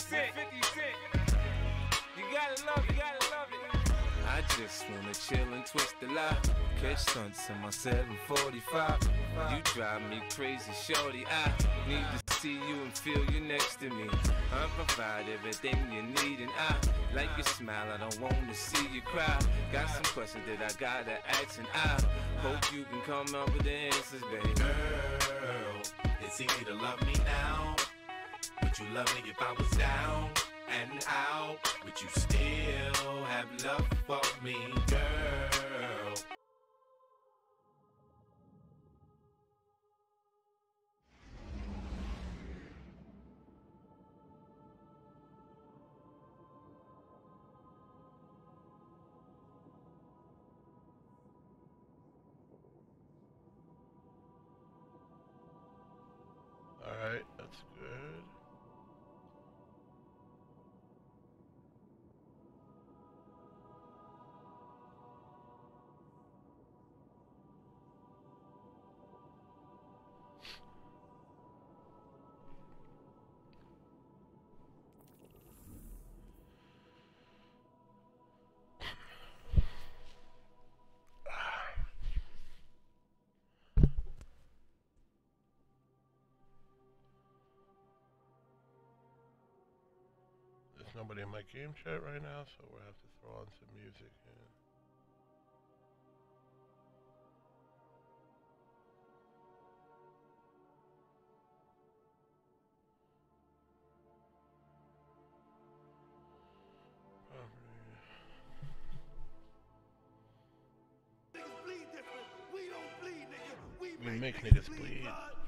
Cent. You gotta love it, I just wanna chill and twist the lie. Catch stunts in my 745. You drive me crazy, shorty. I need to see you and feel you next to me. I provide everything you need, and I like your smile. I don't wanna see you cry. Got some questions that I gotta ask, and I hope you can come up with the answers, baby. Girl, it's easy to love me now. Would you love me if I was down and out? Would you still have love for me, girl? All right, that's good. There's nobody in my game chat right now, so we'll have to throw on some music. We make niggas bleed.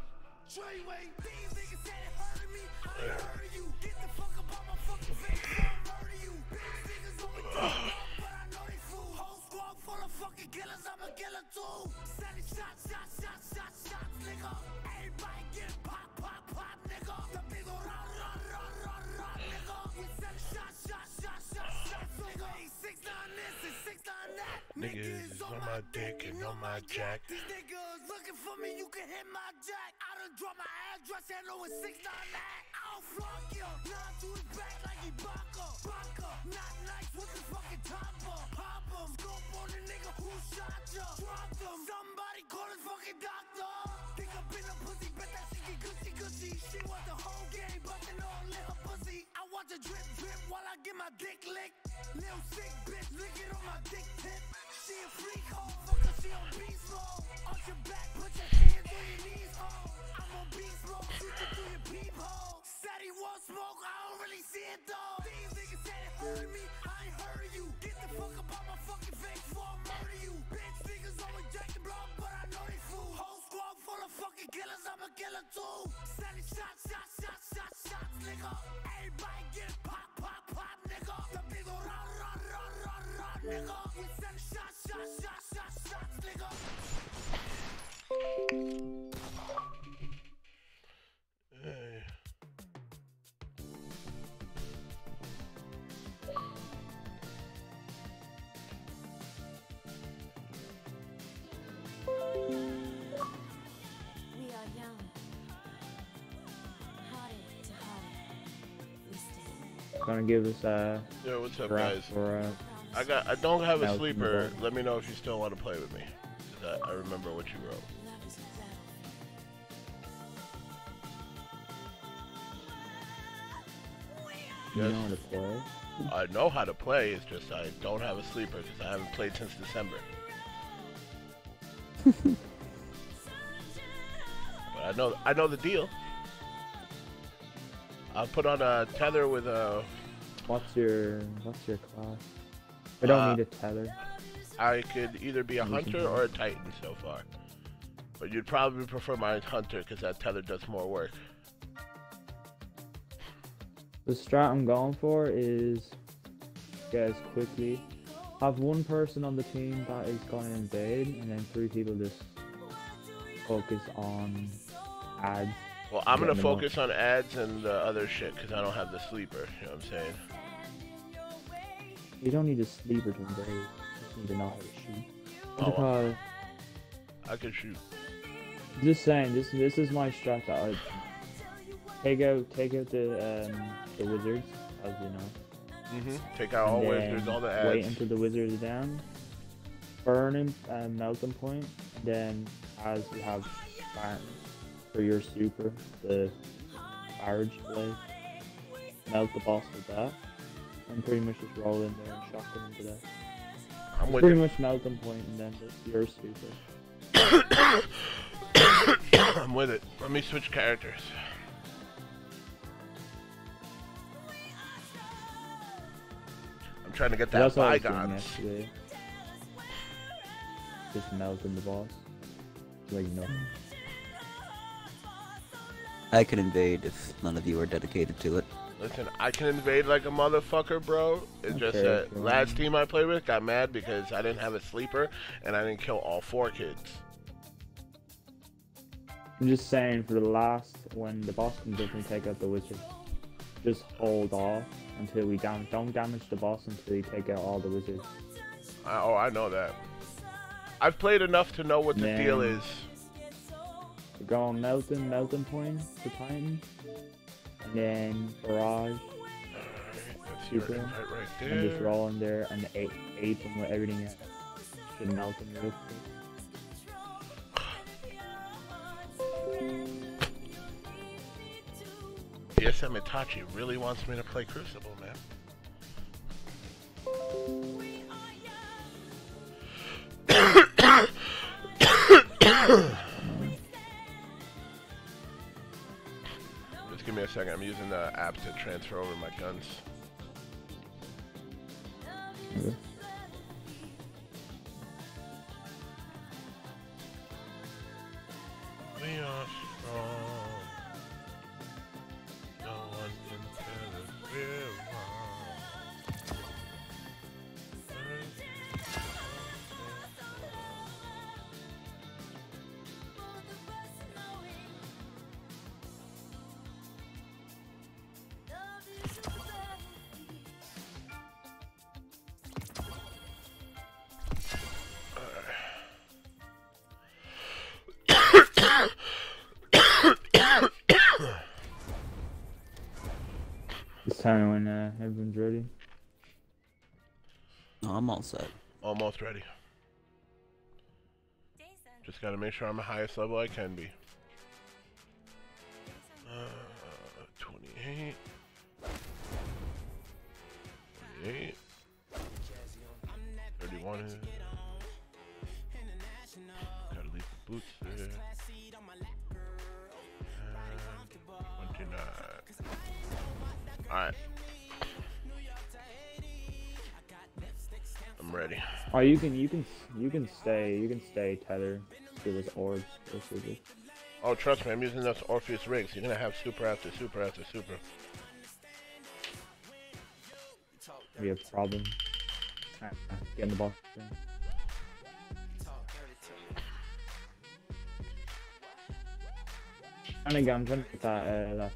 Niggas on my dick and on my jack. These niggas looking for me, you can hit my jack. I done dropped my address and know it's 699. I'll flunk you, not to his back like he Baka. Not nice with the fucking topper. Pop him, scope on the nigga who shot ya. Dropped him, somebody call his fucking doctor. Think I've been a pussy, bet that she get gushy. She want the whole game, bustin' all in her pussy. I watch her drip while I get my dick licked. Little sick bitch, lick it on my dick tip. She a freak hoe, fucker, she on beast mode. Arch your back, put your hands on your knees, ho. I'm on beast mode, shoot you through your peephole. Said he won't smoke, I don't really see it though. These niggas said it heard me, I ain't heard you. Get the fuck up out my fucking face before I murder you. Bitch niggas always jacking block, but I know they fool. Whole squad full of fucking killers, I'm a killer too. Sending shots, nigga. Everybody get pop, nigga. The big ol' rah, nigga. We send shots, nigga. Hey. We are young, hearted to heart. We stand. Gonna give us a Yo, what's up, draft guys? for I don't have a Thousand sleeper. gold. Let me know if you still want to play with me. 'Cause I remember what you wrote. Love is a battlefield. you Yes. know how to play. I know how to play. It's just I don't have a sleeper because I haven't played since December. But I know the deal. I'll put on a tether with a. What's your class? I don't need a tether. I could either be a hunter or a titan so far. But you'd probably prefer my hunter because that tether does more work. The strat I'm going for is, guys, quickly have one person on the team that is going to invade, and then 3 people just focus on ads. Well, I'm gonna Getting them up. focus on ads and the other shit because I don't have the sleeper. You know what I'm saying? You don't need a sleeper to invade. You just need to know how to shoot. Oh, Because, I can shoot. just saying, this is my strat that I take out the wizards, as you know. Take out all And wizards, then all the wait ads. until the wizards are down. Burn him, melt them point. Then, as you have for your super, the barrage blade, melt the boss with that, and pretty much just roll in there and shock them into death. I'm with Pretty it. much melt them point and then just your super. I'm with it. Let me switch characters. I'm trying to get that That's what I was doing bygones. yesterday. Just melting the boss. Like no. I can invade if none of you are dedicated to it. Listen, I can invade like a motherfucker, bro. It's just Okay, that sure. last team I played with got mad because I didn't have a sleeper and I didn't kill all 4 kids. I'm just saying for the last, when the boss comes up and take out the wizard, just hold off until we don't damage the boss until you take out all the wizards. I know that. I've played enough to know what the deal Then- is. We're going melting point for Titan, and then barrage, That's your super, invite right and just there. roll in there and ape them with everything else. Should melt them real quick. DSM Itachi really wants me to play Crucible, man. Just give me a second. I'm using the app to transfer over my guns. Okay. We are strong. No one can tell us we're wrong. It's time when everyone's ready. No, I'm all set. Almost ready. Just gotta make sure I'm the highest level I can be. 28. 28. 31 is. Gotta leave the boots there. And 29. Alright. I'm ready. Oh, you can stay tether to this orbs. Basically. Oh, trust me, I'm using those Orpheus rigs. You're gonna have super after super after super. We have problem. Getting the boss. I'm trying to get that left.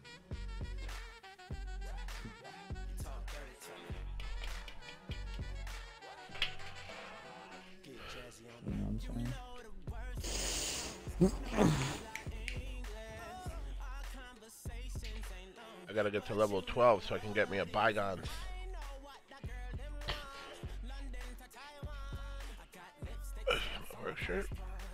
You know what I'm saying? I gotta get to level 12 so I can get me a bygones. My work shirt.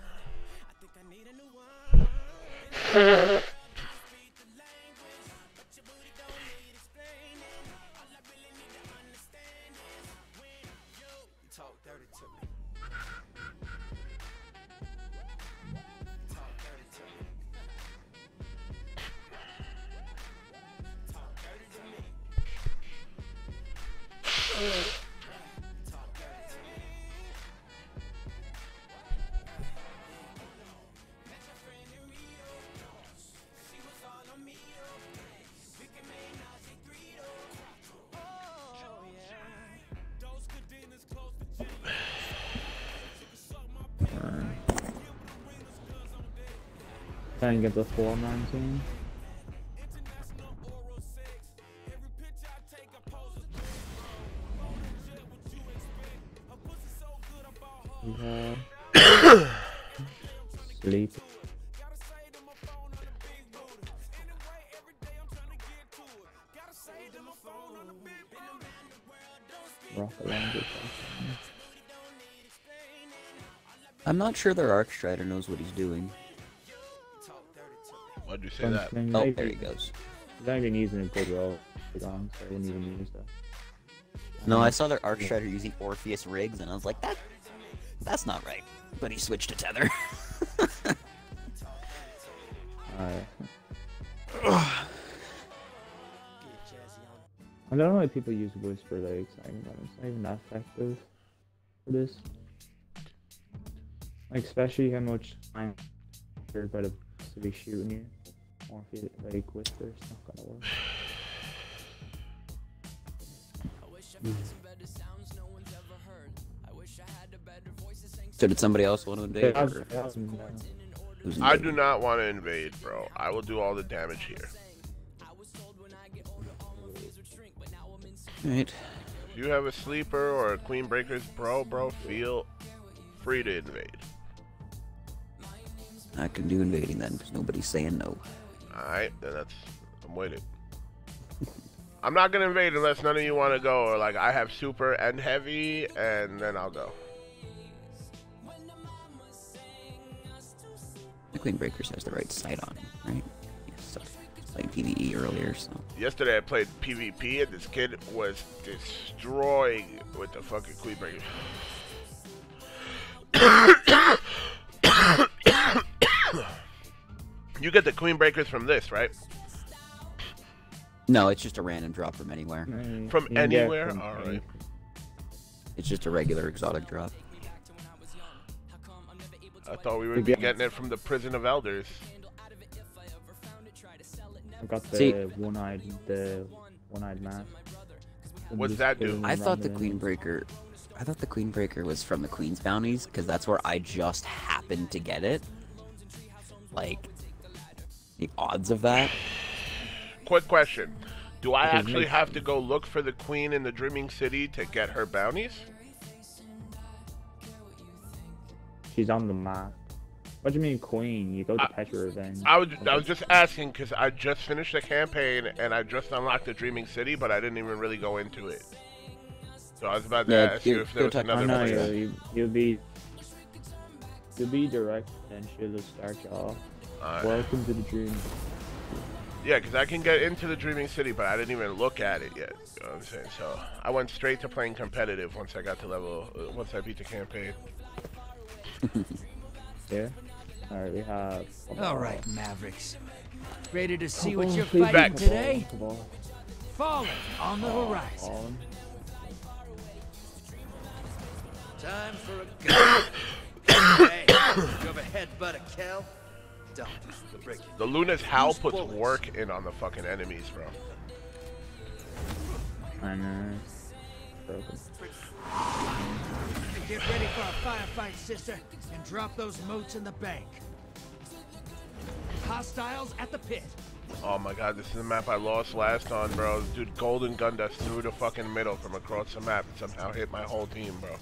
Trying to get the 4-man team. We have sleep. I'm not sure their Arc Strider knows what he's doing. Why'd you say that? Oh, there he goes. He's not even using a good roll. So I wouldn't even use that. No, I saw their Arc Strider using Orpheus rigs, and I was like, that's not right. But he switched to Tether. Alright. I don't know why people use Whisper Legs. It's not even that effective for this. Like, especially how much time you're about to be shooting you. Or if you like Whisper, it's not gonna work. So did somebody else want to invade? Or... I do not want to invade, bro. I will do all the damage here. Alright. If you have a sleeper or a Queen Breakers, bro, feel free to invade. I can do invading then, because nobody's saying no. Alright, then I'm waiting. I'm not gonna invade unless none of you want to go, or like I have super and heavy, and then I'll go. The Queen Breakers has the right sight on him, right? Yes, so playing PvE earlier, so. Yesterday I played PvP, and this kid was destroying with the fucking Queen Breakers. You get the Queen Breakers from this, right? No, it's just a random drop from anywhere. From anywhere? Alright. It's just a regular exotic drop. I thought we would be getting it from the Prison of Elders. I got the one-eyed mask. What's that do? I thought the Queen Breaker was from the Queen's Bounties, because that's where I just happened to get it. Like, the odds of that. Quick question. Do I actually have to go look for the Queen in the Dreaming City to get her bounties? She's on the map. What do you mean Queen? You go to Petra Revenge. I was just asking because I just finished the campaign and I just unlocked the Dreaming City, but I didn't even really go into it. So I was about to ask you if there was another place. You'll be direct, and she'll just start you off. Welcome to the Dream. Yeah, because I can get into the Dreaming City, but I didn't even look at it yet. You know what I'm saying? So I went straight to playing competitive once I got to once I beat the campaign. Yeah. Alright, we have. Alright, Mavericks. Ready to see what you're fighting today? Fallen on the horizon. Time for a go. Hey, you ever headbutt a cow? Don't. The Luna's Howl puts work in on the fucking enemies, bro. I know. Broken. Get ready for a firefight, sister, and drop those moats in the bank. Hostiles at the pit. Oh my god, this is the map I lost last on, bro. Dude, Golden gunned us through the fucking middle from across the map and somehow hit my whole team, bro.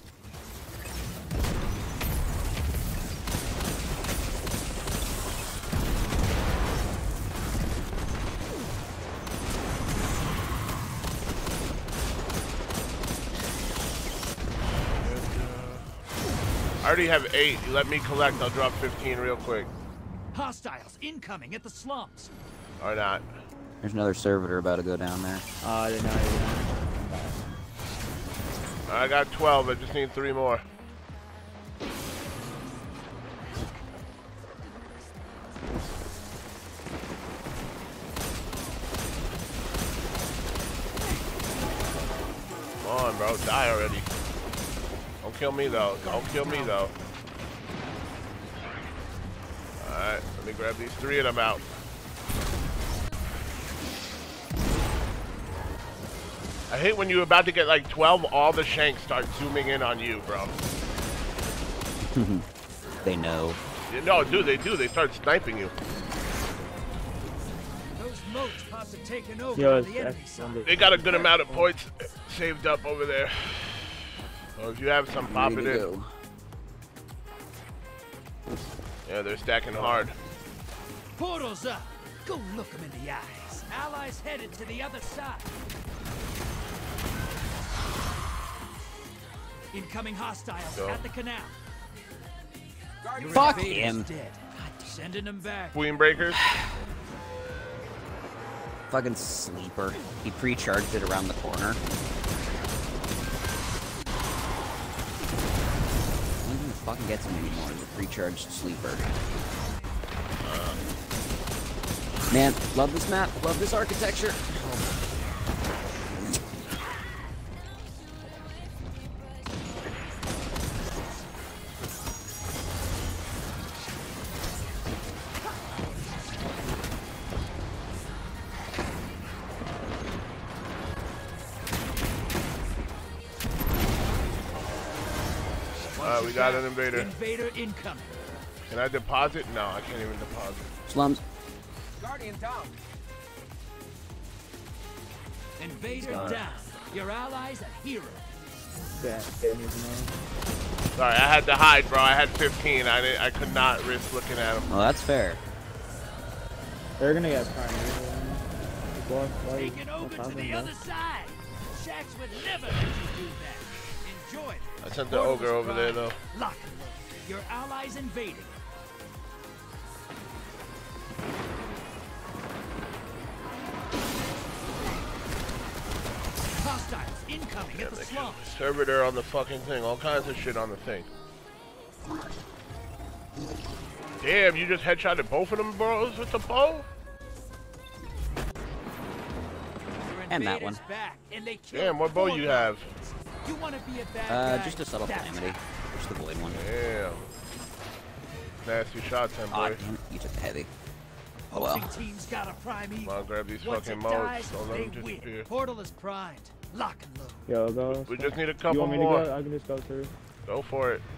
I already have 8. You let me collect, I'll drop 15 real quick. Hostiles incoming at the slums. Or not. There's another servitor about to go down there. They're not even. I got 12, I just need 3 more. Come on, bro, die already. Don't kill me though. Don't kill me though. Alright, let me grab these 3 and I'm out. I hate when you're about to get like 12, all the shanks start zooming in on you, bro. They know. No, dude, they do. They start sniping you. Those moats must have taken over on the enemy side. They got a good amount of points saved up over there. So if you have some, pop it in. Yeah, they're stacking hard. Portals up. Go look them in the eyes. Allies headed to the other side. Incoming hostiles at the canal. Fuck him. Dead. Sending him back. Queen breakers. Fucking sleeper. He pre-charged it around the corner. I don't even fucking gets him anymore. The pre-charged sleeper. Man, love this map. Love this architecture. We got an invader. Invader incoming. Can I deposit? No, I can't even deposit. Slums. Guardian down. Invader down. Your ally's a hero. Yeah, sorry, I had to hide, bro. I had 15. I could not risk looking at him. Well, that's fair. They're gonna get prime. Taking over to the other side. Shax would never let you do that. Enjoy it. I sent the ogre over there, though. Lock and load. Your allies invading. Hostiles incoming at the slum. Servitor on the fucking thing. All kinds of shit on the thing. Damn, you just headshotted both of them bros with the bow? And that one. Damn, what bow you have? You want to be a bad guy? Just a subtle calamity. Just the void one. Damn. Nasty shots, then, boy. Damn, you took the heavy. Oh well. Team's got a prime Come on, grab these fucking modes. Don't let them disappear. Portal is primed. Lock and load. Yo, go. We just need a You couple want me to more. go? I can just go through. Go for it.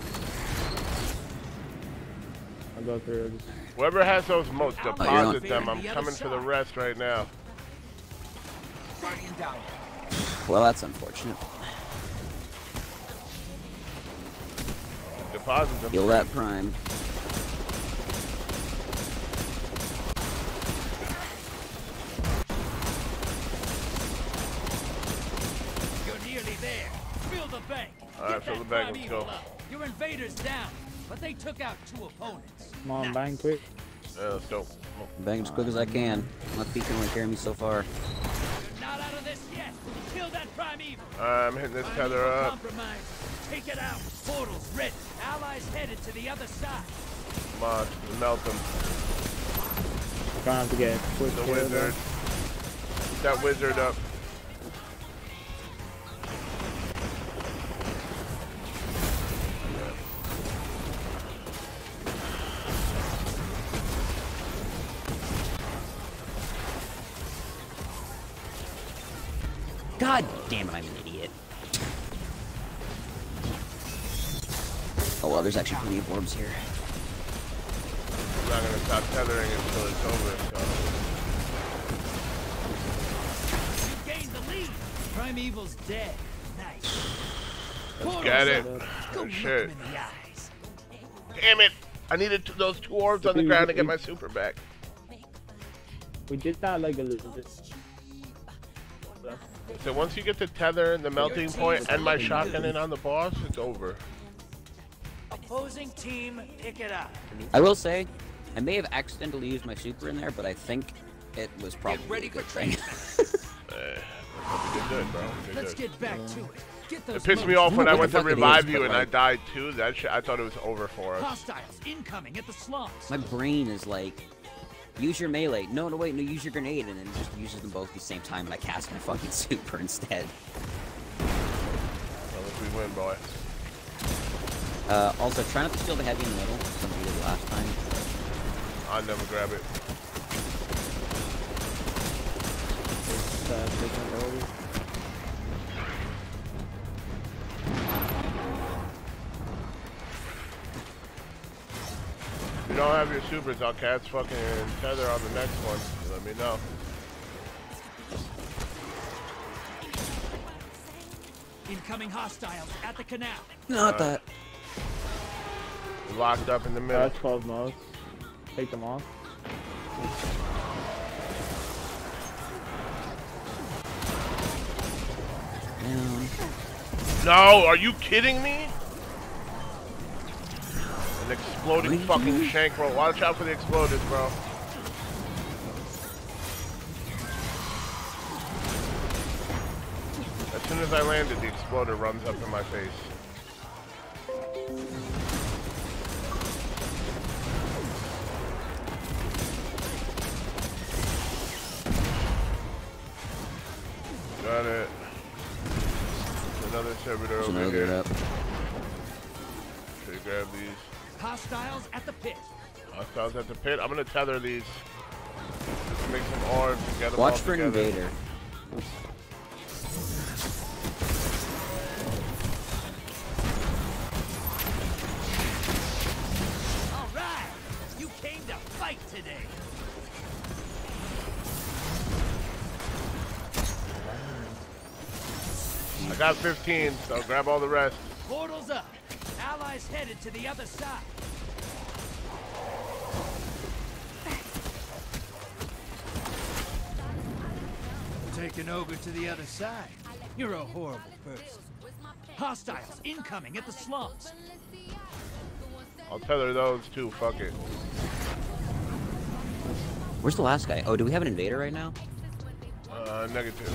I'll go through. Just... Whoever has those modes, deposit them. I'm coming for the rest right now. Guardian down. Well, that's unfortunate. Deposit them. Heal that prime. You're nearly there. Fill the bank. Alright, fill the bank. Let's go. Your invaders down, but they took out 2 opponents. Come on, bang quick. Yeah, let's go. Bang as quick as I can. My feet can only carry me so far. Not out of this yet. Kill that prime evil. I'm hitting this tether up. Compromise. Take it out. Portals ready. Allies headed to the other side. Come on, melt them. Gonna have to get a quick The kill, wizard. Get that wizard up. God damn it, I'm an idiot. Oh well, there's actually plenty of orbs here. I'm not gonna stop tethering until it's over, so. You gained the lead. Prime evil's dead. Nice. Let's get it. Go Oh look shit. him in the eyes. Damn it! I needed those 2 orbs on the ground to get my super back. We did that like a little bit. So once you get the tether and the melting point and my shotgun in on the boss, it's over. Opposing team, pick it up. I will say, I may have accidentally used my super in there, but I think it was probably ready a good for thing. You did good, bro. You did Let's good. get back to it. Get those It pissed me moves off when I What went the to fuck it revive is, you but and I like- died too. That shit, I thought it was over for us. Hostiles incoming at the slums. My brain is like, use your melee. No, wait, no, use your grenade, and then it just uses them both at the same time, and I cast my fucking super instead. Unless we win, boy. Also, try not to steal the heavy in the middle, like we did last time. I'll never grab it. If you don't have your supers, I'll cast fucking tether on the next one. Let me know. Incoming hostiles at the canal. Not that. Locked up in the middle. That's 12 modes. Take them off. Down. No, are you kidding me? An exploding fucking shank roll. Watch out for the exploders, bro. As soon as I landed, the exploder runs up in my face. Got it. Another servitor over here. Up. Should we grab these? Hostiles at the pit. Hostiles at the pit. I'm gonna tether these. Just make some orbs and get them Watch all for together. invader. All right, you came to fight today. I got 15, so grab all the rest. Portals up. Allies headed to the other side. Taking over to the other side. You're a horrible person. Hostiles incoming at the slums. I'll tether those too, fuck it. Where's the last guy? Oh, do we have an invader right now? Negative.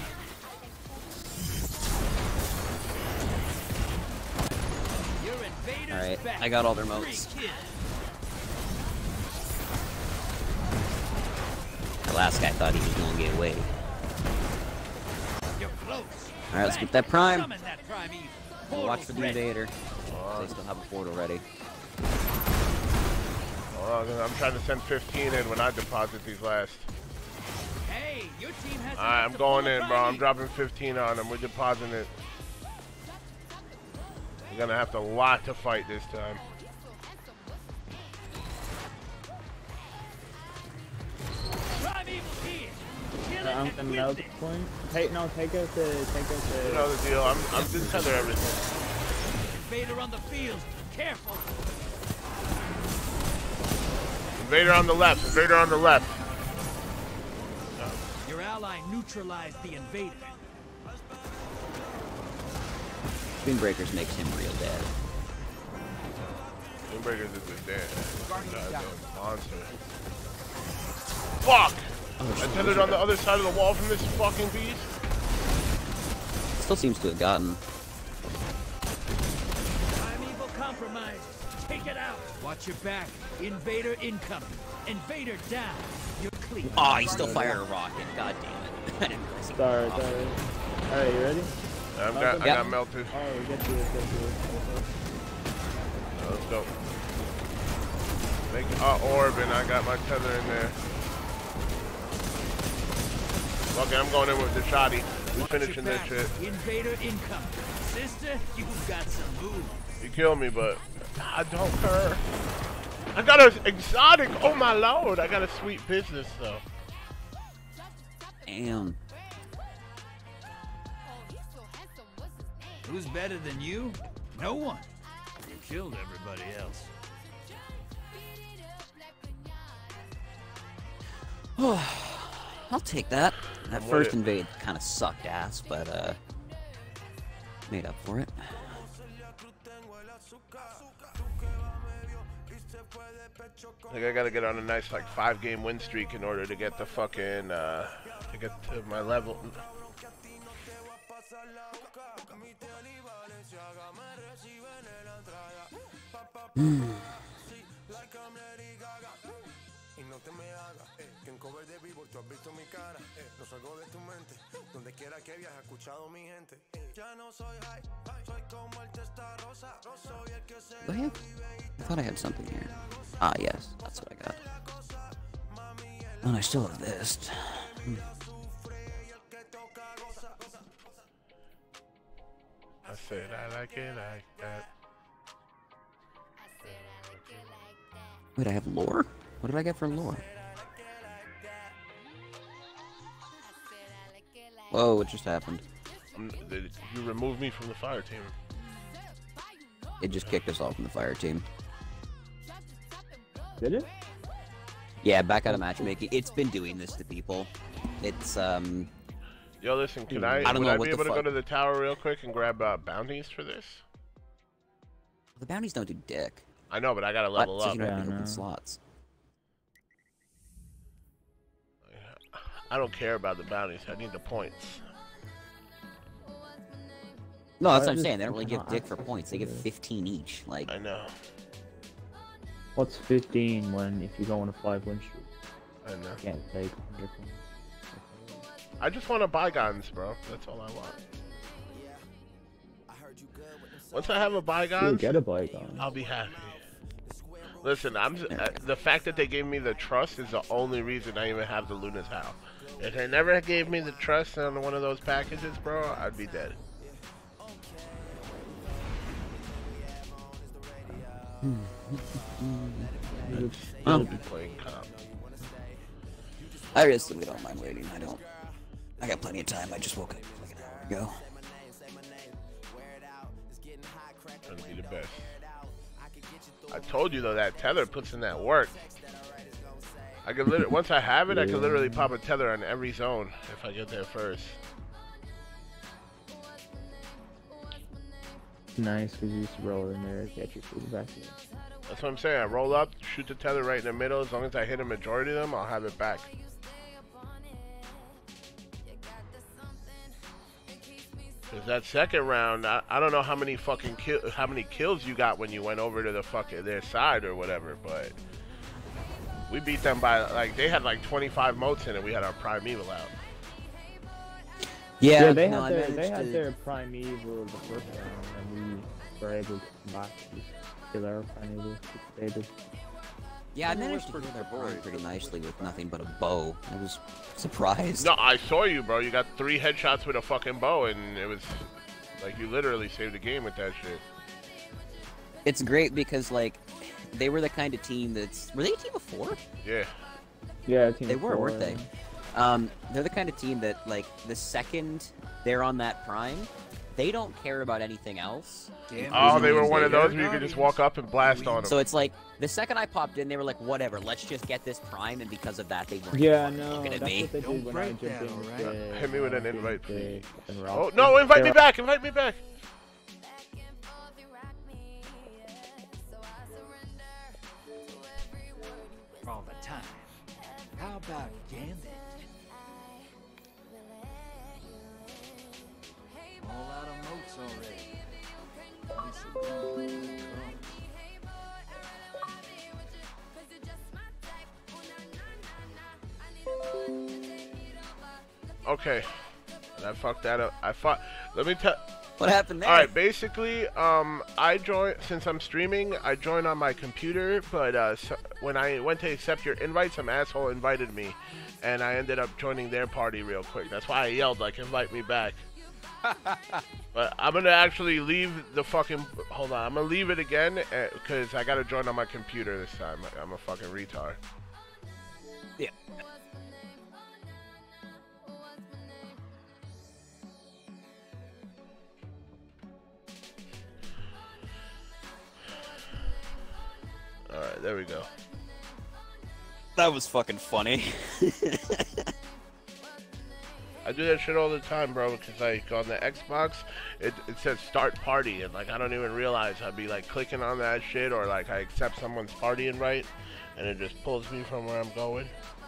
Alright, I got all their motes. The last guy thought he was gonna get away. Alright, let's get that prime. Watch for the invader. They still have a portal ready. I'm trying to send 15 in when I deposit these last. Hey, your team has Alright, I'm going in, bro. I'm dropping 15 on them. We're depositing it. We're gonna have a lot to fight this time. I'm gonna melt the point. No, take out the. You know the deal. I'm just tether everything. Invader on the field. Careful. Invader on the left. Invader on the left. Your ally neutralized the invader. Queenbreakers makes him real dead. Queenbreakers is a dead. Monster. Fuck! I tethered on the other side of the wall from this fucking beast. Still seems to have gotten. Primeval compromised. Take it out. Watch your back. Invader incoming. Invader down. You're clean. Oh, he still fired a rocket. God damn it. I didn't realize he Sorry. Alright, you ready? I got melted. Oh, get to it. Let's go. Make orb and I got my tether in there. Okay, I'm going in with the shoddy. We finishing this shit. Invader incoming. Sister, you've got some moves. You kill me, but I don't care. I got an exotic. Oh my lord, I got a sweet business though. Damn. Who's better than you? No one. You killed everybody else. I'll take that. That first invade kind of sucked ass, but made up for it. Like I gotta get on a nice like 5-game win streak in order to get the fucking to get to my level. I thought I had something here. Ah, yes, that's what I got. And I still have this. I said I like it like that. Wait, I have lore? What did I get for lore? Whoa, what just happened? You removed me from the fire team. It just kicked us off from the fire team. Did it? Yeah, back out of matchmaking. It's been doing this to people. It's, Yo, listen, would I be able to go to the tower real quick and grab bounties for this? The bounties don't do dick. I know, but I gotta level So up. you don't Yeah, have I open know. slots. I don't care about the bounties. I need the points. No, that's Why what I'm does saying. They don't really it give not dick for access points. They to give this? 15 each. Like, I know. What's 15 when if you go on a 5-win streak? I know. You can't take 100 points. I just want to buy guns, bro. That's all I want. Once I have a You'll bygones, get a bike on. I'll be happy. Listen, the fact that they gave me the trust is the only reason I even have the Luna's Howl. If they never gave me the trust on one of those packages, bro, I'd be dead. I'll be playing cop. I really don't mind waiting. I got plenty of time. I just woke up like an hour ago. That'd be the best. I told you though that tether puts in that work. I could literally, once I have it, I can literally pop a tether on every zone if I get there first. Nice, because you just roll in there, get your food back in. That's what I'm saying. I roll up, shoot the tether right in the middle. As long as I hit a majority of them, I'll have it back. Cause that second round, I don't know how many fucking how many kills you got when you went over to the fucking their side or whatever, but we beat them by like they had like 25 motes in it. We had our primeval out. Yeah, they no, had their primeval the first round, and we were able to come back to kill our primeval. They did. Yeah, I managed to hit their board pretty nicely with nothing but a bow. I was surprised. No, I saw you, bro. You got 3 headshots with a fucking bow, and it was like you literally saved the game with that shit. It's great because like they were the kind of team that's were they a team of 4? Yeah. Yeah, they were, weren't they? They're the kind of team that like the second they're on that prime, they don't care about anything else. Oh, they were one of those where you could just walk up and blast on them. So it's like the second I popped in, they were like, whatever, let's just get this prime, and because of that, they weren't Yeah, fucking no, looking at that's me. what they did when I jumped in with the... Hit me with an invite, the- please. and Oh, Rock. no, invite me They're- back, invite me back. All the time. How about Gambit? All out of moats already. Nice of them to the Okay. And I fucked that up. Let me tell... What happened there? Alright, basically, I joined, since I'm streaming, I joined on my computer, but so when I went to accept your invite, some asshole invited me, and I ended up joining their party real quick. That's why I yelled, like, invite me back. But I'm gonna actually leave the fucking, hold on, I'm gonna leave it again, because I gotta join on my computer this time. I'm a fucking retard. Yeah. Alright, there we go. That was fucking funny. I do that shit all the time, bro, because like on the Xbox, it says start party, and like I don't even realize I'd be like clicking on that shit, or like I accept someone's party invite, and it just pulls me from where I'm going.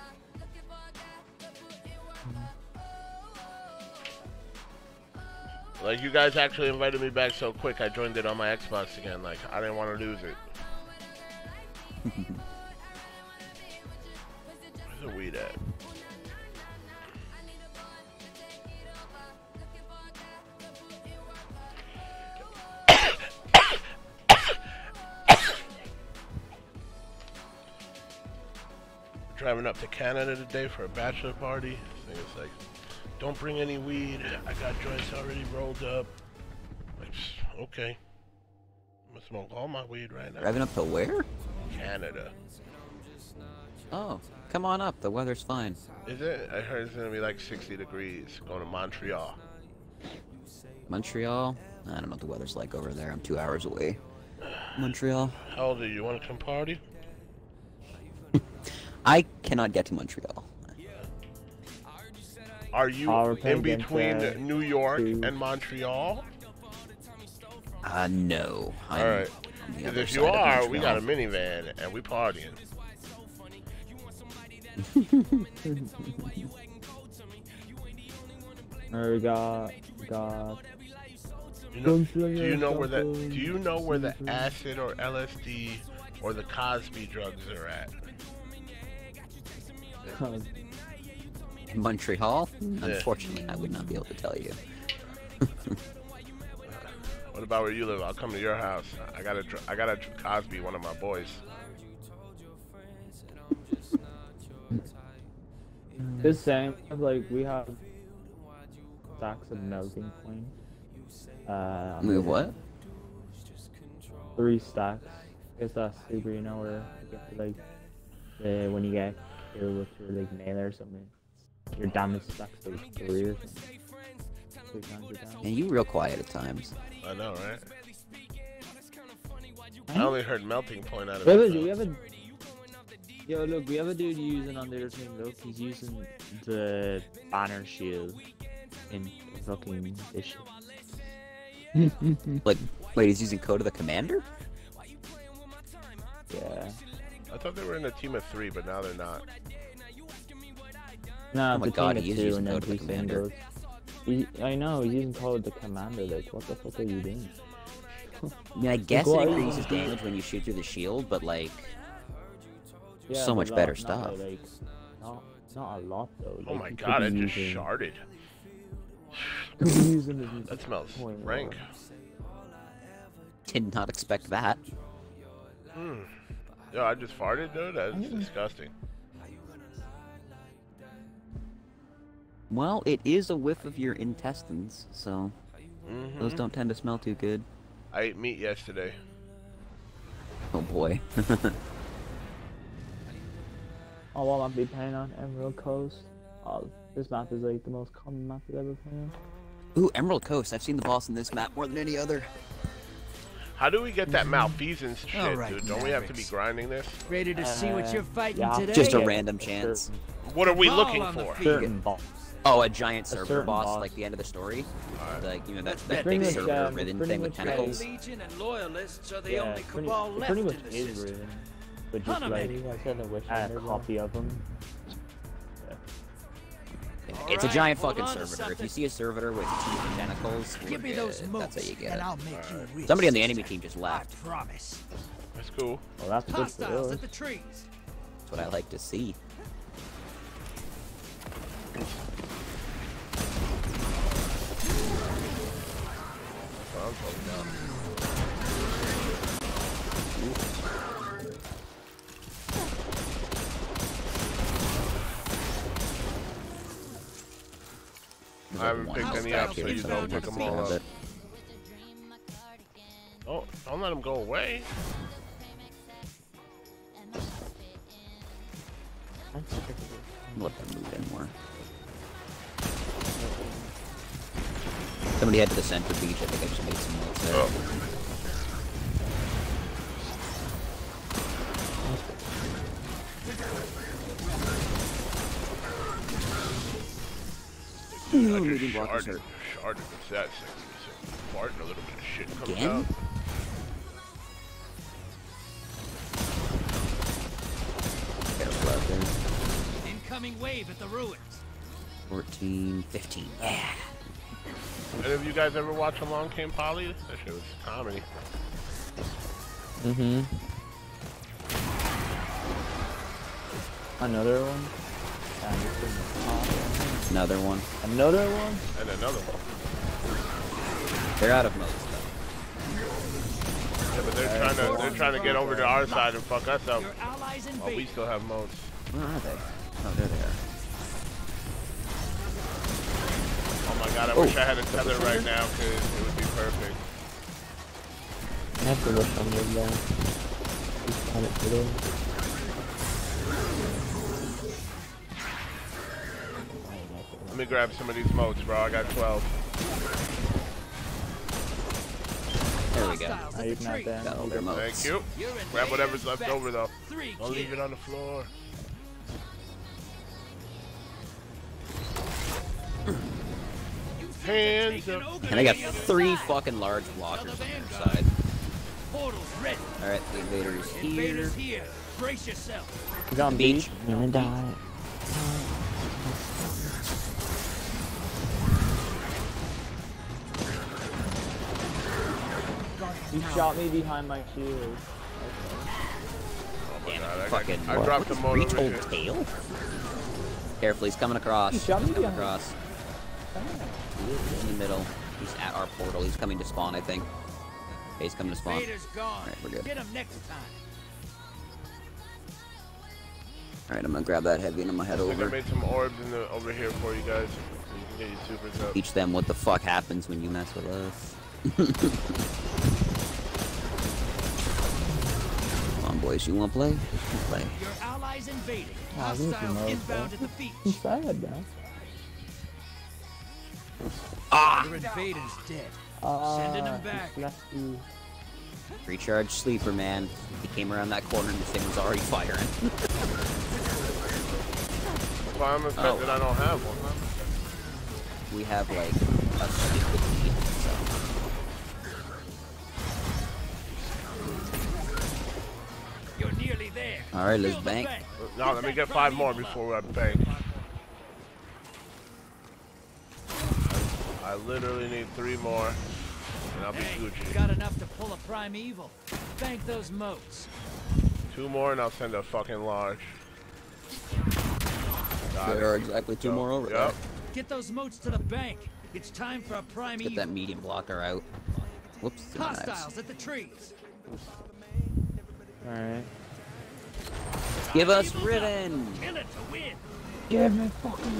Like you guys actually invited me back so quick, I joined it on my Xbox again. Like I didn't want to lose it. Where's the weed at? Driving up to Canada today for a bachelor party. This thing is like, don't bring any weed. I got joints already rolled up. Like, okay. I'm gonna smoke all my weed right now. Driving up to where? Canada. Oh, come on up. The weather's fine. Is it? I heard it's gonna be like 60 degrees. Going to Montreal. Montreal? I don't know what the weather's like over there. I'm 2 hours away. Montreal. How old are you? You want to come party? I cannot get to Montreal. Are you in between New York and Montreal? No. Alright. on the 'Cause other if you side of are, we got a Montreal. minivan and we partying. Or we got You know, do Gunslinger, you know where the Shuffle, Do you know where the Super. acid or LSD or the Cosby drugs are at? In Montreal? Yeah. Unfortunately, I would not be able to tell you. What about where you live? I'll come to your house. I got a Cosby, one of my boys. The same, like we have stacks of melting point. We have what? 3 stacks. I guess that's super, you know, where you get to, like, when you get killed with your like melee or something, your damage stacks to 3 or something. 3 times your damage. And you real quiet at times. I know, right? I only heard melting point out of We it. have a Yo, look, we have a dude using on the other team. Look, he's using the banner shield in fucking this shit. Like, wait, he's using Code of the Commander? Yeah. I thought they were in a team of 3, but now they're not. Nah, Oh my the god, team he of is 2 using and then Code of the 2 Commander. singles. I know, he's using Code of the Commander. Like, what the fuck are you doing? I mean, I guess Like, it why- increases damage when you shoot through the shield, but like, Yeah, so but much better not stuff. Like, not a lot though. Oh Like, my he could god, be it just using- sharded. could be using his That smells point rank. did not expect that. Yo, I just farted, dude? That's disgusting. Well, it is a whiff of your intestines, so those don't tend to smell too good. I ate meat yesterday. Oh boy. Oh, what map be playing on? Emerald Coast. Oh, this map is like the most common map I've ever played on. Ooh, Emerald Coast. I've seen the boss in this map more than any other. How do we get that malfeasance shit, All right, dude? Don't we have to be Mavericks. grinding this? Ready to see what you're fighting yeah. today? Just a Yeah, random a chance. What are we Ball looking on the for? field. Certain boss. Oh, a giant server certain boss, boss. like the end of the story. Like, you know, that Pretty big much, server ribbon pretty thing with much, tentacles. Legion and Loyalists are the Yeah, only pretty, cabal it left pretty in much the is system. Riven, but Ton just of like it. a copy of them. It's a Alright, giant hold fucking on to servitor. If something. you see a servitor with teeth and tentacles, Give me we're those good. moves, That's how you get and it. I'll make you rich. Somebody on the enemy team just I left. promise. That's cool. Well, that's good for Hostiles us. at the trees. That's what I like to see. That's what I'm talking about. There's I haven't one picked house any back up, here, so you so don't I'm pick gonna them all grab up. it. Oh, don't let them go away. Let them move in more. Somebody head to the center beach. I think I just made some notes there. Oh. I Leading just block is sharded. hurt. Sharded. What's that? Farting a little bit of shit comes Again? out. Careful out there. Incoming wave at the ruins. 14, 15. Yeah. Any of you guys ever watch Along Came Polly? That shit was comedy. Mm-hmm. Another one. And this is Another one. another one. And another one. They're out of modes Yeah, but they're trying to get over to our side and fuck us up Your allies while we invade. still have modes. though. Where are they? Oh, there they are. Oh my god, I wish I had a tether right now because it would be perfect. I have to look on your there. Just got it today. Let me grab some of these modes, bro. I got 12. There we go. Hostiles Now at you the can have trees. them. Got all their modes. Thank you. You're in Grab the whatever's air. left Back. over though. 3 Don't leave kill. it on the floor. Hands up. And they got 3 fucking large blockers on their side. portal's ready. Alright, the invader's here. Invaders here. Brace yourself. He's on Beach. I'm gonna die. He shot me behind my shield. Damn God, it, fucking. I dropped the motor Reach old vision. tail? Careful, he's coming across. He shot me He's coming behind. across. He's in the middle. He's at our portal. He's coming to spawn, I think. Okay, he's coming to spawn. Invaders gone. Alright, we're good. Get him next time. Alright, I'm gonna grab that heavy and I'm gonna head I think I over. made some orbs over here for you guys. You can get your supers up. Teach them what the fuck happens when you mess with us. Come on, boys, you wanna play? You can play. Your allies invading. Ah, we need some Hostiles more, inbound bro. at the beach. I'm sad, man. Your invader's dead. Ah, Sending him back. he's left you. Recharge sleeper, man. He came around that corner and this thing was already firing. Well, I'm upset that I don't have one. Huh? We have like a stupid lead, so. You're nearly there. Alright, let's Build the bank. No, let me get 5 more before I bank. I literally need 3 more, and I'll be Hey, Gucci. got enough to pull a primeval. Bank those moats. 2 more, and I'll send a fucking large. Got There it. are exactly 2 more over Yep. Get those moats to the bank. It's time for a there. primeval. Get that medium blocker out. Whoops. too many knives. Hostiles at the trees. Alright. Give us Ridden! Kill it to win. Give me fucking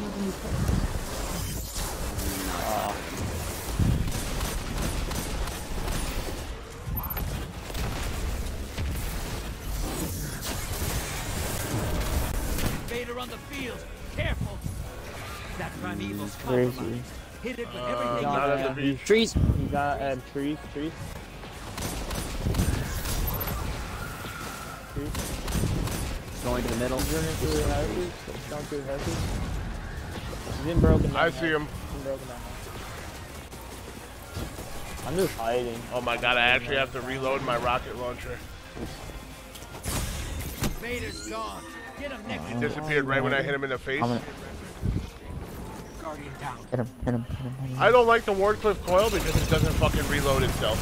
Invader on the field. Careful. That primeval's Where is compromised. he? Hit it with everything Not you at the got. beach. Trees! He's at trees. Trees. Going to the middle. He's running through the houses. Down through the houses. He's in broken down. I see him. He's in broken down. I'm just hiding. Oh my god, I actually have to reload my rocket launcher. Invader's gone. Get him next He time. disappeared right when I hit him in the face. I'm gonna Guardian down. hit him. I don't like the Wardcliff coil because it doesn't fucking reload itself.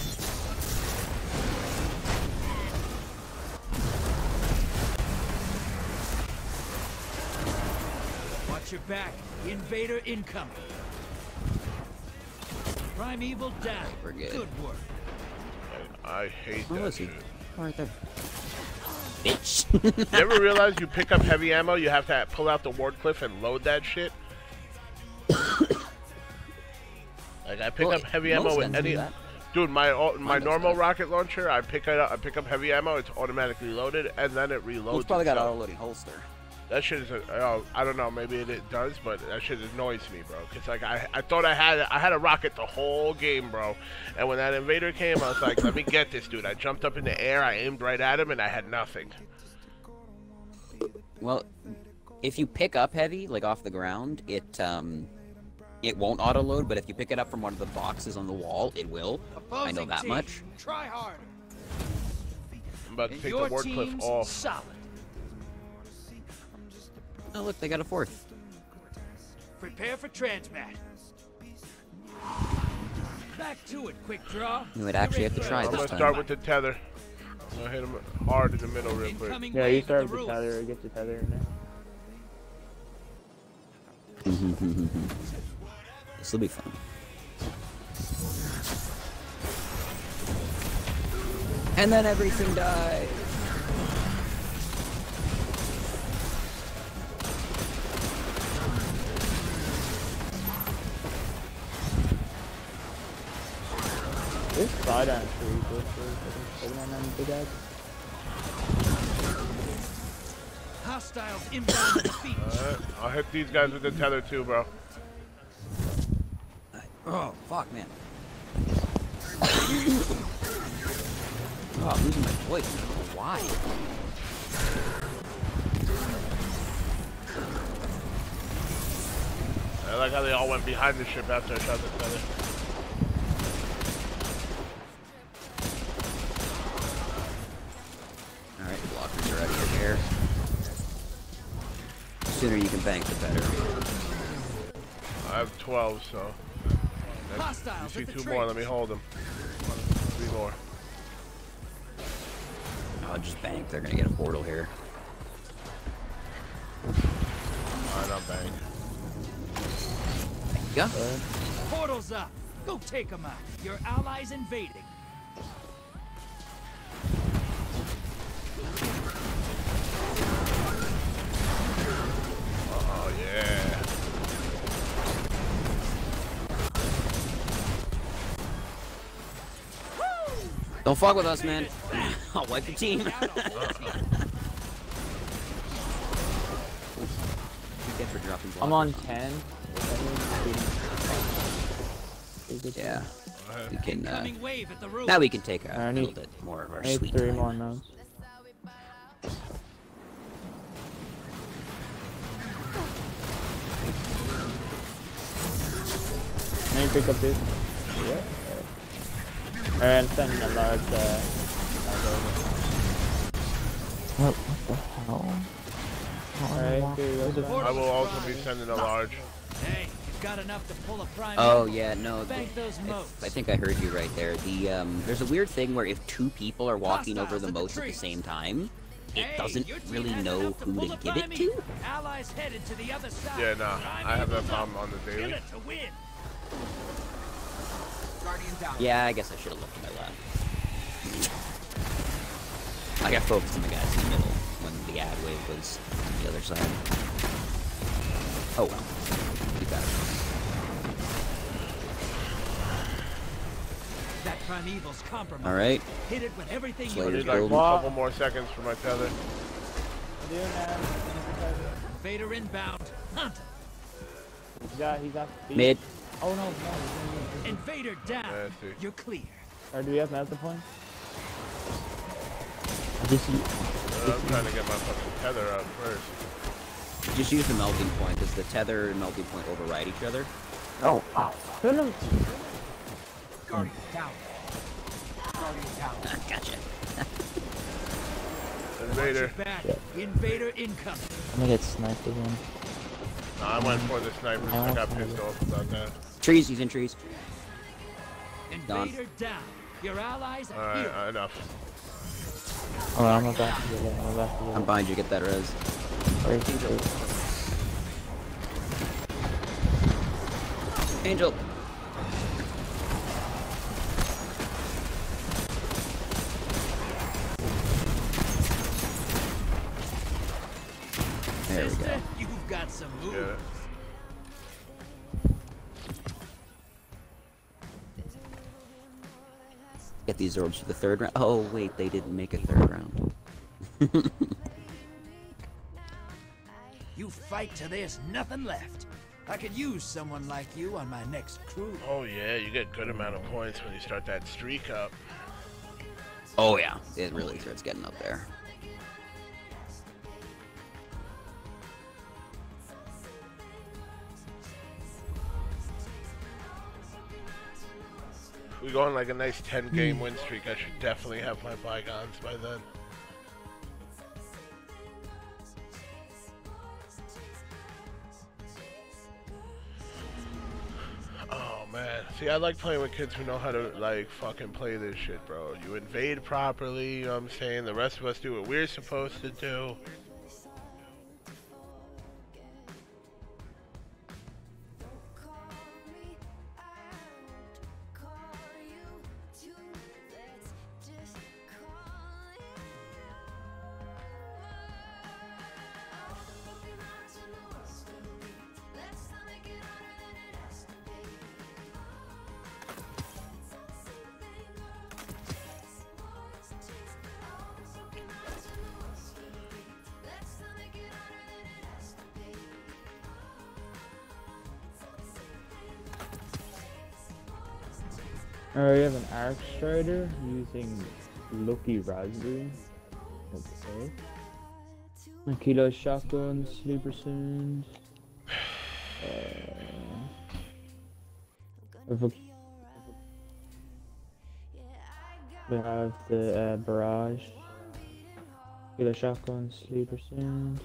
Watch your back. Invader incoming. Primeval down. We're good. Good work. I hate Where that was he? shit. Right there. Bitch. You ever realize you pick up heavy ammo, you have to pull out the Wardcliff and load that shit? Like I pick Well, up heavy most ammo with guns do any, that. dude. My Mine normal does. rocket launcher, I pick up heavy ammo. It's automatically loaded, and then it reloads. Well, it's probably got itself. auto-loading holster. That shit is, I don't know, maybe it does, but that shit annoys me, bro. Cause like I thought I had a rocket the whole game, bro. And when that invader came, I was like, let me get this dude. I jumped up in the air, I aimed right at him, and I had nothing. Well, if you pick up heavy, like off the ground, it won't auto-load, but if you pick it up from one of the boxes on the wall, it will. I know Opposing that team, much. Try harder. I'm about to And take the your Wardcliff team's off. solid. Oh, look, they got a 4th. Prepare for transmat. Back to it, quick draw. You would actually have to try I'm this gonna time. start with the tether. I'm gonna hit him hard in the middle real quick. Incoming Yeah, you wave start of with the ruins. tether. Get the tether in there. This will be fun. And then everything died. This side on tree goes for on them big ass. Hostiles inbound at the beach. Alright, I'll hit these guys with the tether too, bro. Oh, fuck, man. Oh, I'm losing my voice. I don't know why. I like how they all went behind the ship after I shot the tether. here. The sooner you can bank, the better. I have 12, so. You see 2 more, let me hold them. 3 more. I'll just bank. They're gonna get a portal here. Alright, I'm bank. Yeah. Portal's up. Go take them out. Your allies invading. Oh yeah. Don't fuck with us, man. I'll wipe your team. I'm on 10. Yeah. We can, Wave at the roof. now we can take a little bit more of our I need sweet 3 time. more notes. Can you pick up this? Yeah. And send a large, What the hell? Alright, here you go. I will also be sending a large. Hey, you've got enough to pull a prime. Oh yeah, no. Bank those moats. I think I heard you right there. There's a weird thing where if 2 people are walking over the moats at the same time, it doesn't really know who to give it to. Allies headed to the other side. Yeah, nah. I have that problem on the daily. To win. Yeah, I guess I should have looked to my left. I got focused on the guys in the middle when the ad wave was on the other side. Oh well. You got it. That primeval's compromised. Alright. Hit it with everything I you need got. like a couple more seconds for my tether. Vader inbound. Hunt. He's got speed. Mid. Oh no. Invader down. Yeah, I see. You're clear. Or do we have melted point? I'm trying to get my fucking tether up first. Just use the melting point, because the tether and melting point override each other. Oh. Guardian down. Guardian down. Gotcha. Invader. Back. Invader incoming. I'm gonna get sniped again. No, I went for the sniper. I got pissed off about that. Trees, he's in trees. Invader down. Your allies are Alright, here. enough. Oh, I'm about to get it. I'm behind you, get that res. Angel. There we go. Sister, you've got some moves. Yeah. Get these orbs for the 3rd round. Oh, wait, they didn't make a 3rd round. You fight till there's nothing left. I could use someone like you on my next crew. Oh yeah, you get good amount of points when you start that streak up. Oh, yeah. It really starts getting up there. We go on like a nice 10-game win streak. I should definitely have my bygones by then. Oh man, see, I like playing with kids who know how to like fucking play this shit, bro. You invade properly, you know what I'm saying? The rest of us do what we're supposed to do. Alright, we have an Arc Strider using Lucky Raspberry. Okay. A Kilo Shotgun, Sleeper Sound. We have the Barrage. Killer shotgun, sleeper soon.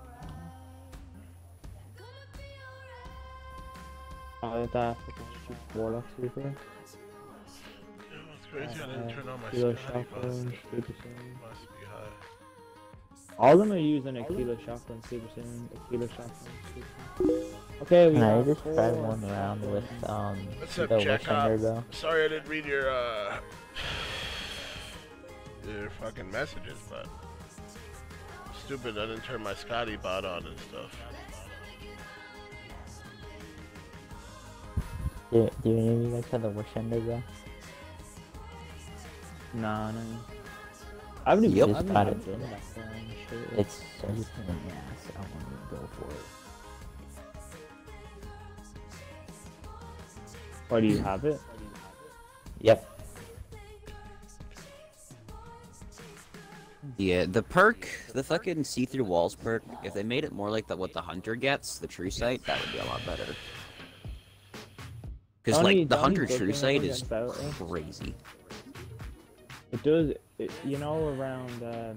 Oh, that fucking warlock sleeper. It's crazy I didn't turn on my Kilo Scotty shotgun, bus. sleeper soon. Must be high. All of them are using a kilo shotgun, sleeper soon. A kilo shotgun, sleeper soon. Okay, we Can I have just try 4. one round with What's the up, Jack? Wishender though? Sorry I didn't read your fucking messages, but stupid I didn't turn my Scotty bot on and stuff. Do any of you guys have the Wishender though? Nah, no. I haven't even Yep. just Got had it. done that for any shit. It's so pain in the ass. I want to go for it. Why do you have it? Yep. Yeah, the perk, the fucking see-through walls perk, if they made it more like what the hunter gets, the true sight, that would be a lot better. Because, like, the hunter true sight is crazy. It does, you know, around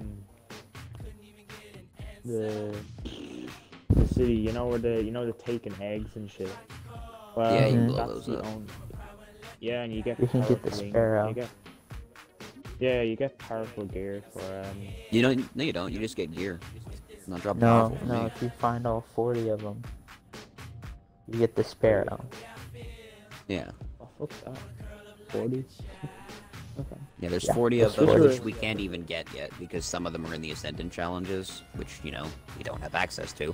the city, you know where the taking eggs and shit. Well, Yeah, you blow that's those the up. only. Yeah, and you get You can get the powerful wings, sparrow. you get powerful gear for You don't, no you don't, you just get gear. Not drop No, powerful no. me. If you find all 40 of them, you get the sparrow. Yeah. Oh, fuck that. 40? Okay. Yeah, there's Yeah, 40 of that's them, what it which is. we can't even get yet, because some of them are in the Ascendant challenges, which, you know, we don't have access to.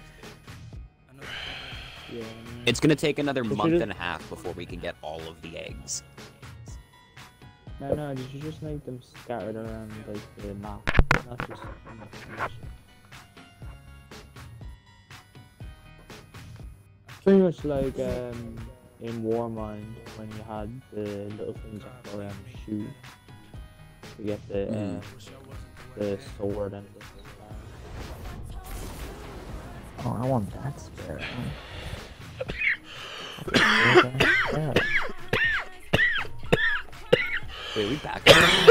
Yeah. It's gonna take another But you month just- and a half before we can get all of the eggs. No, you should just make them scattered around like the map, not just in the shit. Pretty much like in Warmind when you had the little things that go around the shoe to get the sword and Oh, I want that sparrow. Wait, we back?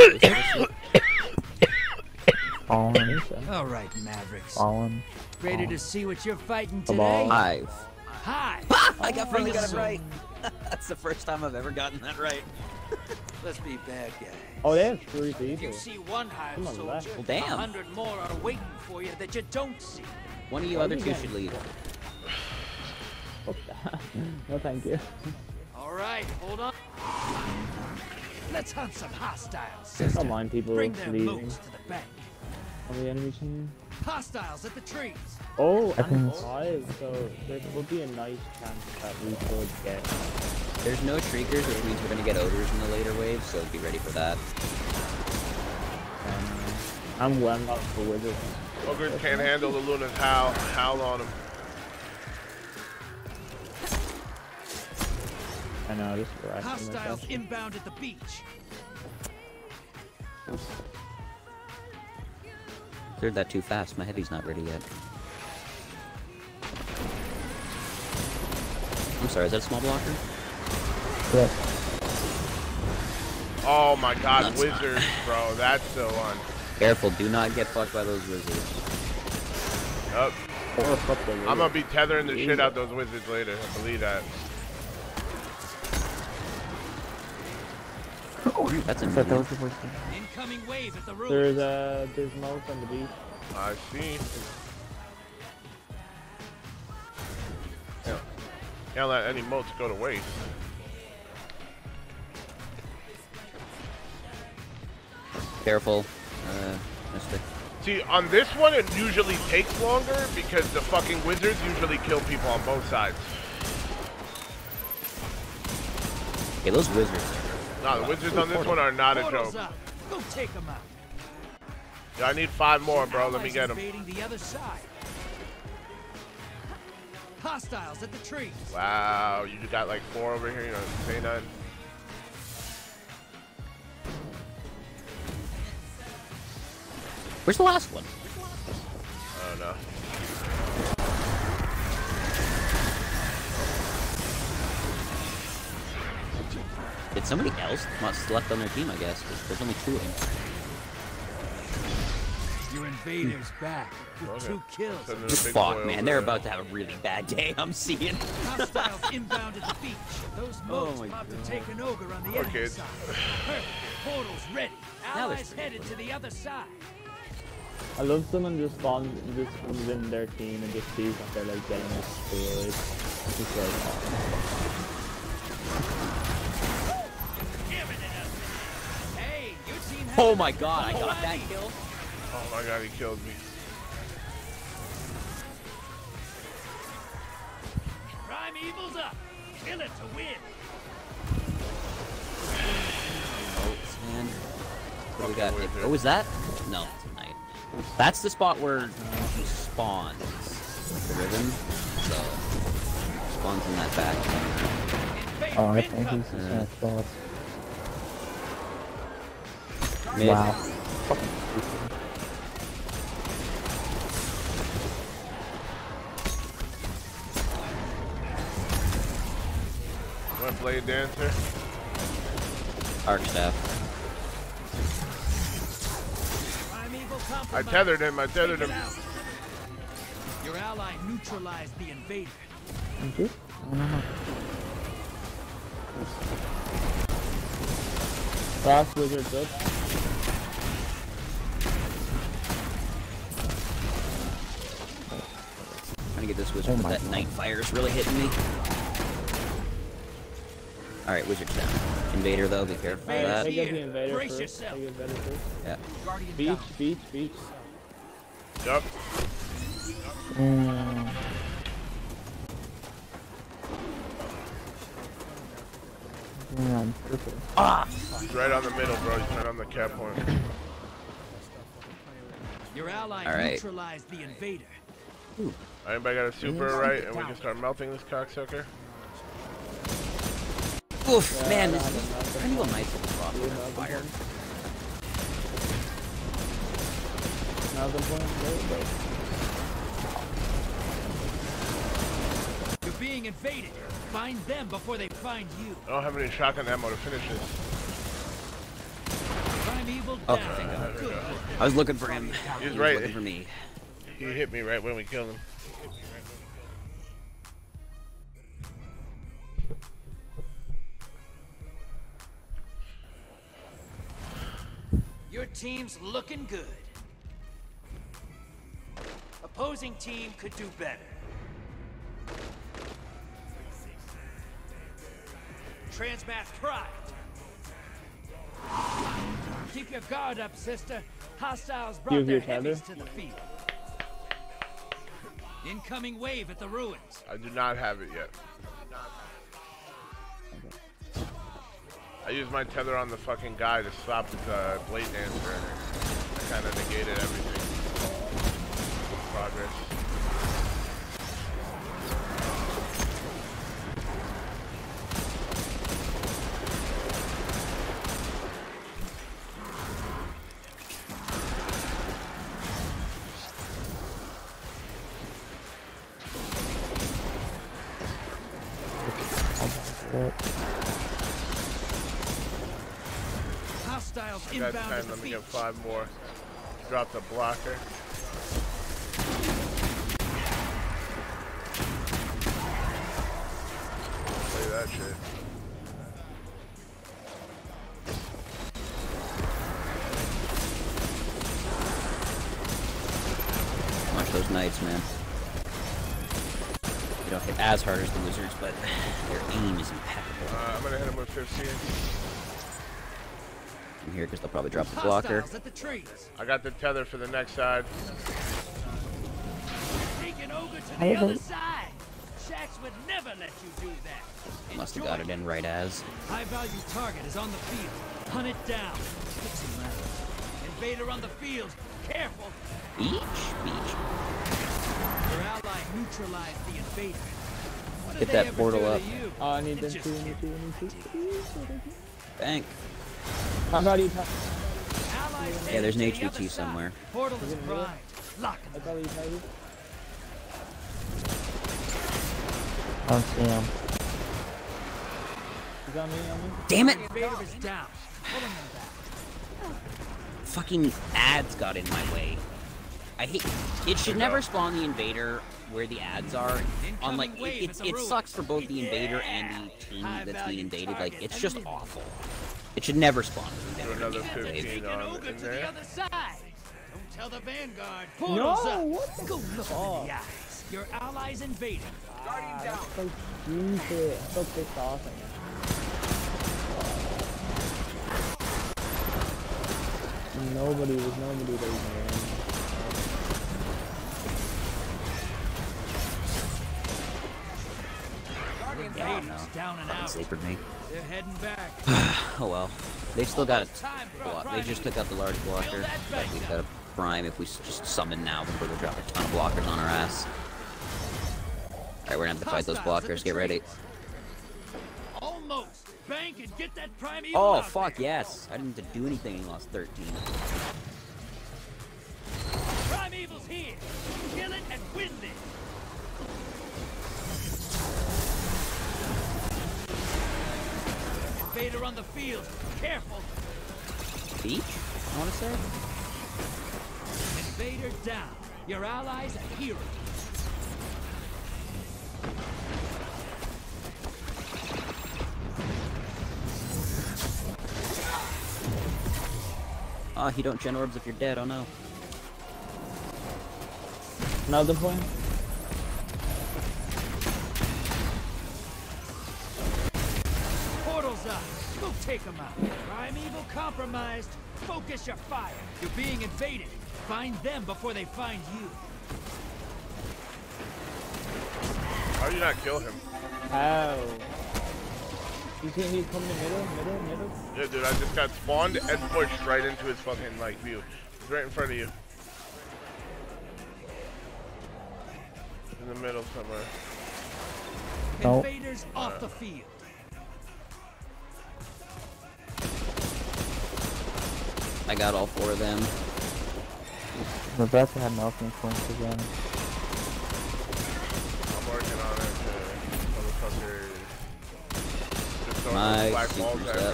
Fallen. All right, Mavericks. Fallen. Ready to see what you're fighting The today? ball. Hive. Hi. I finally got it right. That's the first time I've ever gotten that right. Let's be bad guys. Oh, they have 3 If people. you see one hive Come on, soldier, left. Well, damn. 100 more are waiting for you that you don't see. One of you Oh, other you two got it. should lead. Fuck that. No, thank you. All right, hold on. Let's hunt some hostiles. I don't mind people Bring their leaving. moats to the bank. Are the enemies here? Hostiles at the trees. Oh, and think- 5, so there would be a nice chance that we could get. There's no shriekers, which means we're gonna get odors in the later waves, so be ready for that. I'm not the wizard. Ogres can't handle the Luna's howl on him. I know, just harassing Hostiles myself. inbound at the beach. Cleared that too fast, my heavy's not ready yet. I'm sorry, is that a small blocker? Yep. Oh my god, That's wizards, bro. That's so on. Careful, do not get fucked by those wizards. Up. Or fuck the I'm gonna be tethering the shit out those wizards later. I believe that. That's a I thought medium. those were working. Incoming wave at the ruins. There's moats on the beach. I see. Can't let any moats go to waste. Careful, mister. See, on this one, it usually takes longer because the fucking wizards usually kill people on both sides. Okay, those wizards. No, the wizards on this one are not a Portals joke. up. Go take them out. Yeah, I need 5 more, bro. Let me Allies get them. invading the other side. Hostiles at the trees. Wow, you got like 4 over here. You don't say nothing. Where's the last one? I don't know. Did somebody else must left on their team, I guess, because there's only 2 of them. You're in Invaders back with 2 kills. Fuck, man, they're about to have a really bad day. I'm seeing. Hostiles inbound at the beach. Those moats about to take an ogre on the enemy side. Perfect. Portals ready. Allies headed to the other side. I love someone just comes in their team and just sees that they're like getting destroyed. It's just like, Oh my god, I got that kill. Oh my god, he killed me. Primeval's up. Kill it to win. Oh, man. What do we got? Oh, was that? No, tonight. That's the spot where he spawns. The ribbon. So, spawns in that back. Oh, I think he's just gonna kill us. Mid. Wow. Want to Blade Dancer? Arc Staff. I tethered him, Your ally neutralized the invader. Thank you. I don't know. Last wizard's up. Trying to get this wizard, but that night fire is really hitting me. Alright, wizard's down. Invader though, be careful of that. Take out the invader first. Take the invader first. Yeah. Beach. Yup. Ah! He's right on the middle, bro. He's right on the cap point. Your ally neutralized the invader. Anybody got a super right, and we can start melting this cocksucker? Oof, man, this is Primeval Knights will drop on fire. You're being invaded. Find them before they find you. I don't have any shotgun ammo to finish this. Primeval Okay. I was looking for him. He was right. Looking for me. He hit me right when we killed him. Your team's looking good. Opposing team could do better. Transmat Pride. Keep your guard up, sister. Hostiles brought their heavies to the field. Incoming wave at the ruins. I do not have it yet. I used my tether on the fucking guy to stop his Blade Dancer, and I kind of negated everything. Progress. Hostiles I got inbound 10, at the let me beach. get 5 more. Drop the blocker. Play that shit. Watch those knights, man. They don't hit as hard as the wizards, but their aim is impeccable. I'm gonna hit him with 15. I'm here because they'll probably drop the blocker. Hostiles at the trees. I got the tether for the next side. Taking over to the other side. Shax would never let you do that. Must have got it in right as. High value target is on the field. Hunt it down. Invader on the field. Careful. Beach. Your ally neutralized the invader. What did Get they that ever portal do to up. you? Oh, I need them Interesting. Bank. How about you? Allies Yeah, there's an headed to the HVT other somewhere. side. Portal is primed. Lock I thought you had it. I don't see him. He's on me. Damn it! Invader is down. Pulling them back. Fucking ads got in my way. I hate it. Should never spawn the invader where the ads are. On like it sucks for both the invader and the team that's being invaded. Like it's just awful. It should never spawn. Another 15 on in there. Don't tell the Vanguard. Portals up. Go look in the eyes. Your allies invading. Guardian down. So stupid. I'm so pissed off right now. Nobody was nobody that was Down and out. Sacred me. They're heading back. Oh well. They still got a block. They just took out the large blocker. But we've got a prime if we just summon now before they drop a ton of blockers on our ass. Alright, we're gonna have to fight those blockers. Get ready. Almost. Bank and get that prime evil Oh out fuck there. yes. I didn't have to do anything and lost 13. Prime evil's here. Kill it and win this. Invader on the field. Careful. Beach? I want to say. Invader down. Your allies a hero. Ah, you don't gen orbs if you're dead. Oh no. Another point. Portals up. Go take them out. Prime evil compromised. Focus your fire. You're being invaded. Find them before they find you. How do you not kill him? How? You think he's coming to middle? Yeah, dude, I just got spawned and pushed right into his fucking, like, view. He's right in front of you. In the middle somewhere. Nope. Invaders off the field. I got all 4 of them. Rebecca had melting points again. I'm working on it, motherfucker. Just throwing My those black balls super's at up. me.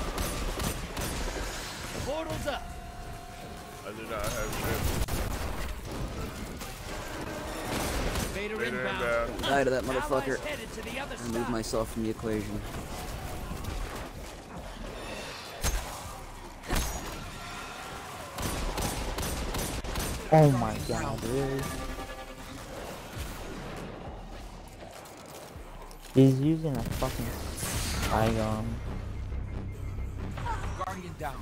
Portals up. I do not have shit. Invader Invader inbound. inbound. Die to that motherfucker. Allies headed to the other Remove side. myself from the equation. Oh my god, really? He's using a fucking Saigon. Guardian down.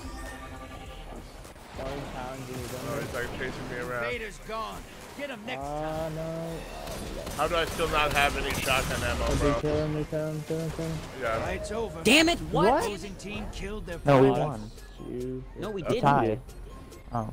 Oh, he's like chasing me around. Invader's gone. Get him next time. No. How do I still not have any shotgun ammo, They bro? kill him. Yeah. Fight's over. Damn it! What? Opposing team killed their No, we pilot. won. No, we A didn't. tie. Oh.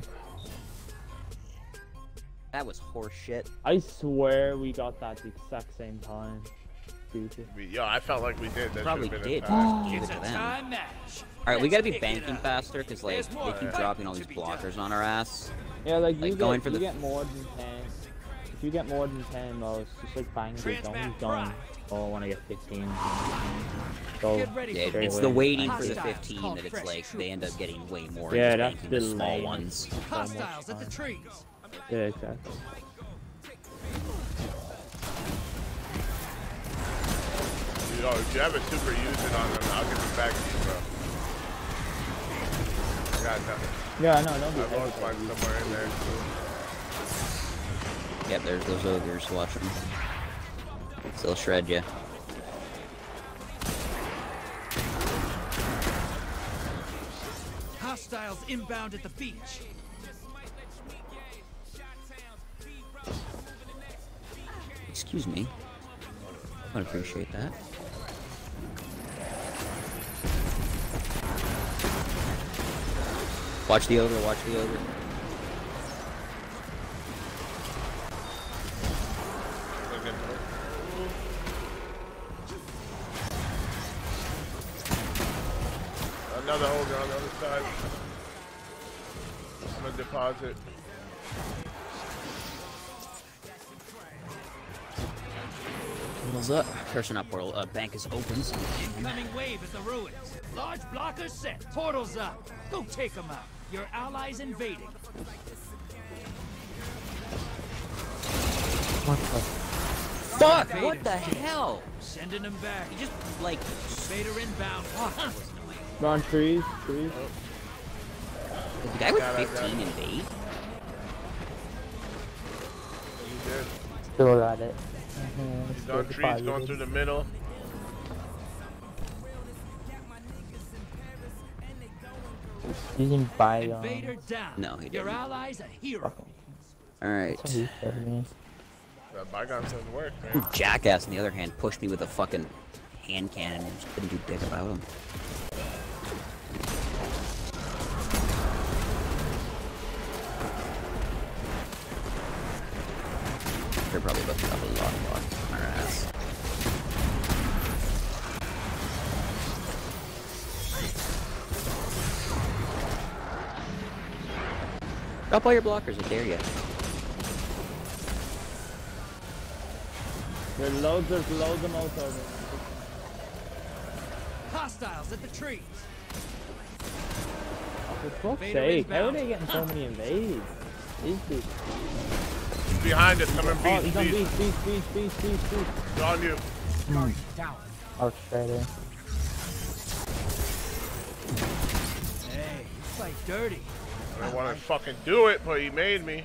That was horseshit. I swear we got that the exact same time. Stupid. Yo, I felt like we did. That Probably should have been did. a tie. Give It's it a to them. time match. Alright, we gotta be Let's pick it banking up. faster, because, like, There's more they keep fight dropping all these to be blockers done. on our ass. Yeah, like Like, you going get, for you the- get more than 10. If you get more than 10, well, it's just like bang, you're done. Oh, I want to get 15. So, Get ready Yeah, for it's war. the waiting for the Hostiles 15 called that it's fresh like, they end up getting way more Yeah, and that's just banking the the small lame. ones. Hostiles at the trees. yeah, exactly. Yo, if you have a super, use it on them. I'll give it back to you, bro. I got nothing. Yeah, no, don't be I lost mine hesitant. somewhere in there. Yep, there's those ogres. Watch them. They'll shred you. Hostiles inbound at the beach. Excuse me. I would appreciate that. Watch the ogre, watch the ogre. Another ogre on the other side. I'm gonna deposit. Portal's up. Cursor not portal. Bank is open. So Incoming wave at the ruins. Large blockers set. Portals up. Go take them out. Your allies invading. What the? Fuck! What the hell? Sending him back. He just, like... Vader inbound. Fuck. We're on trees. The guy with 15 invade? You did. Still got it. He's on trees going through the middle. Using Bygone. Invader down. No, he Your didn't. ally's a hero. Alright. That Bygone doesn't work, man. Jackass, on the other hand, pushed me with a fucking hand cannon and just couldn't do dick about him. They're probably about to have a lot of luck on our ass. Drop all your blockers, I dare ya. There's loads of motes over. Hostiles at the trees. For fuck's Vader sake, inbound. how are they getting so many invades? These dudes. He's behind us, coming Oh, beast, he's on beast. beast. He's on you. I'll try to. Hey, you fight dirty. I don't want to fucking do it, but he made me.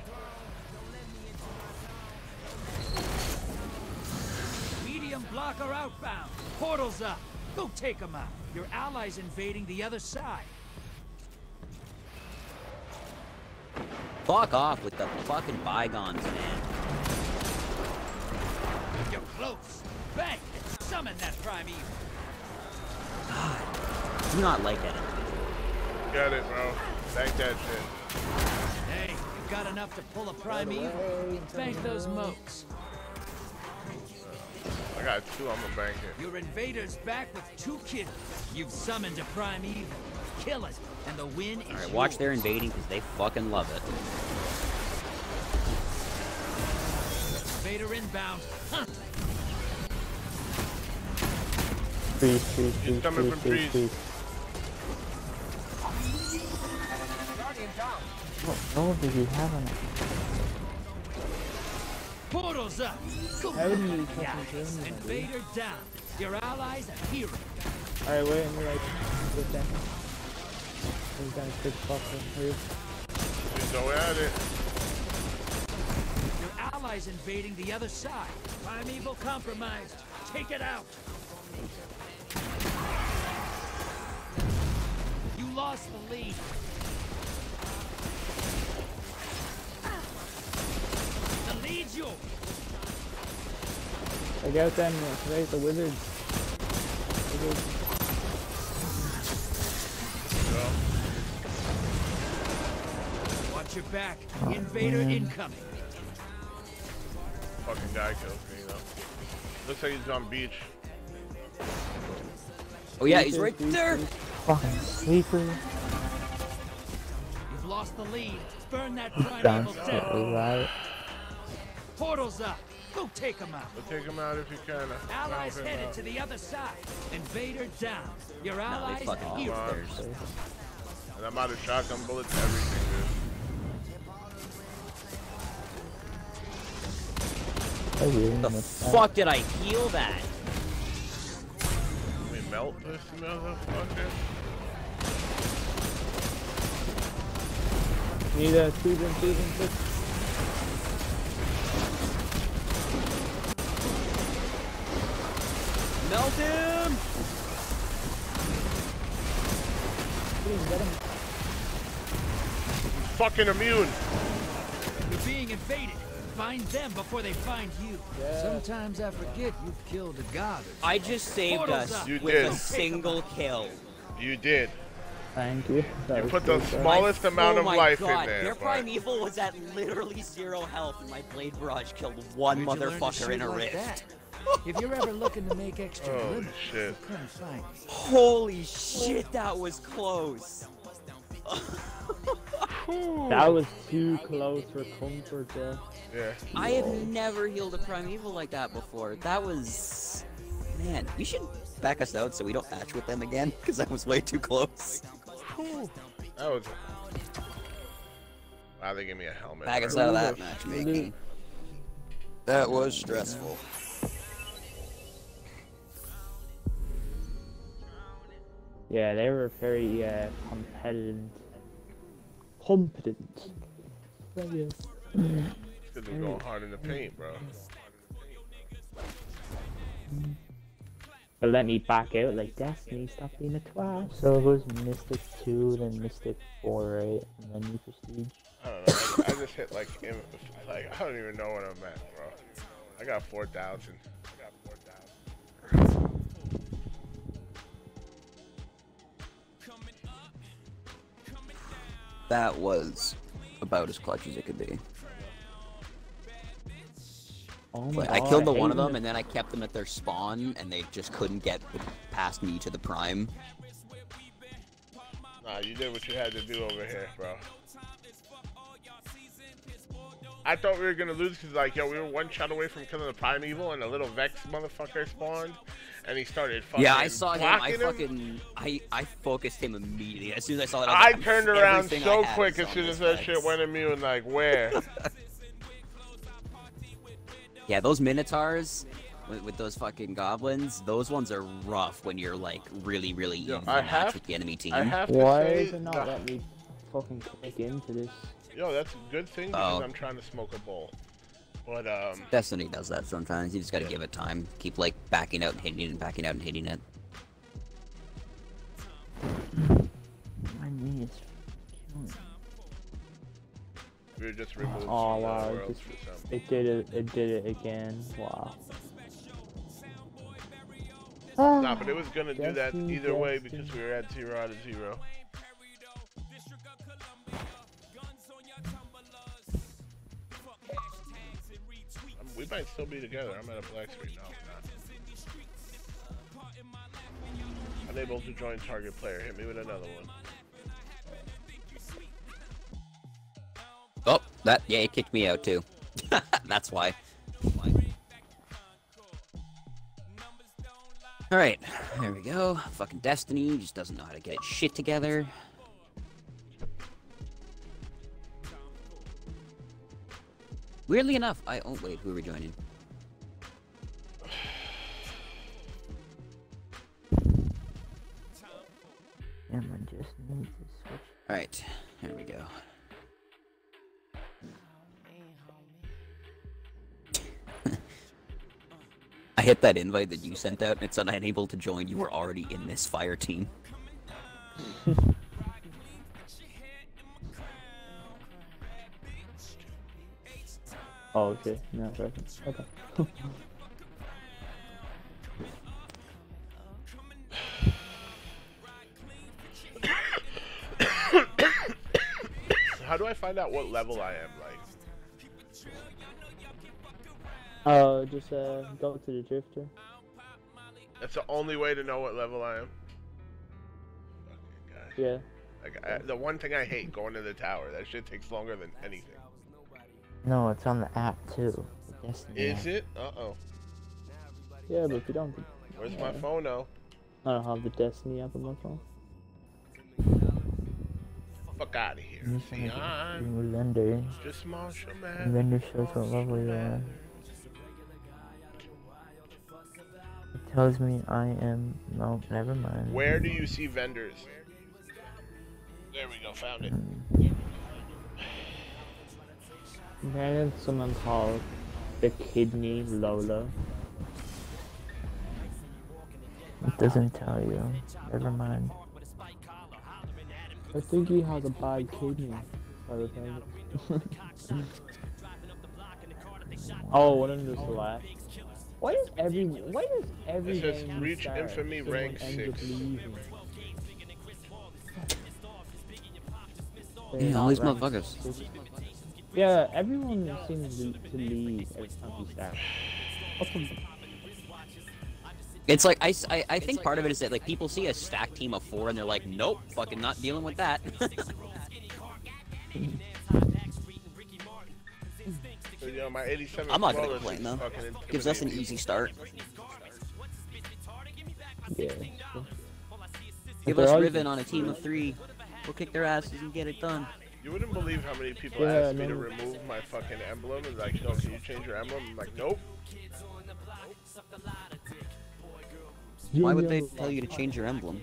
Medium blocker outbound. Portals up. Go take them out. Your allies invading the other side. Fuck off with the fucking bygones, man. You're close. Bang! Summon that primeval. God, do not like that. Get it, bro. Thank that shit. Hey, you got enough to pull a primeval? Bank those motes. I got two, I'm gonna bank it. Your invader's back with 2 kills. You've summoned a primeval. Kill it, and the win is Alright, watch yours. their invading because they fucking love it. Vader inbound. Huh. Trees. He's coming from trees. What role did he have on it? Portals up. Go. How did he fucking Yeah. kill me? Invader down. Your allies a hero. Alright, wait, I'm like, good second. He's got a quick fuck for you. Just go at it. Your allies invading the other side. Primeval compromised. Take it out. You lost the lead. The lead's yours. Take out them, right, the wizards. Watch your back. Invader incoming. Fucking guy kills me, though. Looks like he's on beach. Oh yeah, he's right there! Fucking sleeper. You've lost the lead. Burn that Down primeval slightly, down. right? Portals up. Go take them out. We'll take him out if you can. Allies Help him headed out. to the other side. Invader down. Your No, they allies fucking are use heroes. theirs. And I'm out of shotgun bullets, everything, I really The missed that. fuck did I heal that? dude. We melt this motherfucker. Need a season 6. Melt him! Please, get him. Fucking immune. You're being invaded. Find them before they find you. Yeah. Sometimes I forget you've killed a god. I just saved Portals us up. You with did. a single kill. You did. Thank you. That You was put the good, smallest amount Oh of my life God, in there. Their but- primeval was at literally 0 health, and my blade barrage killed one Where'd you learn to motherfucker in shoot a like rift. that? If you're ever looking to make extra Holy limit, shit. come find me. Holy shit, that was close. That was too close for comfort, yeah. Yeah. I have never healed a primeval like that before. That was... Man, you should back us out so we don't match with them again, because that was way too close. That was. Wow, they gave me a helmet. Back us out of that matchmaking. That was stressful. Yeah, they were very competent. Competent. Because they're going hard in the paint, bro. But let me back out like Destiny, stop being a twat. So it was Mystic 2, then Mystic 4, right? And then New Prestige. I don't know. I just hit like I don't even know what I'm at, bro. I got 4,000. That was about as clutch as it could be. Oh my I God, killed the I one of hate them, and then I kept them at their spawn, and they just couldn't get past me to the prime. Nah, you did what you had to do over here, bro. I thought we were gonna lose because, like, yo, we were one shot away from killing the Primeval, and a little Vex motherfucker spawned, and he started fucking. Yeah, I saw him. I focused him immediately as soon as I saw that. I turned around so quick as soon as that shit went immune. Like, where? Yeah, those Minotaurs with those fucking goblins, those ones are rough when you're like really, really even match with the enemy team. Why is it not let me fucking click into this? Yo, that's a good thing because I'm trying to smoke a bowl. But Destiny does that sometimes. You just gotta give it time. Keep like backing out and hitting it and backing out and hitting it. My knee is killing me. We were just removed. Oh wow, it did it again. Wow. Nah, but it was gonna do that either way because we were at 0 out of 0. We might still be together. I'm at a black screen now. Unable to join target player. Hit me with another one. Oh, yeah, it kicked me out too. That's why. Alright, there we go. Fucking Destiny just doesn't know how to get its shit together. Weirdly enough, oh wait, who are we joining? Emma just needs to switch. Alright, here we go. I hit that invite that you sent out and it's unable to join. You were already in this fire team. Oh, okay. No, perfect. Okay. How do I find out what level I am, like? Just go to the drifter. That's the only way to know what level I am? Yeah. Like, the one thing I hate, going to the tower. That shit takes longer than anything. No, it's on the app too. Is it? Uh-oh. Yeah, but if you don't... Where's my phone, though? I don't have the Destiny app on my phone. Fuck out of here. See, Render. Just Marshall, man. Render shows what level you are. It tells me I am... No, never mind. Where do you see vendors? There we go, found it. There's someone called the Kidney Lola. It doesn't tell you. Never mind. I think he has a bad kidney. Oh, one of them just left. Why does every It says game reach start, infamy someone rank ends up 6. leaving? Yeah, all these motherfuckers. Yeah, everyone seems to leave every time he starts. It's like, I think part of it is that, like, people see a stacked team of 4 and they're like, nope, fucking not dealing with that. So, you know, my 87 I'm not gonna complain, though. Gives us an easy start. Yeah. Give us Riven on a team of 3. We'll kick their asses and get it done. You wouldn't believe how many people Yeah, ask me to no. remove my fucking emblem and like, no, can you change your emblem? I'm like, nope. Why would they tell you to change your emblem?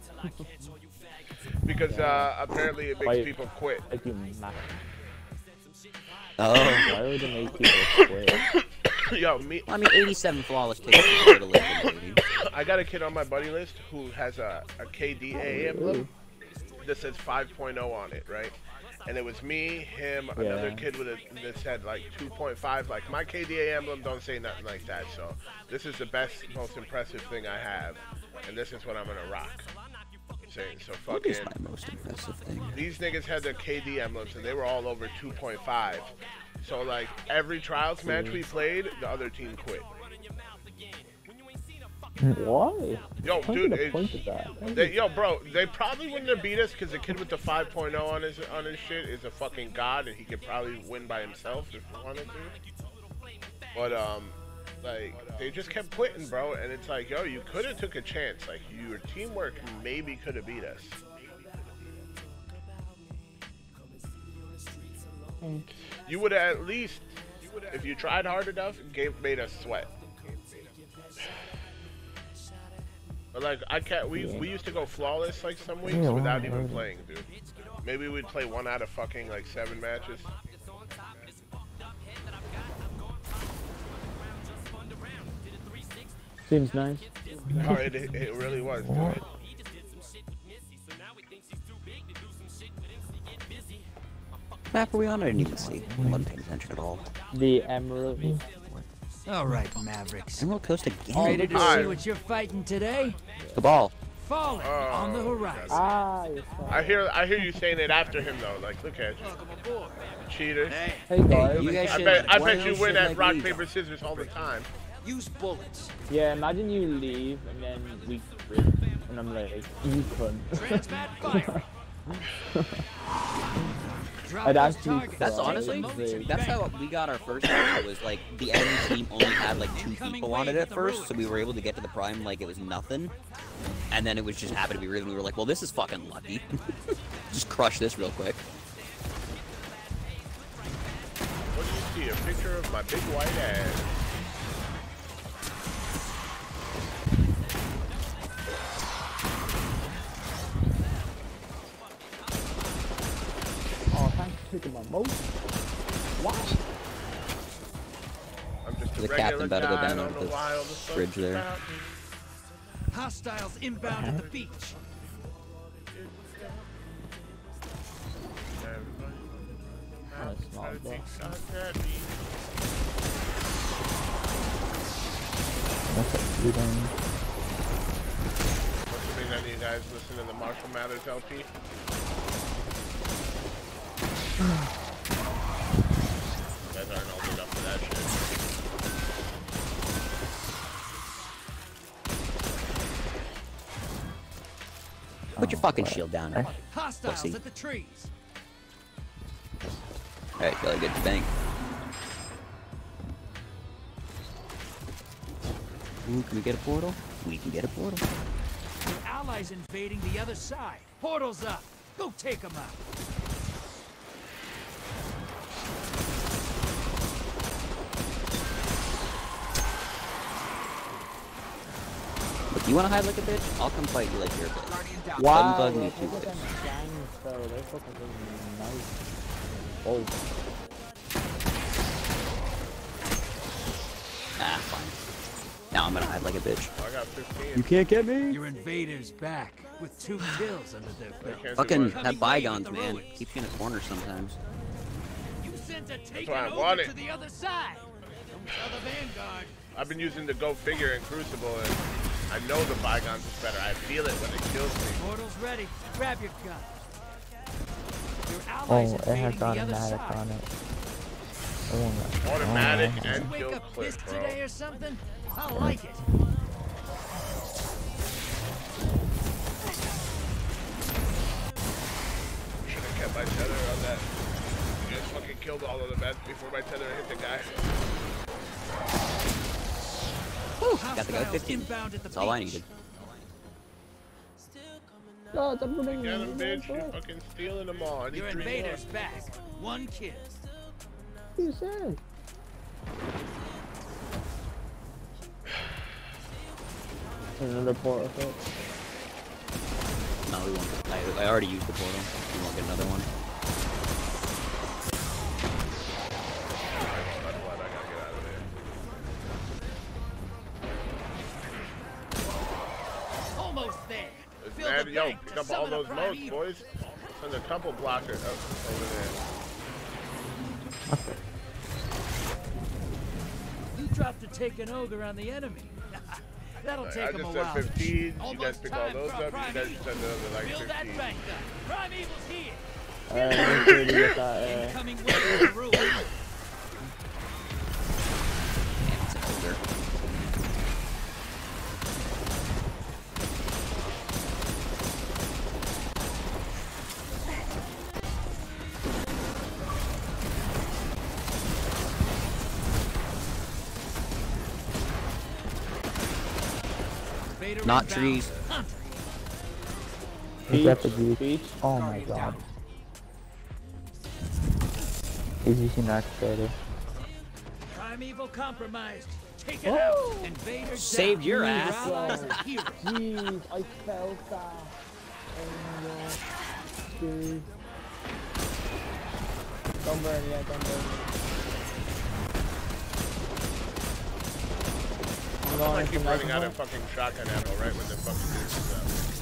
Because apparently it makes people quit. Like you mad. Oh. Why would it make people quit? Yo, me. I mean, 87 flawless takes to live in, baby. I got a kid on my buddy list who has a KDA emblem that says 5.0 on it, right? And it was me, him, another kid with that said like 2.5. Like my KDA emblem don't say nothing like that. So this is the best, most impressive thing I have, and this is what I'm gonna rock. Saying so What fucking. is my most impressive thing? These niggas had their KD emblems and they were all over 2.5. So like every trials match we played, the other team quit. Why? Yo, dude, Yo, bro, they probably wouldn't have beat us because the kid with the 5.0 on his shit is a fucking god and he could probably win by himself if he wanted to. But like they just kept quitting, bro, and it's like, yo, you could have took a chance. Like your teamwork maybe could have beat us. You would have at least, if you tried hard enough, made us sweat. But like I can't. We used to go flawless like some weeks without even playing, dude. Maybe we'd play 1 out of fucking like 7 matches. seems nice. No, it really was, dude. Map are we on? I didn't even see. I wasn't paying attention at all. The Emerald. All right, Mavericks. Emerald Coast again. Ready to see what you're fighting today? The ball. Falling on the horizon. I hear you saying it after him though. Like, look at you, cheater. Hey guys. You guys I bet you win at rock paper scissors all the time. Use bullets. Yeah, imagine you leave and then we rip, and I'm like, you couldn't. I'd actually. That's honestly, that's how we got our first match. It was like the enemy team only had like 2 people on it at first, so we were able to get to the prime like it was nothing. And then it was just happened to be real, and we were like, well, this is fucking lucky. Just crush this real quick. What do you see? A picture of my big white ass. Oh, thanks for taking my moat. What? I'm just The captain about to go down over the bridge there. Hostiles inbound at the beach. That's not bad. That's a good one. Assuming that you guys listen to the Marshall Mathers LP. You guys aren't old enough for that shit. Put your fucking shield down. Hostiles Pussy. at the trees. Alright, gotta get the bank. Ooh, can we get a portal? We can get a portal. The allies invading the other side. Portals up. Go take them out. Look, you wanna hide like a bitch? I'll come fight you like you're a bitch. Wow, Bug me they're too, fucking bitch. gangs though. They're fucking nice. Oh. Ah, fine. Now I'm gonna hide like a bitch. I got 15. You can't get me. Your invaders back with 2 kills under their belt. Fucking have bygones, man. Keeps you in a corner sometimes. You sent a taken why I over want to it. the other side. Don't tell the Vanguard. I've been using the Go Figure in Crucible, and I know the Bygones is better. I feel it when it kills me. Portal's ready. Grab your gun. Your allies Oh, it invading has the other automatic side. on it. Oh, Automatic oh. and Wake kill up clip, pissed bro. today or something? I like it. Should have kept my tether on that. I just fucking killed all of the vets before my tether hit the guy. Got the guy 15. That's all I needed. No, it's a pudding. Get him, bitch. You're fucking stealing them all. I need Your 3 more. invader's back. 1 kill. You said. Another portal hit. No, we won't. I already used the portal. We won't get another one. Almost there. Man, yo, pick up all those modes, boys. Send a couple blockers over there. You dropped to take an ogre on the enemy. That'll take him a while. I just said 15. You guys pick all those up. You guys send another like 15. That bank up. Primeval's here. Make sure to get that. Incoming wave of the ruin. Damn, it's an ogre. Not trees. He's at the beach. Oh my god. He's using Activator. Primeval compromised. Take it out. Invader Saved your ass. Jeez, I felt that. Oh my god. Dude. Don't burn yet, don't burn yet. I keep running out of fucking shotgun ammo right when the fucking dude is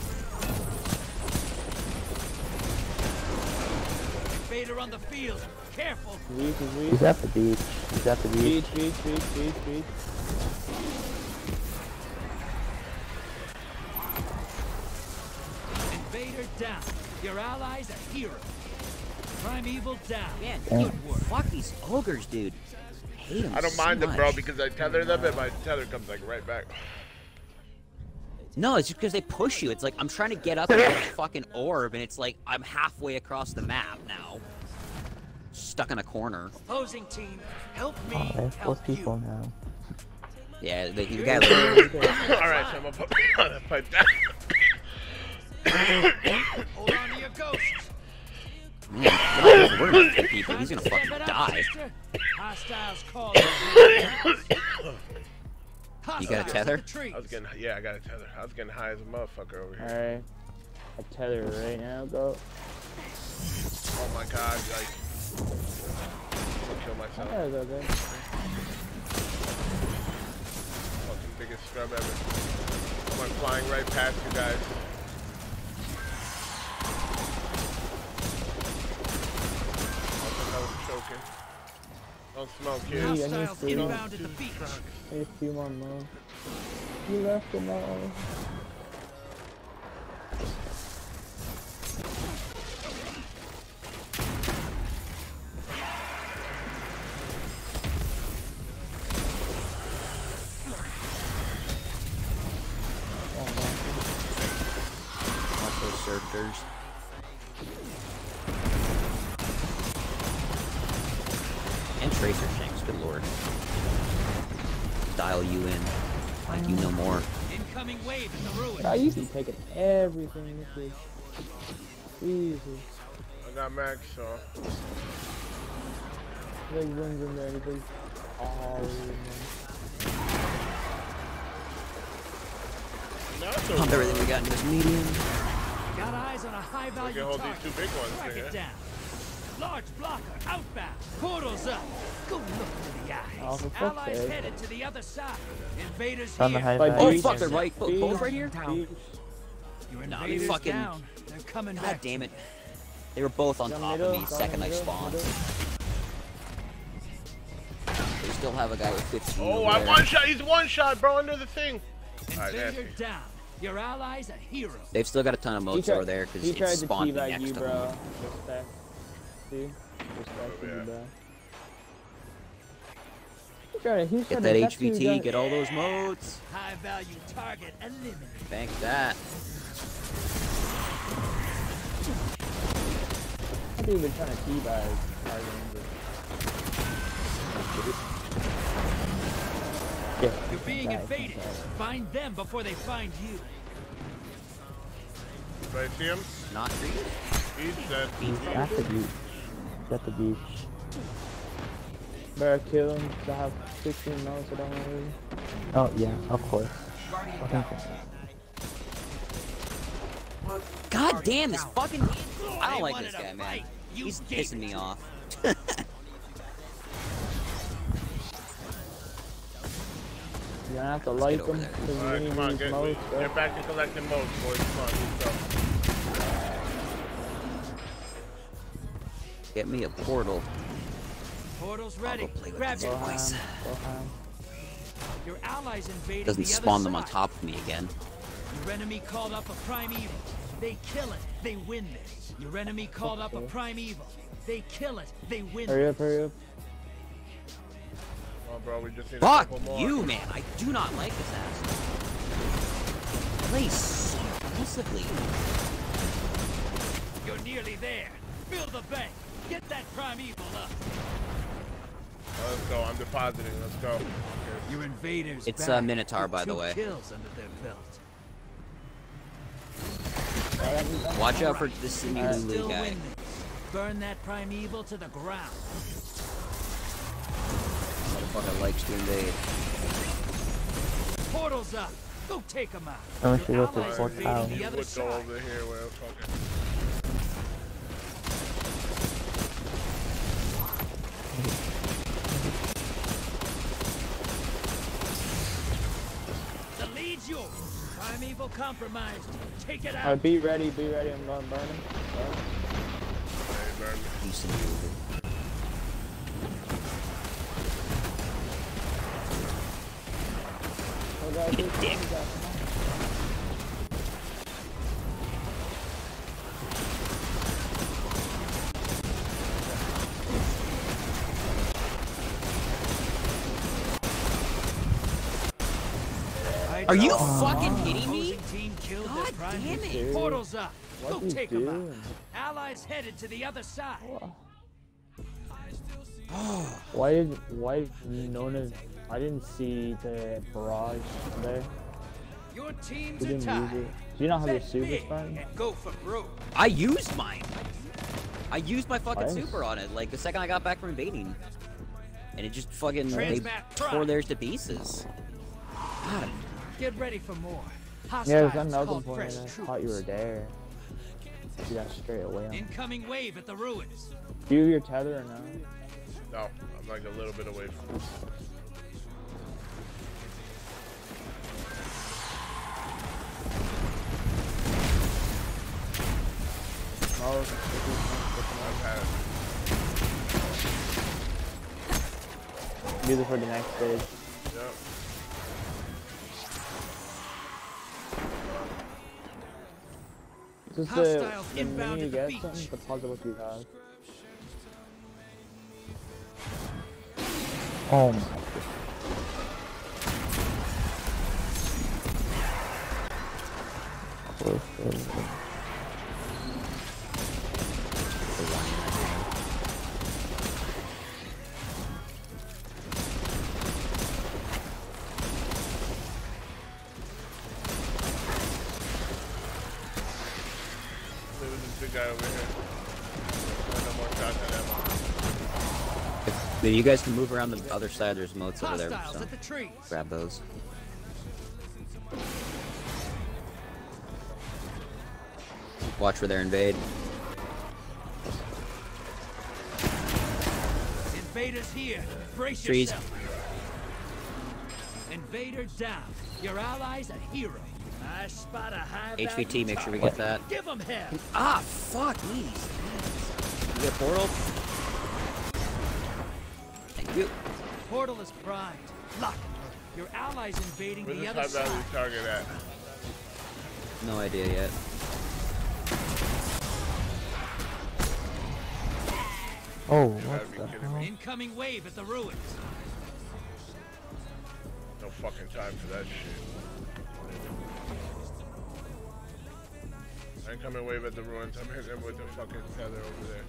up. Invader on the field. Careful. He's at the beach. He's at the beach. Beach. Invader down. Your ally's a hero. Primeval down. Man, good work. Fuck these ogres, dude. Hate them I don't so mind them, much. bro, because I tether them and my tether comes like right back. No, it's just because they push you. It's like I'm trying to get up and get a fucking orb, and it's like I'm halfway across the map now. Stuck in a corner. Opposing team, help me Oh, there's 4 help people you. now. Yeah, the guy. Alright, so I'm gonna put the pipe down. Hold on to your ghosts. We're gonna hit people. He's gonna fucking die. Hostiles call. You got a tether? I was getting, yeah, I got a tether. I was getting high as a motherfucker over here. Alright. I tether right now, go. Oh my god, like, I'll kill myself. There we go, good. Fucking biggest scrub ever. I went flying right past you guys. I was choking. Don't smoke, kids. Hostiles inbound at the beach. Need a few more moves. You left them all. Servitors. And tracer shanks, good lord. Dial you in like you know more. Incoming wave in the ruin. I used to be taking everything with this. Jesus. I got max, so. Big wings in there, big. Pump everything we got into this medium. Got eyes on a high value can hold target. these 2 big ones Track here. it down. Large blocker outbound. Portals up. Go look to the eyes. Oh, for fuck's Allies sake. headed to the other side. Invaders On the here. high Like, value. Oh fuck, they're right. Both right here? Your Nah, they invaders fucking- down. They're coming God back. damn it. They were both on Down top middle, of me down second I middle, spawned. middle. They still have a guy with 15. Oh, over I there. one shot. He's one shot, bro, under the thing. Alright, Invader nasty. down. Your allies a hero. They've still got a ton of motes over there because he it's tried to spawned teabag next you, to bro. them. Respect. See? Respect to yeah. you, bro. Get that HVT, get all those motes. High value target eliminated. Bank that. I think they're trying to teabag our Yeah. You're being invaded. Find them before they find you. I see him? Not trees? He's dead. He's at the beach. He's at the beach. Better kill him because I have 16 notes I don't know. Oh, yeah, of course. God damn, this fucking... I don't like this guy, man. He's pissing me off. You're gonna have to like him. Alright, come on, get back to collecting modes, boys. Come on, let's go. Get me a portal. Portal's ready. Grab your voice. Your allies invaded Doesn't the spawn other them on side. top of me again. Your enemy called up a primeval. They kill it. They win this. Your enemy called up a primeval. They kill it. They win. Hurry up, hurry up. Oh, bro, we just need Fuck a couple more. you, man. I do not like this asshole. Plays so aggressively. You're nearly there. Fill the bank. Get that primeval up. Let's go. I'm depositing. Let's go. Your invaders. It's back Minotaur, with by the 2 way. kills under their belt. Watch out for this Still Lulu guy. win this. Burn that primeval to the ground. Motherfucker likes to invade. Portal's up. Go take them out. I wish Your you looked at allies Fort invading Town. the other Let's go side. over here. Where the fuck? The lead's yours. Primeval compromised. Take it out. Alright, be ready, be ready. I'm going to burn him. Decent movie. Oh, guys, Dick. Are you fucking kidding me? Opposing team killed God their primeval. damn it. Portal's up. Go What you take them doing? out. Allies headed to the other side. Why none of I didn't see the barrage there. Your teams We are didn't use tied. it. Do you not have your Set super big spine? and go for broke. I used mine. I used my fucking Nice. super on it, like the second I got back from invading. And it just fucking, they Transmat tore Prime. theirs to pieces. God, Get ready for more. Yeah, there's Hostiles another called point fresh and I troops. thought you were there. See that straight away. Incoming wave at the ruins. Do you have your tether or no? No, I'm like a little bit away from it. Oh, do this for the next stage. Yep. Just Hostiles the inbound minute you at the get beach. something, deposit what you have. Oh my. There was this big guy over here. No more shotgun ammo. Then you guys can move around the other side. There's moats over there. Hostiles So at the trees. grab those. Watch where they invade. Invaders here. Brace Trees. yourself. Invader down. Your ally's a hero. I spot a high HVT, make sure we get that. Give them hell. Ah, fuck me. You get a portal? Thank you. Portal is primed. Lock it. Your allies invading Where's the this other high value side. target at? No idea yet. Oh, You gotta what be the kidding hell? me. Incoming wave at the ruins. No fucking time for that shit. I'm coming wave at the ruins. I'm hitting him with the fucking tether over there.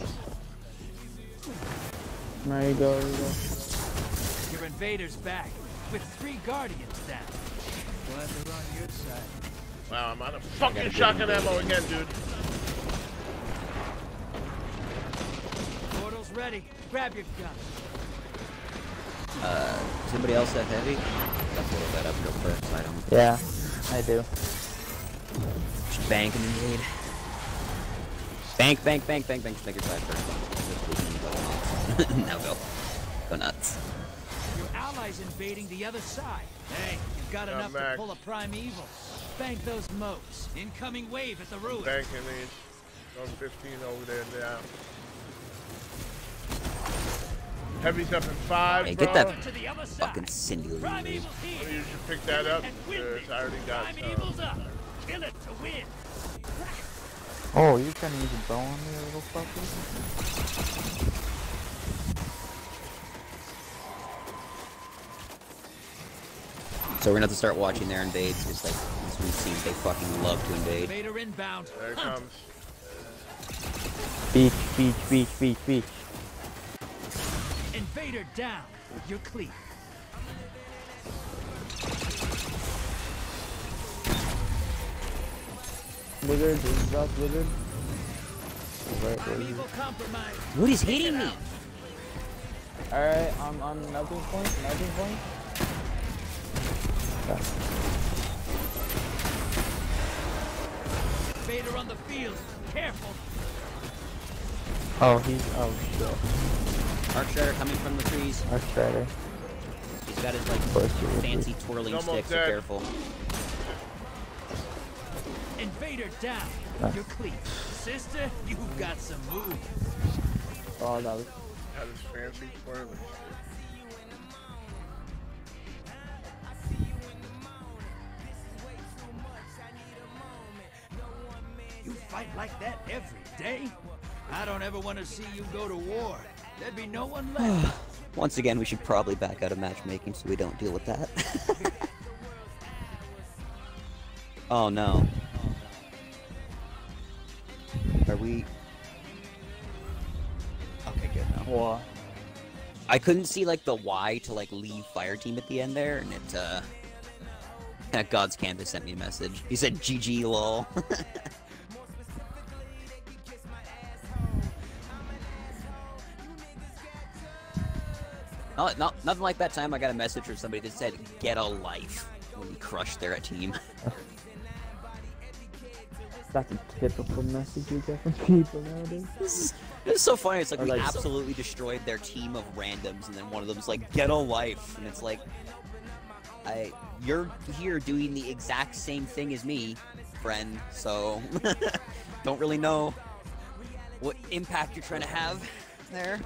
There you go, there you go. Your invaders back with 3 guardians down. Glad they're on your side. Wow, I'm out of fucking shotgun ammo again, dude. Portal's ready. Grab your gun. Does anybody else have heavy? That's a little bit up real first. I don't. Yeah, I do. Just bank and invade. Bank, bank, bank, bank, bank. Just make your side first. Now go. Go nuts. Your allies invading the other side. Hey, you've got enough to pull a primeval. Bank those moats. Incoming wave at the ruins. Banking these. Going 15 over there now. Heavy's up in 5, Hey, bro. get that fucking Cindy Lee. Well, you should pick that up, because I already got some. Kill it to win. Oh, you're trying to use a bow on me, little fucker? So we're gonna have to start watching their invades, just like as we've seen, they fucking love to invade. Invader inbound. There it comes. Beach, beach, beach, beach, beach. Invader down. You're clear. Blizzard, this is us, Blizzard. Right, Primeval compromise. What is hitting me? Alright, I'm on melting point, melting point. Okay. Invader on the field. Careful. Oh, oh shit. Arc Strider coming from the trees. Arc Strider. He's got his like fancy twirling stick, so careful. Invader down. You're clean. Sister, you've got some moves. Oh, that was... Got his fancy twirling. You fight like that every day? I don't ever want to see you go to war. There'd be no one left. Once again, we should probably back out of matchmaking so we don't deal with that. Oh no. Are we... Okay, good now. What? I couldn't see like the Y to like leave fire team at the end there, and it God's Canvas sent me a message. He said GG lol. Nothing like that time I got a message from somebody that said get a life when we crushed their team. That's a typical message you get from people nowadays. It's so funny. It's like Or we like- absolutely destroyed their team of randoms, and then one of them's like, "Get a life," and it's like, you're here doing the exact same thing as me, friend. So don't really know what impact you're trying to have there.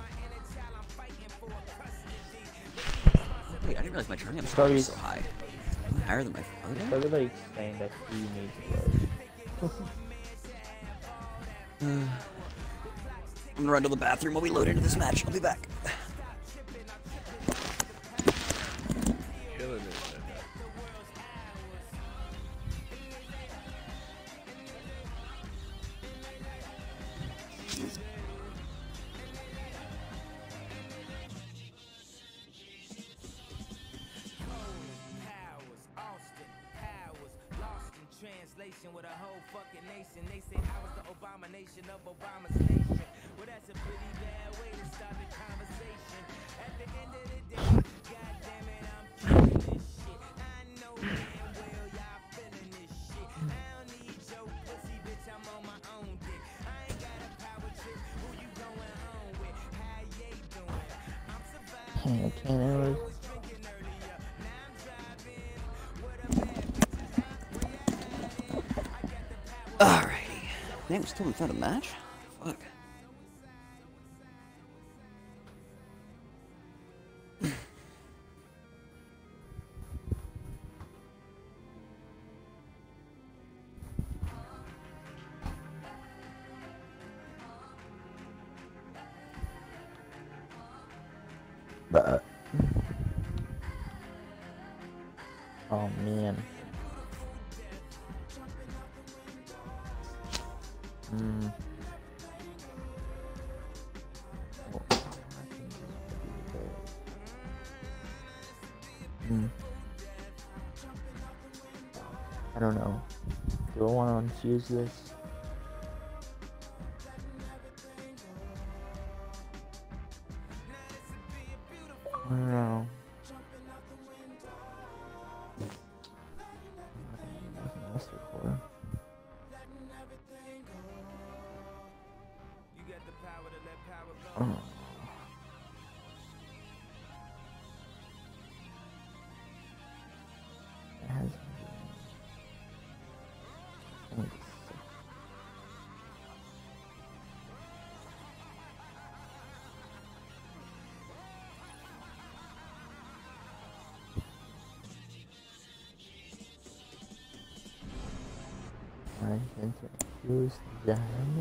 Wait, I didn't realize my Triumph score was so high. Am I higher than my father? So they're like saying that he needs to I'm gonna run to the bathroom while we load into this match. I'll be back. Killing it. With a whole fucking nation, they say I was the abomination of Obama's nation. Well, that's a pretty bad way to start the conversation. At the end of the day, goddamn it, I'm feeling this shit. I know damn well y'all feeling this shit. I don't need your pussy, bitch. I'm on my own dick. I ain't got a power trip. Who you going home with? How you doing? I'm surviving. Alrighty. Man, we're still in front of match? Fuck. Oh man. I don't know. Do I want to infuse this? I don't know. Nothing else to record. Oh. It has I can use that.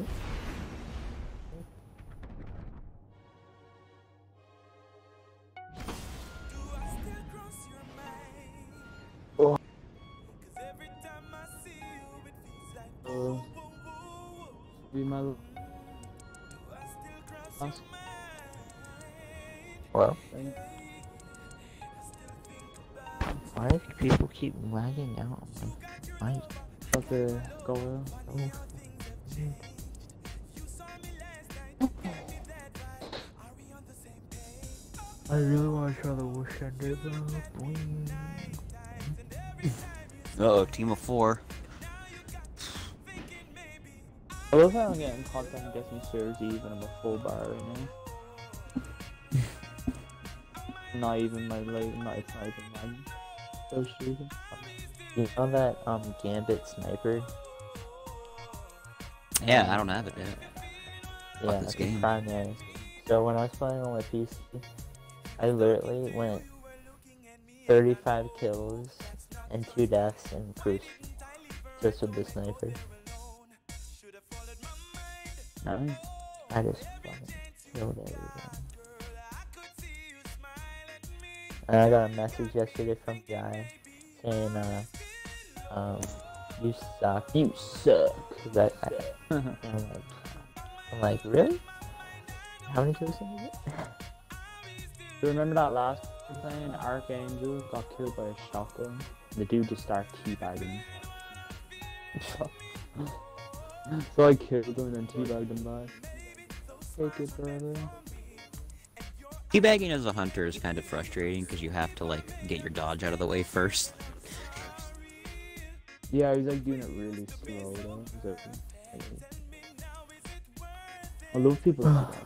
Oh. Be my last. Well, why do people keep lagging out on my mic? Okay, go well. Oh. I really want to try the Wish Ender though. Uh-oh, team of 4. I love how I'm getting content guessing Sir's even I'm a full bar right now. Not even my late, not even mine. So stupid. You know that Gambit sniper? Yeah, I don't have it yet. Yeah, this it's game. primary. So when I was playing on my PC, I literally went 35 kills and 2 deaths in Cruise just with the sniper. Nice. I just fucking killed everyone. And I got a message yesterday from a guy saying, you suck. You suck. And I'm like, really? How many kills did I get? You remember that last playing Archangel got killed by a shotgun? The dude just started teabagging. So I killed him and then teabagged him back. Take it, brother. Teabagging as a hunter is kind of frustrating because you have to like get your dodge out of the way first. Yeah, he's like doing it really slow though. I love people like that.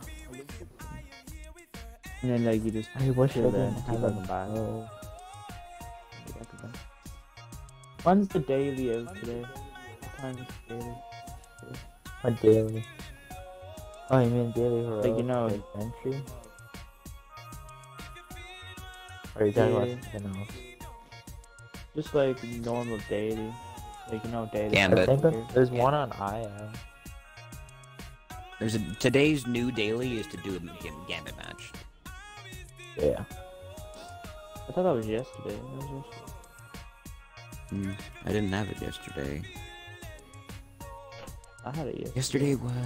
And then like you just I wish I kill didn't them, have teabag them back. When's the daily out today? What time is the daily? What daily? Oh, you mean daily heroic? Like, you know, adventure? Or are you talking about Yeah. something else? Just like normal daily. Like, you know, daily. Gambit. I think there's one on IO. There's today's new daily is to do a Gambit match. Yeah. I thought that was yesterday. That was yesterday. I didn't have it yesterday. I had it yesterday. Yesterday was...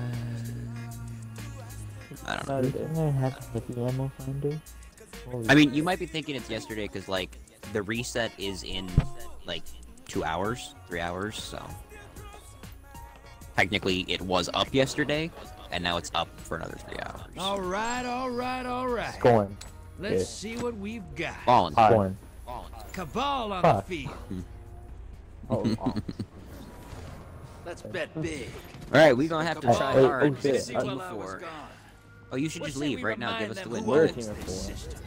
I don't know. Didn't I have a heavy ammo finder? I mean, you might be thinking it's yesterday because, like, the reset is in, like, 2 hours, 3 hours, so... Technically, it was up yesterday, and now it's up for another 3 hours. Alright. Scoring. Let's Yeah. see what we've got. Fallen. Scoring. Cabal on Fuck. the field. Oh, Let's bet big. Alright, we're gonna have to try Wait, hard. oh, shit. Team of While I was 4. gone. Oh, you should What just say leave we right now. Give remind us the them win. who We're a owns team of this 4. system?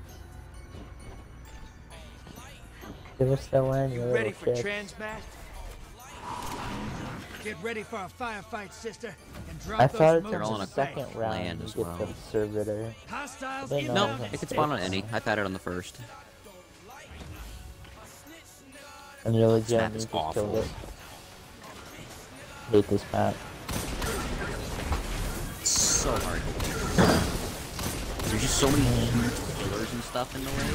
Give us the win, you You little ready for shit. transmat? Get ready for a firefight, sister, and I drop thought those it's They're all in in the a second round land you as get well. the servitor. Hostiles They know No, inbound. it could spawn on any. I've had it on the first. And you This map legitimately is just killed awful. it. Hate this map. It's so hard. There's just so many huge pillars and stuff in the way.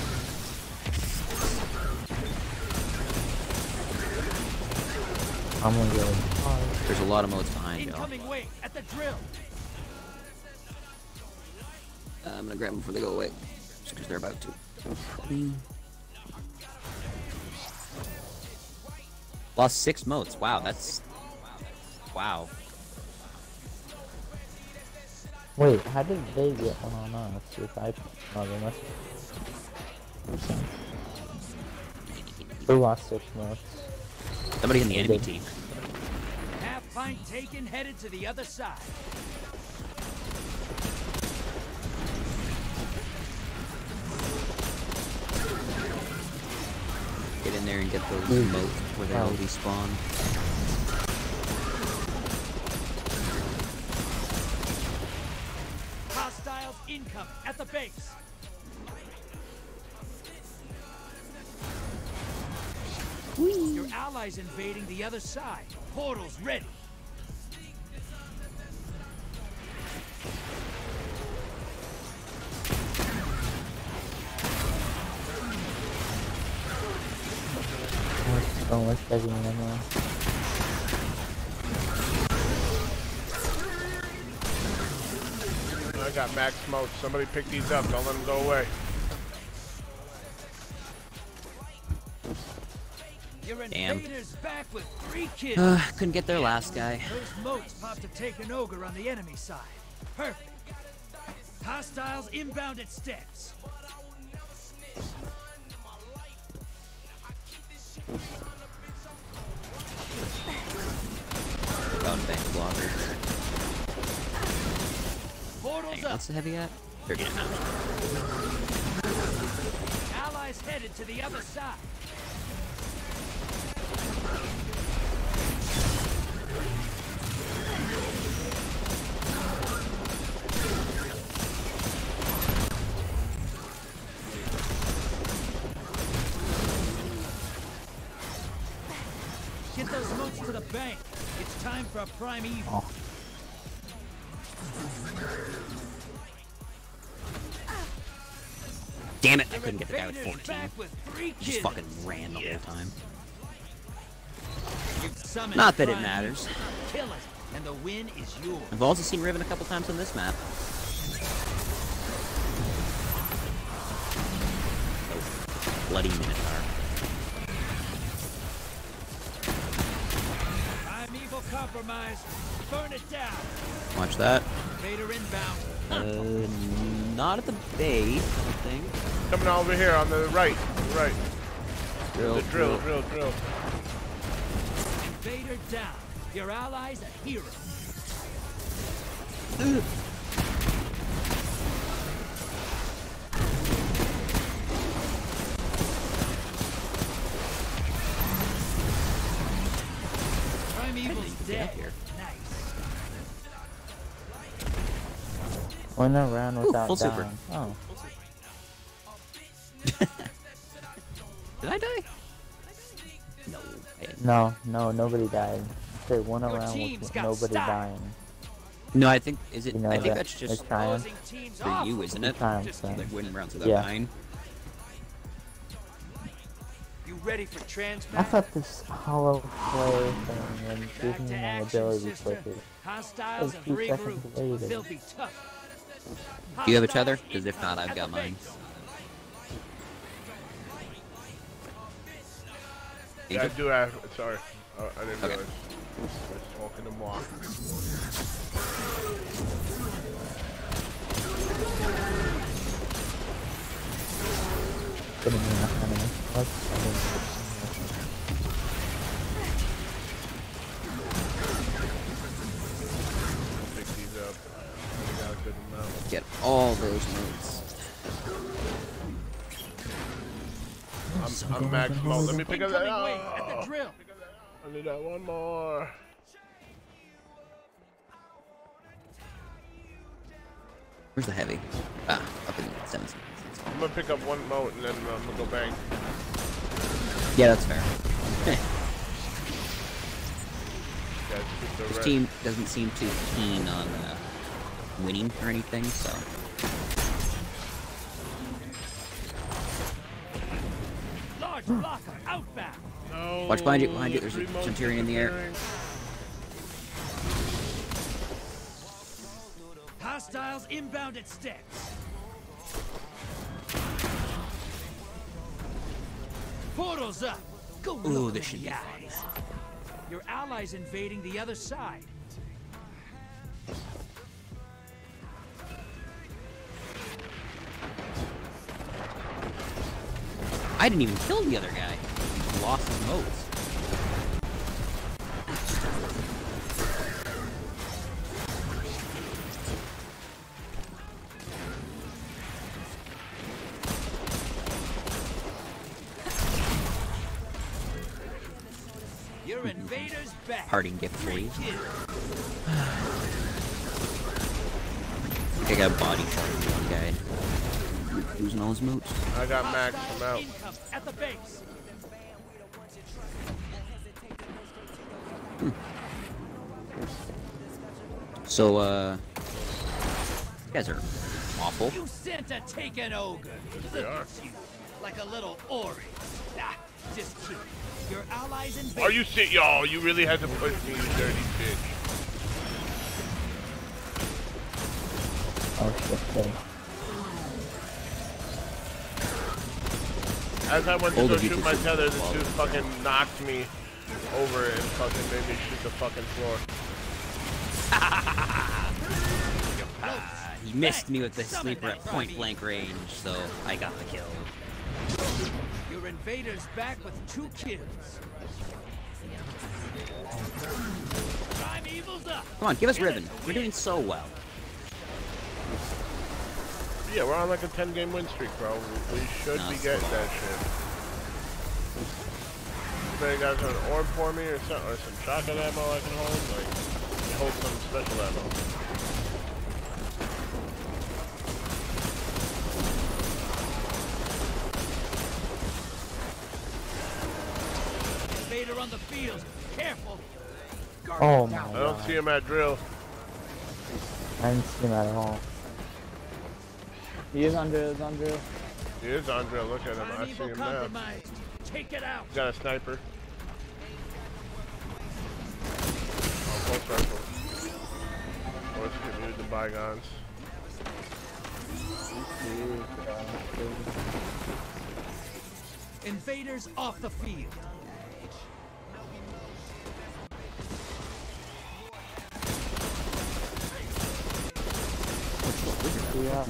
I'm gonna go. There's a lot of modes behind y'all. Incoming wing at the drill. I'm gonna grab them before they go away. Just because they're about to. Lost 6 motes. Wow, that's... Wow. Wait, how did they get one on us? If I... Oh, they must... Who lost 6 motes? Somebody in the enemy team. Half pint taken, headed to the other side. Get in there and get those motes where they all despawn. Hostiles incoming at the base. Your allies invading the other side. Portals ready. So much heavy ammo. I got max smoke. Somebody pick these up. Don't let them go away. Damn. Back with 3 kills. Couldn't get their last guy. Those motes popped to take an ogre on the enemy side. Perfect. Hostiles inbound at steps. Found bank blocker. Portals Hang on, what's the heavy at? 30 now. Allies headed to the other side. Get those motes to the bank. It's time for a prime evil. Damn it, I couldn't get the guy with 14. He just fucking ran the whole time. Not that it matters. Kill it, and the win is yours. I've also seen Riven a couple times on this map. Oh, bloody Minotaur. Primeval compromise. Burn it down. Watch that. Vader inbound. Not at the base, I don't think. Coming over here on the right. Right. Drill. Drill. Invader down. Your ally's a hero. Primeval's dead. Nice. Went around without full super. dying. Oh. Did I die? No. I didn't. No, nobody died. They went around with nobody dying. No, I think is it. You know I think that that's just it's triumph. for you, isn't it? Triumph, Just yeah. like winning rounds without Yeah. dying. You ready for I transplant? thought this hollow flare thing and Back giving to me my action, ability sister. quicker. Hostiles Those have 2 seconds regrouped. later. They'll be tough. Do you have a tether? Because if not, I've got mine. Yeah, I do have. Sorry. I didn't Okay. realize. I was talking to moi. Getting me enough enemy. Pick these up. I got a good amount. Get all those moves. I'm max mode. Let me pick up that. Incoming wing at the Oh, drill. I need that one more. Where's the heavy? Ah, up in 17. I'm gonna pick up one moat and then I'm gonna go bang. Yeah, that's fair. Guys, keep the This red. team doesn't seem too keen on winning or anything, so. Large blocker outbound. No, Watch behind you, there's three a moats Centurion in the air. disappearing. Hostiles inbound at steps. Portals up. Go Ooh, look this them should in be the fun. eyes. Your allies invading the other side. I didn't even kill the other guy. He lost his motes. Your invaders back. Parting gift for you. Kill. I think I got body shot with one guy. Losing all his motes. I got Max. I'm out. Income at the base. So, you guys are awful. You sent a taken ogre. Look at you, like a little Ori. Ah, just kidding. Your allies invaded. Are you sick, y'all? You really had to push me, you dirty bitch. Oh shit. As I went to All go of you shoot just my shoot tether, the this wall. dude fucking knocked me over and fucking made me shoot the fucking floor. He missed me with the sleeper at point blank range, so I got the kill. Your invaders back with 2 kills. Primeval's up. Come on, give us Riven. We're doing so well. Yeah, we're on like a 10-game win streak, bro. We should No, be it's getting cool. that shit. You guys have an orb for me or something, or some shotgun ammo I can hold? Like, hold some special ammo. Invader on the field. Careful. Oh my I don't god. see him at drill. I didn't see him at all. He is on drill, he's on drill. He is on drill. Look at him. I see Primeval him now. compromised. Take it out. He's got a sniper. Oh, full circle. Let's get rid of the bygones. Invaders off the field. We have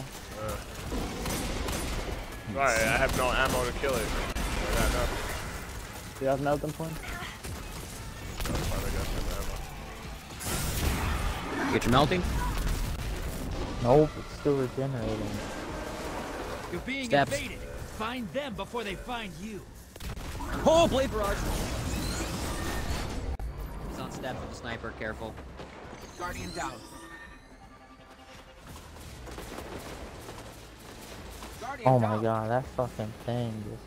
Sorry, I have no ammo to kill it. I got nothing. do you have melting point? That's fine, I got some ammo. Get your melting. Nope, it's still regenerating. You're being Steps. invaded. Find them before they find you. Oh, blade barrage. He's on steps with the sniper. Careful. Guardian down. Guardian Oh my down. god, that fucking thing just...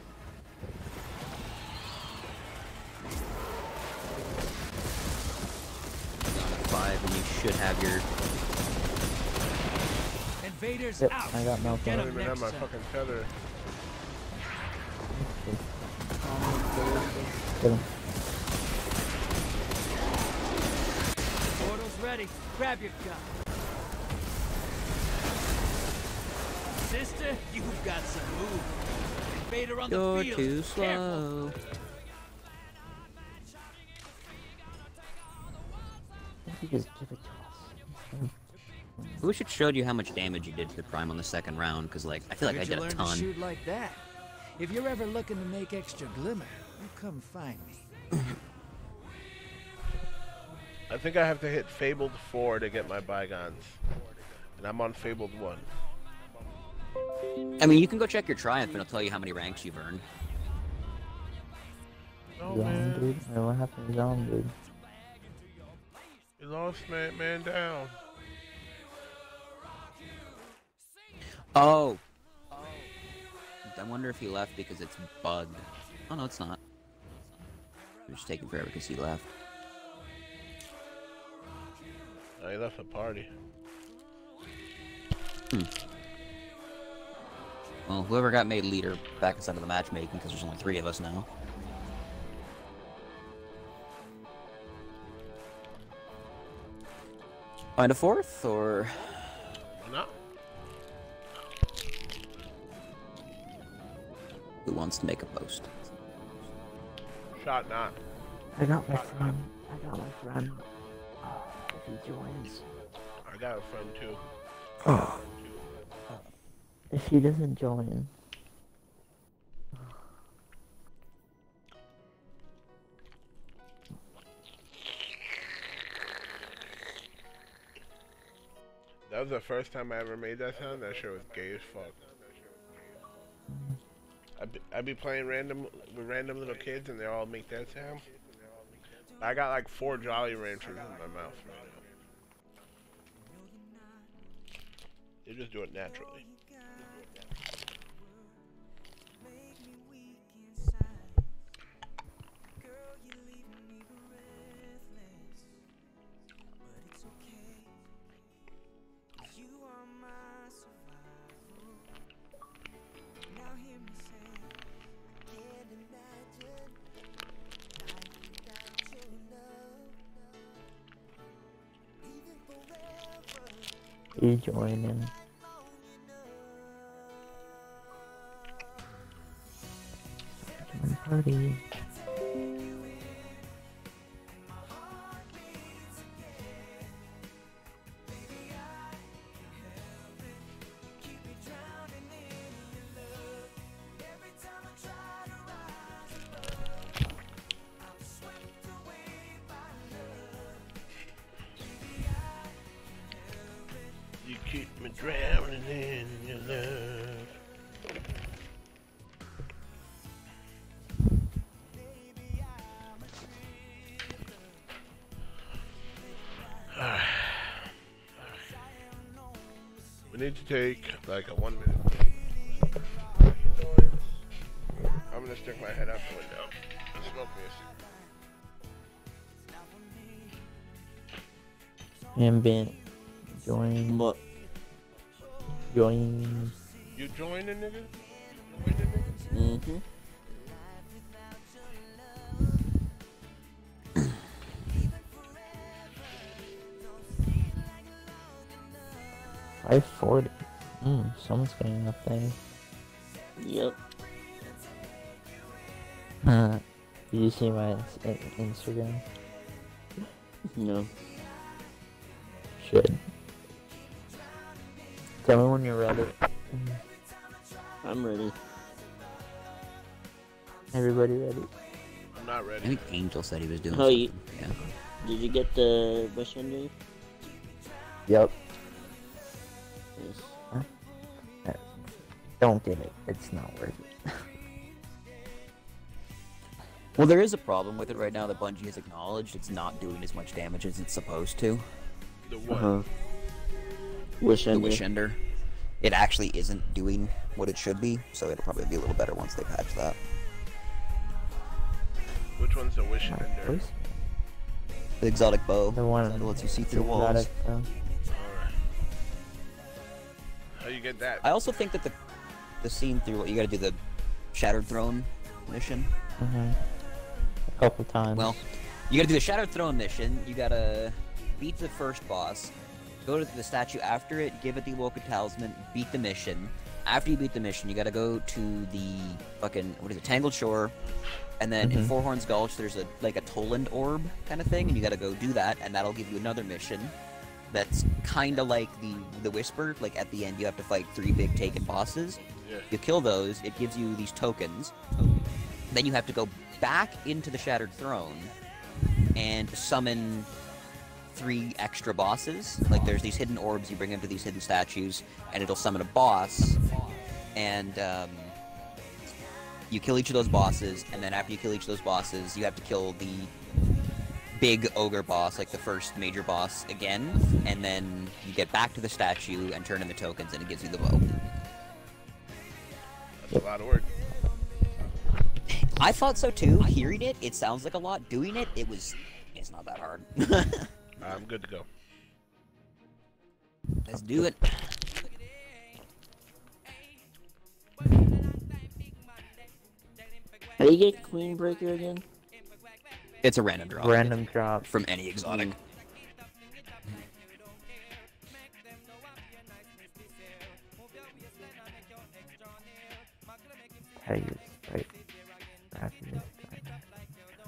He's on at 5, and you should have your. Invaders Yep, out. I got no I Get don't them even have next my time. fucking tether. Get him. Portal's ready. Grab your gun. Sister, you've got some move. Invader on You're the field. too Careful. slow. I think you just give it to us. I wish it showed you how much damage you did to the Prime on the second round, because like I feel like I Where'd did you a learn to ton. shoot like that? If you're ever looking to make extra glimmer, you come find me. I think I have to hit Fabled 4 to get my bygones. And I'm on Fabled 1. I mean, you can go check your Triumph, and it'll tell you how many ranks you've earned. Oh, Zone, man. dude. Hey, what happened to Zone, dude? You lost man down. Oh. I wonder if he left because it's bugged. Oh no, it's not. It's just taking forever because he left. Oh, he left the party. Well, whoever got made leader back inside of the matchmaking, because there's only 3 of us now. Find a 4th, or Why not? who wants to make a post? Shot not. I got my friend. If he joins. I got a friend too. Oh. If he doesn't join. That was the first time I ever made that sound. That shit was gay as fuck. I be playing with random little kids and they all make that sound. I got like 4 Jolly Ranchers in my mouth right now. They just do it naturally. You joining? Join party. You keep me drowning in your love. Alright. We need to take like a 1 minute break. I'm gonna stick my head out the window and smoke me a cigarette. Ambient. Join. What? Join. You join a nigga? Mm-hmm. $540. Someone's getting up there. Yep. Did you see my Instagram? No. Should. Tell me when you're ready. I'm ready. Everybody ready? I'm not ready. I think Angel said he was doing Oh, something. Yeah. Did you get the bush ender? Yep. Yes. Don't get it. It's not worth it. Well, there is a problem with it right now that Bungie has acknowledged. It's not doing as much damage as it's supposed to. The what? Wish The ender. Wish Ender. It actually isn't doing what it should be, so it'll probably be a little better once they patch that. Which one's the Wish Ender? The exotic bow. The one that lets you see through walls. Alright. How you get that? I also think that the scene through what you gotta do the Shattered Throne mission. A couple times. Well, you gotta do the Shattered Throne mission, you gotta beat the first boss, go to the statue after it, give it the Awoken Talisman, beat the mission. After you beat the mission, you gotta go to the fucking, what is it, Tangled Shore, and then in Four Horns Gulch there's a Toland orb kind of thing, and you gotta go do that, and that'll give you another mission that's kinda like the Whisper, like at the end you have to fight 3 big taken bosses. Yeah. You kill those, it gives you these tokens. Then you have to go back into the Shattered Throne and summon 3 extra bosses. Like there's these hidden orbs, you bring them to these hidden statues, and it'll summon a boss. And you kill each of those bosses, and then after you kill each of those bosses, you have to kill the big ogre boss, like the first major boss, again. And then you get back to the statue and turn in the tokens, and it gives you the bow. That's a lot of work. I thought so too. Hearing it, it sounds like a lot. Doing it, it's not that hard. I'm good to go. Let's do it. How do you get Queen Breaker again? It's a random drop. Random drop. From any exotic. How you right after this time.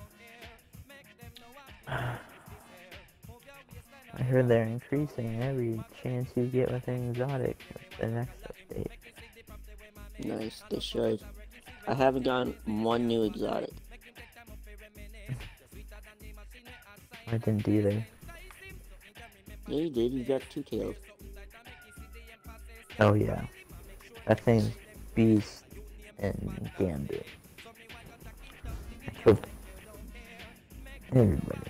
I heard they're increasing every chance you get with an exotic with the next update. Nice, they should. I haven't gotten one new exotic. I didn't either. Yeah, you did. You got 2 tails. Oh yeah. That thing's Beast and Gambit. I killed everybody.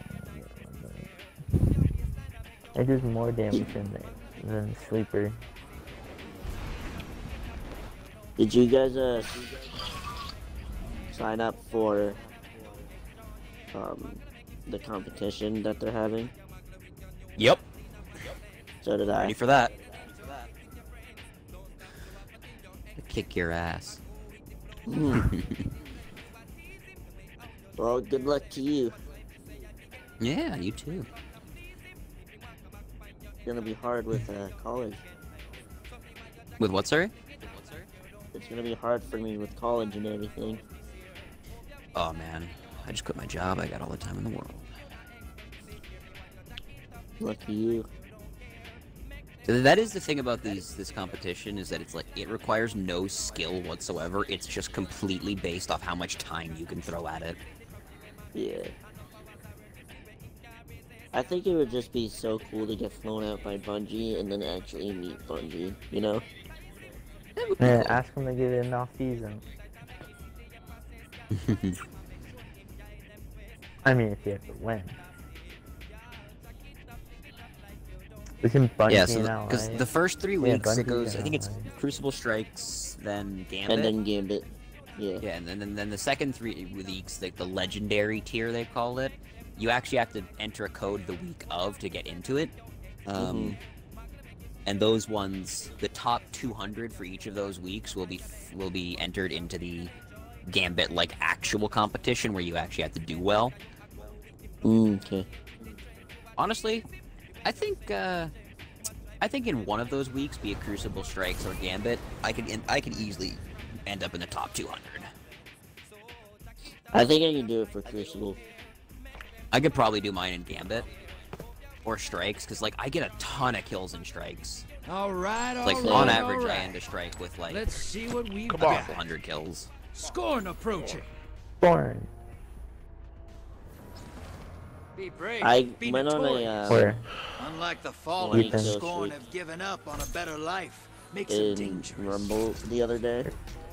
I did more damage than Sleeper. Did you guys sign up for the competition that they're having? Yep. So did I. Ready for that. Kick your ass. Well, good luck to you. Yeah, you too. It's gonna be hard with college. With what, sorry? It's gonna be hard for me with college and everything. Oh man, I just quit my job. I got all the time in the world. Lucky you. So that is the thing about this competition, is that it's like, it requires no skill whatsoever. It's just completely based off how much time you can throw at it. Yeah. I think it would just be so cool to get flown out by Bungie and then actually meet Bungie, you know? Yeah, ask them to give it an off-season. I mean, if you have to win. Isn't Bungie yeah, so now, because right? the first 3 Yeah, weeks it Bungie's goes, I now, think it's right? Crucible Strikes, then Gambit. And then Gambit. Yeah. Yeah, and then the second 3 weeks, like the legendary tier they call it, you actually have to enter a code the week of to get into it. And those ones, the top 200 for each of those weeks will be entered into the Gambit like actual competition where you actually have to do well. Okay. Honestly, I think in one of those weeks, be it Crucible Strikes or Gambit, I can easily end up in the top 200. I think I can do it for Crucible. I could probably do mine in Gambit or Strikes, because like I get a ton of kills in Strikes. All right, Like all on right, average, all right. I end a strike with like Let's see what we've a got. couple 100 kills. Scorn approaching. Born. Be brave. I be went on a notorious. Unlike the fallen, Ethan. Scorn have given up on a better life. Makes them in dangerous. Rumble the other day.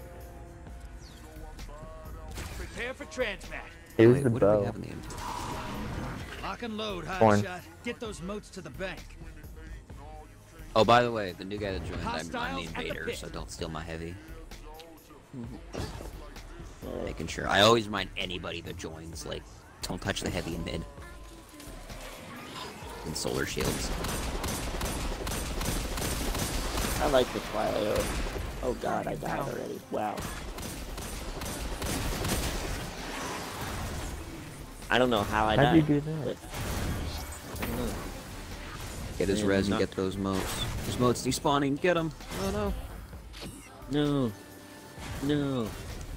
Prepare for transmat. Here's the bow. Lock and load, Born. hotshot. Get those moats to the bank. Oh, by the way, the new guy that joined, I'm the Hostiles at the invader, pit. so don't steal my heavy. Making sure. I always remind anybody that joins, like, don't touch the heavy in mid. And solar shields. I like the Twilight. Oh god, I died already. Wow. I don't know how I died. How'd you do that? but- I don't know. Get his Man, res and not- get those moats. Those moats despawning, get them. Oh no. No. No.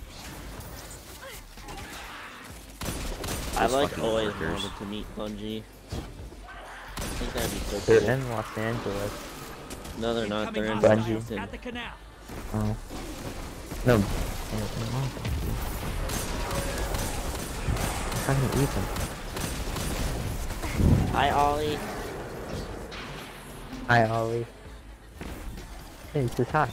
I Those like fucking always workers. wanted to meet Bungie. I think that'd be so They're cool. in Los Angeles. No, they're not. They're in Bungie. Houston. At the canal. Oh. No. How can you eat them? Hi, Ollie. Hi, Ollie. Hey, he says hi.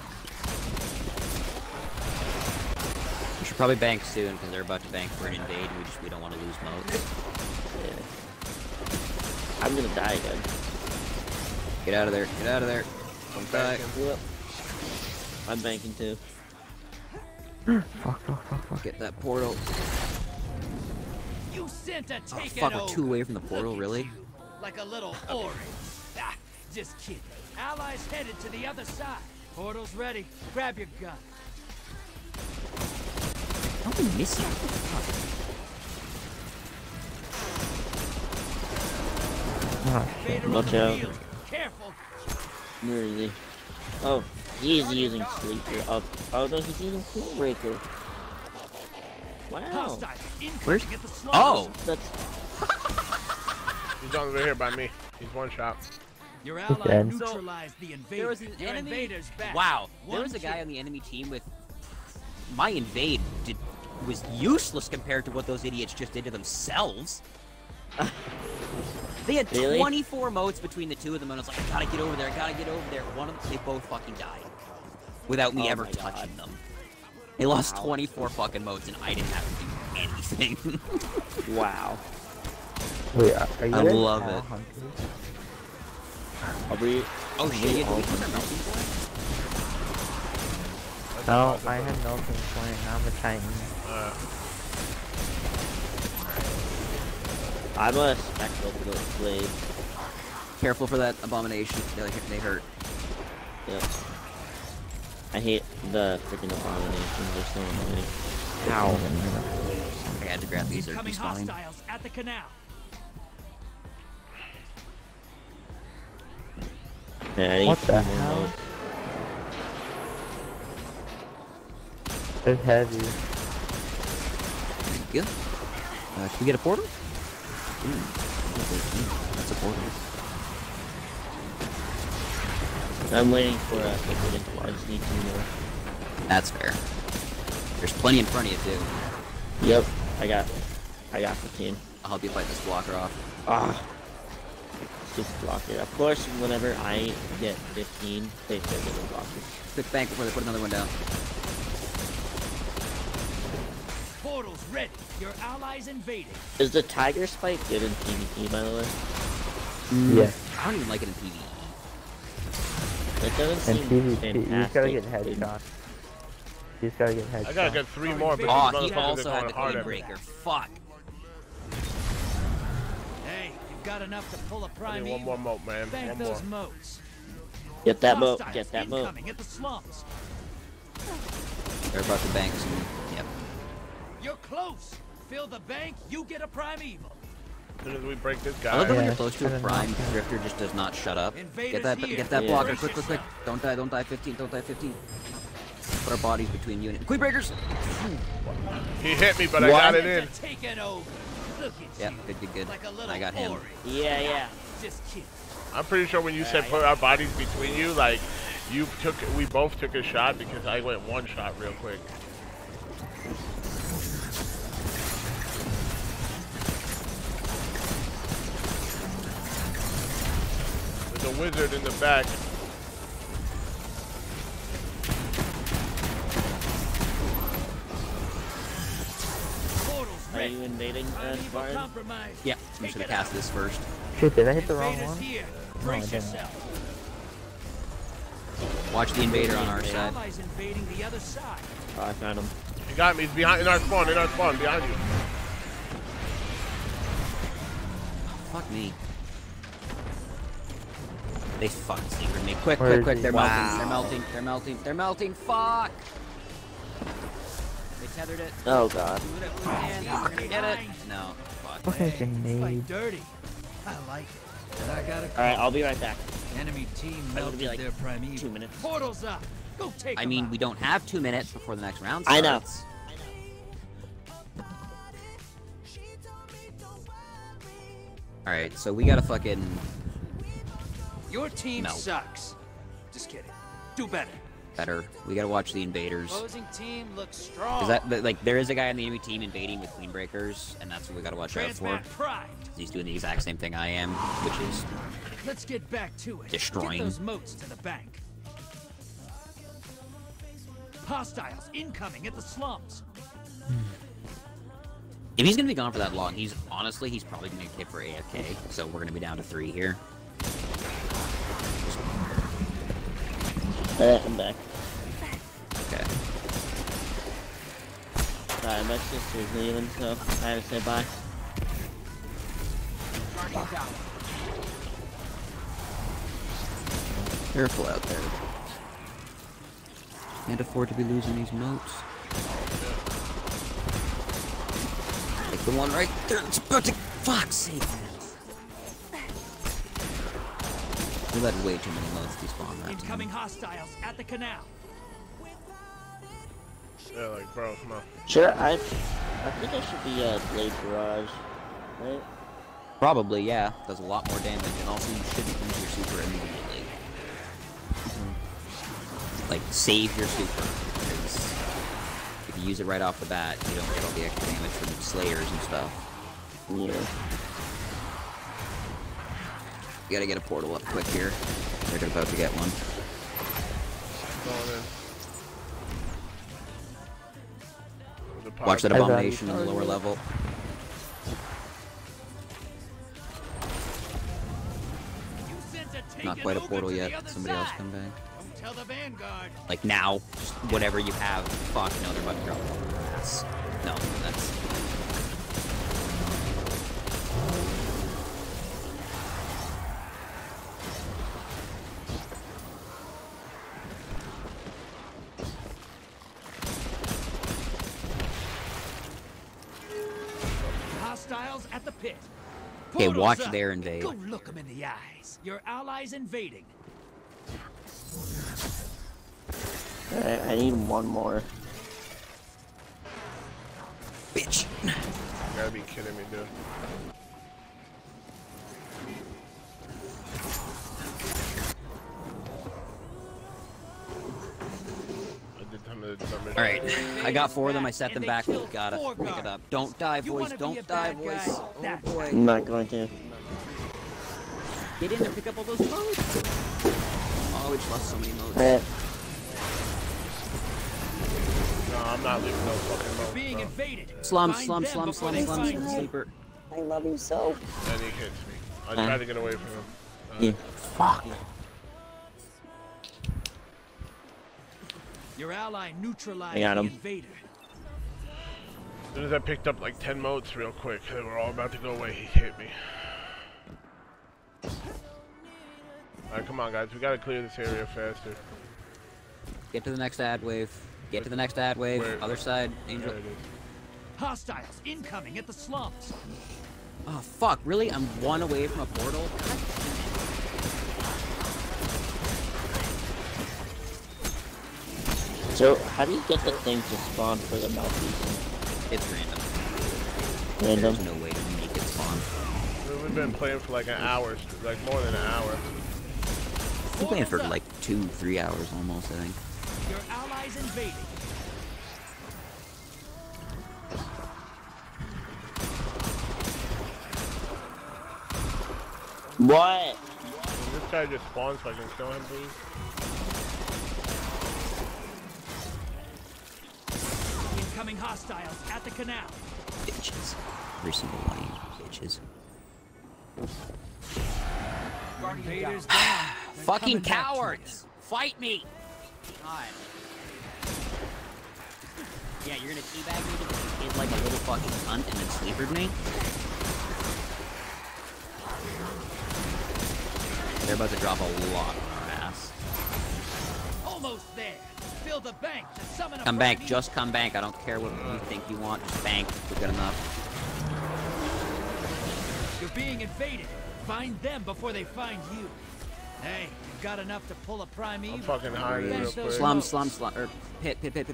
We should probably bank soon, because they're about to bank for an invade, and we don't want to lose moats. Yeah. I'm gonna die again. Get out of there, get out of there. Don't die. Yep. I'm banking too. Fuck. Get that portal. You sent a Oh take fuck, it we're 2 away from the portal, really? like a little orange. Ah, just kidding. Allies headed to the other side. Portal's ready. Grab your gun. How am I missing? Vader on Watch the out. field. Careful. Where is he? Oh, he's using Sleeper. Oh no, he's using Coombreaker. Wow. Hostile. Where's? Get the Oh! That's He's over here by me. He's one shot. Your ally dead. neutralized the invader. There was an Your enemy. invader's back. Wow, there One was a guy kill. on the enemy team with my invade was useless compared to what those idiots just did to themselves. They had Really? 24 motes between the two of them, and I was like, I gotta get over there, I gotta get over there. One of them, they both fucking died without me Oh ever my touching God. them. They lost Wow. 24 fucking motes, and I didn't have to do anything. Wow. Wait, are you I guys love all it. hunters? Are we? Oh are shit! we Did all- we put our melting point? No, I had melting point. Now I'm a Titan. I'm a spectral blade. Careful for that abomination. They hurt. Yep. I hate the freaking abominations. They're so annoying. Ow. I had to grab these. They're Incoming despawning. hostiles at the canal. Yeah, I need What the some more hell? motes. They're heavy. Good. Can we get a portal? That's a portal. I'm waiting for a freaking. I just need two more. That's fair. There's plenty in front of you too. Yep. I got 15. I'll help you fight this blocker off. Ah. Just block it. Of course, whenever I get 15, they start getting blockers. Quick bank before they put another one down. Portals ready. Your allies invading. Is the tiger spike good in PvP, by the way? Yeah. I don't even like it in PvE. It doesn't And seem PvP, fantastic. you just gotta get headshots. You just gotta get headshots. I gotta get 3 more, but Oh, these he motherfuckers are also had going the hard clean at me. breaker. Fuck. Hey, you've got enough to pull a I prime need one more moat, man. Bank One more. those motes. Get that moat. Hostiles Get that moat. incoming at the slums. They're about to bank some. Yep. You're close. Fill the bank, you get a primeval. As soon as we break this I guy. love that when Yeah, you're close to a should've prime, knocked Drifter just does not shut up. Invaders Get here. that Yeah. blocker, quick. Don't die, 15, don't die, 15. Put our bodies between you and Queen Breakers! He hit me, but I got it in. Taken over. Look at Yeah, you. good. Like a little I got him. Ori. Yeah. Just kidding. I'm pretty sure when you said put our bodies between you, like, we both took a shot because I went one shot real quick. There's a wizard in the back. Portals Are ready. you invading, Primeval Spartan? compromised. Yeah, I'm just gonna cast this first. Shit, did I hit the wrong Invaders one? here. No, I Brace didn't. yourself. Watch the invader on our Your side. allies invading the other side. Oh, I found him. He got me. He's behind in our spawn, behind you. Fuck me. They fucking secret me. Quick. Where is he? They're Wow. melting. Fuck! They tethered it. Oh god. Do it if we can. We're gonna get it. No. Fuck. Fucking Fight grenade. dirty. I like it. But I gotta Alright, I'll be right back. Enemy team I'm gonna melted be like their primeval. 2 minutes. Portals up. Go take I 'em mean, out. we don't have 2 minutes before the next round I know. starts. Alright, so we gotta fucking... Your team No. sucks. Just kidding. Do better. better. We gotta watch the invaders. Opposing team looks strong. Is that, like, there is a guy on the enemy team invading with Queen Breakers, and that's what we gotta watch out for. Transmat pride. He's doing the exact same thing I am, which is Let's get back to it. Destroying. Get those moats to the bank. Hostiles incoming at the slums. if he's gonna be gone for that long, he's probably gonna get kicked for AFK, so we're gonna be down to 3 here. I'm back. Okay. Sorry, my sister's leaving, so I had to say bye. Guardian down. Careful out there. Can't afford to be losing these moats. Like the one right there, it's about to... Fuck's sake, man. We let way too many moats despawn that time. Incoming hostiles at the canal. Yeah, like, bro, come on. Sure, I think I should be Blade Garage, right? Probably, yeah. Does a lot more damage, and also you shouldn't use your super immediately. Like, save your super. Because if you use it right off the bat, you don't get all the extra damage from slayers and stuff. Yeah. You gotta get a portal up quick here. They're about to get one. Watch that abomination on the lower level. Not quite a portal yet. Somebody else come back. Tell the Vanguard. Like now, just whatever you have. Fuck, no, they're about to drop one. No, that's... Hostiles at the pit. Okay, Portals watch up. their invade. Go look them in the eyes. Your allies invading. Alright, I need one more. Bitch. You gotta be kidding me, dude. Alright, I got 4 of them, I set them back, we gotta pick it up. Don't die, boys, don't die, boys. Oh boy. I'm not going to. Get in there, pick up all those modes. Oh, we just lost so many modes. No, I'm not leaving no fucking modes, Being invaded. Slum, sleeper. I love you so. And he hits me. I tried to get away from him. Yeah. Fuck. Your ally neutralized I got the him. invader. As soon as I picked up like 10 motes real quick, they were all about to go away, he hit me. Alright, come on guys, we gotta clear this area faster. Get to the next ad wave. Get to the next ad wave. Where? Other side, Angel. There it is. Hostiles incoming at the slums. Oh fuck, really? I'm 1 away from a portal? So, how do you get the thing to spawn for the mouthpiece? It's random. Random? There's no way to make it spawn. We've been playing for like an hour, like more than an hour. I've been playing for like 2-3 hours almost, I think. Your allies invading. What? This guy just spawns so I can kill him, please. Incoming hostiles at the canal. Bitches. Every single one of you bitches. Invaders down. Fucking cowards! Fight me! God. Yeah, you're gonna teabag me because you hid like a little fucking cunt and then sleepered me? They're about to drop a lot on our ass. Almost there. Fill the bank to summon a Come back, prime just come back. I don't care what you think you want, just bank. We're good enough. You're being invaded. Find them before they find you. Hey, you've got enough to pull a prime evil. I'm fucking hiding real quick. Slum, or pit.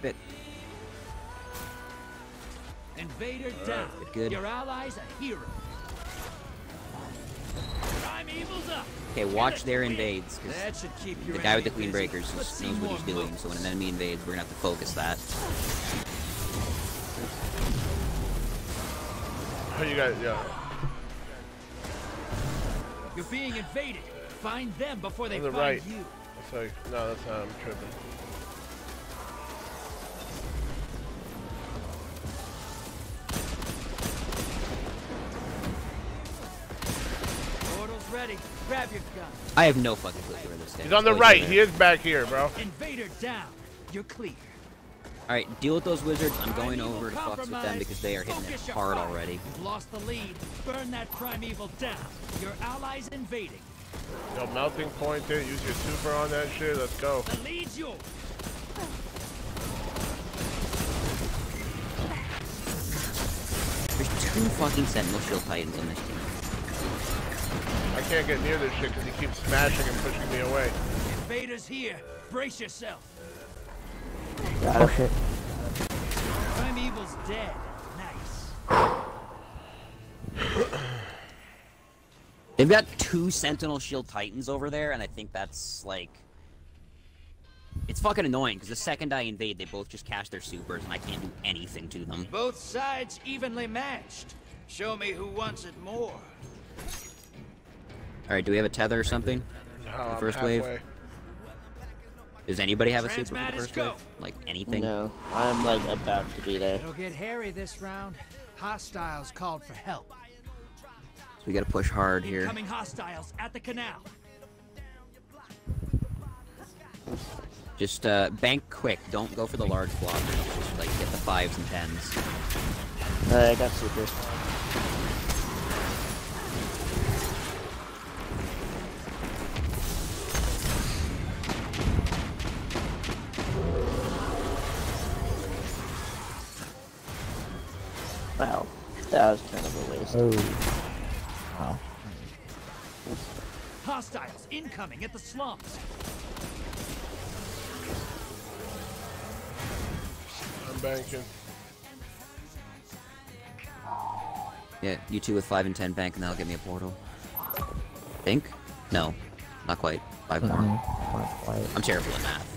Invader down. Good. Your ally's a hero. Prime evil's up. Okay, watch their invades, That because should keep your the guy with the enemy Queen busy. Breakers Let's see knows what more he's doing, moves. so when an enemy invades, we're gonna have to focus that. Oh, you guys, yeah. You're being invaded. Find them before they On the find right. you. It's like, no, that's not, I'm tripping. Portal's ready. Grab your gun. I have no fucking clue where this guy is. He's on the Oh, right, there. he is back here, bro. Invader down. You're clear. Alright, deal with those wizards. I'm going over to fucks with them because they are hitting it Focus your hard fire. already. You've lost the lead. Burn that primeval down. Your allies invading. Yo, melting point it, use your super on that shit, let's go. The lead's yours. There's 2 fucking Sentinel Shield Titans on this team. I can't get near this shit because he keeps smashing and pushing me away. Invaders here. Brace yourself. Oh shit. Primeval's dead. Nice. They've got 2 Sentinel Shield Titans over there, and I think that's, like... It's fucking annoying, because the second I invade, they both just cast their supers, and I can't do anything to them. Both sides evenly matched. Show me who wants it more. Alright, do we have a tether or something? No, The first wave? Does anybody have a super for the Transmat is first go. wave? Like, anything? No, I'm like about to be there. It'll get hairy this round. Hostiles called for help. So we gotta push hard here. Incoming hostiles at the canal. Just, bank quick. Don't go for the large blockers. Just, like, get the 5s and 10s. I got super. Wow, that was kind of a waste. Oh. Wow. Hostiles incoming at the slumps. I'm banking. Yeah, you 2 with 5 and 10 bank, and that'll get me a portal. Think? No, not quite. 5 more. Not quite. I'm terrible at math.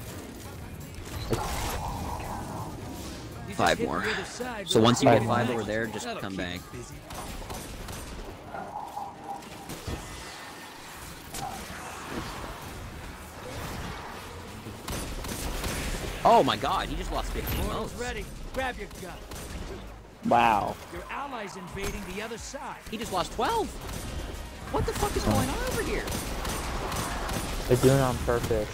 5 more. So once you get 5 over there, just come back. Oh my god, he just lost 15 Portal's motes. ready. Grab your gun. Wow. Your allies invading the other side. He just lost 12. What the fuck is going on over here? They're doing it on purpose.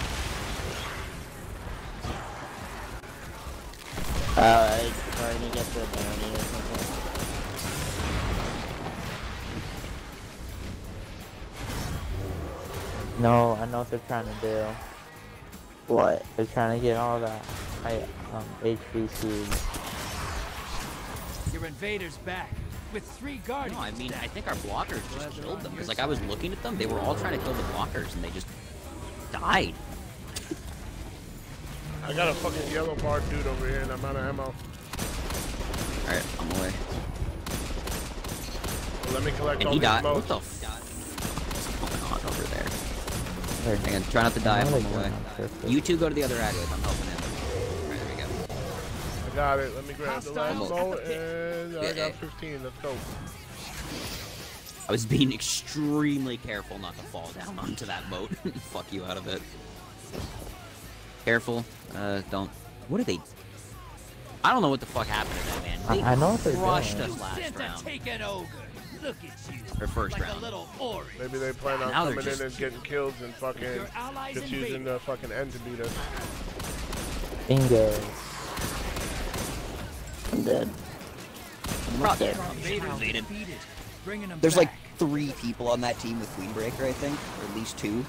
I'm trying to get the bounty or something. No, I know what they're trying to do. What? They're trying to get all that HVCs. Your invaders back with 3 guardians. No, I mean, I think our blockers just killed them. Because, like, I was looking at them, they were all trying to kill the blockers, and they just died. I got a fucking yellow bar dude over here, and I'm out of ammo. Alright, I'm away. Well, let me collect And all he these died. What motes. the fuck is going on over there? Hang on, try not to die. I'm on my way. You 2 go to the other alleyways. I'm helping him. Alright, there we go. I got it. Let me grab the last Hostiles mote, and I Yeah, got yeah. 15. Let's go. I was being extremely careful not to fall down onto that boat and fuck you out of it. Careful. Don't. What are they? I don't know what the fuck happened to them, man. They I know what they're crushed doing. us last Sent to round. take an ogre. Look at you. Or first like round. A little orange. Maybe they plan on Now they're coming in just- and getting kills and fucking Your allies just invaded. using the fucking end to beat us. Bingo. I'm dead. Probably. Invaders defeated. Bringing them There's back. like 3 people on that team with Queenbreaker, I think, or at least 2.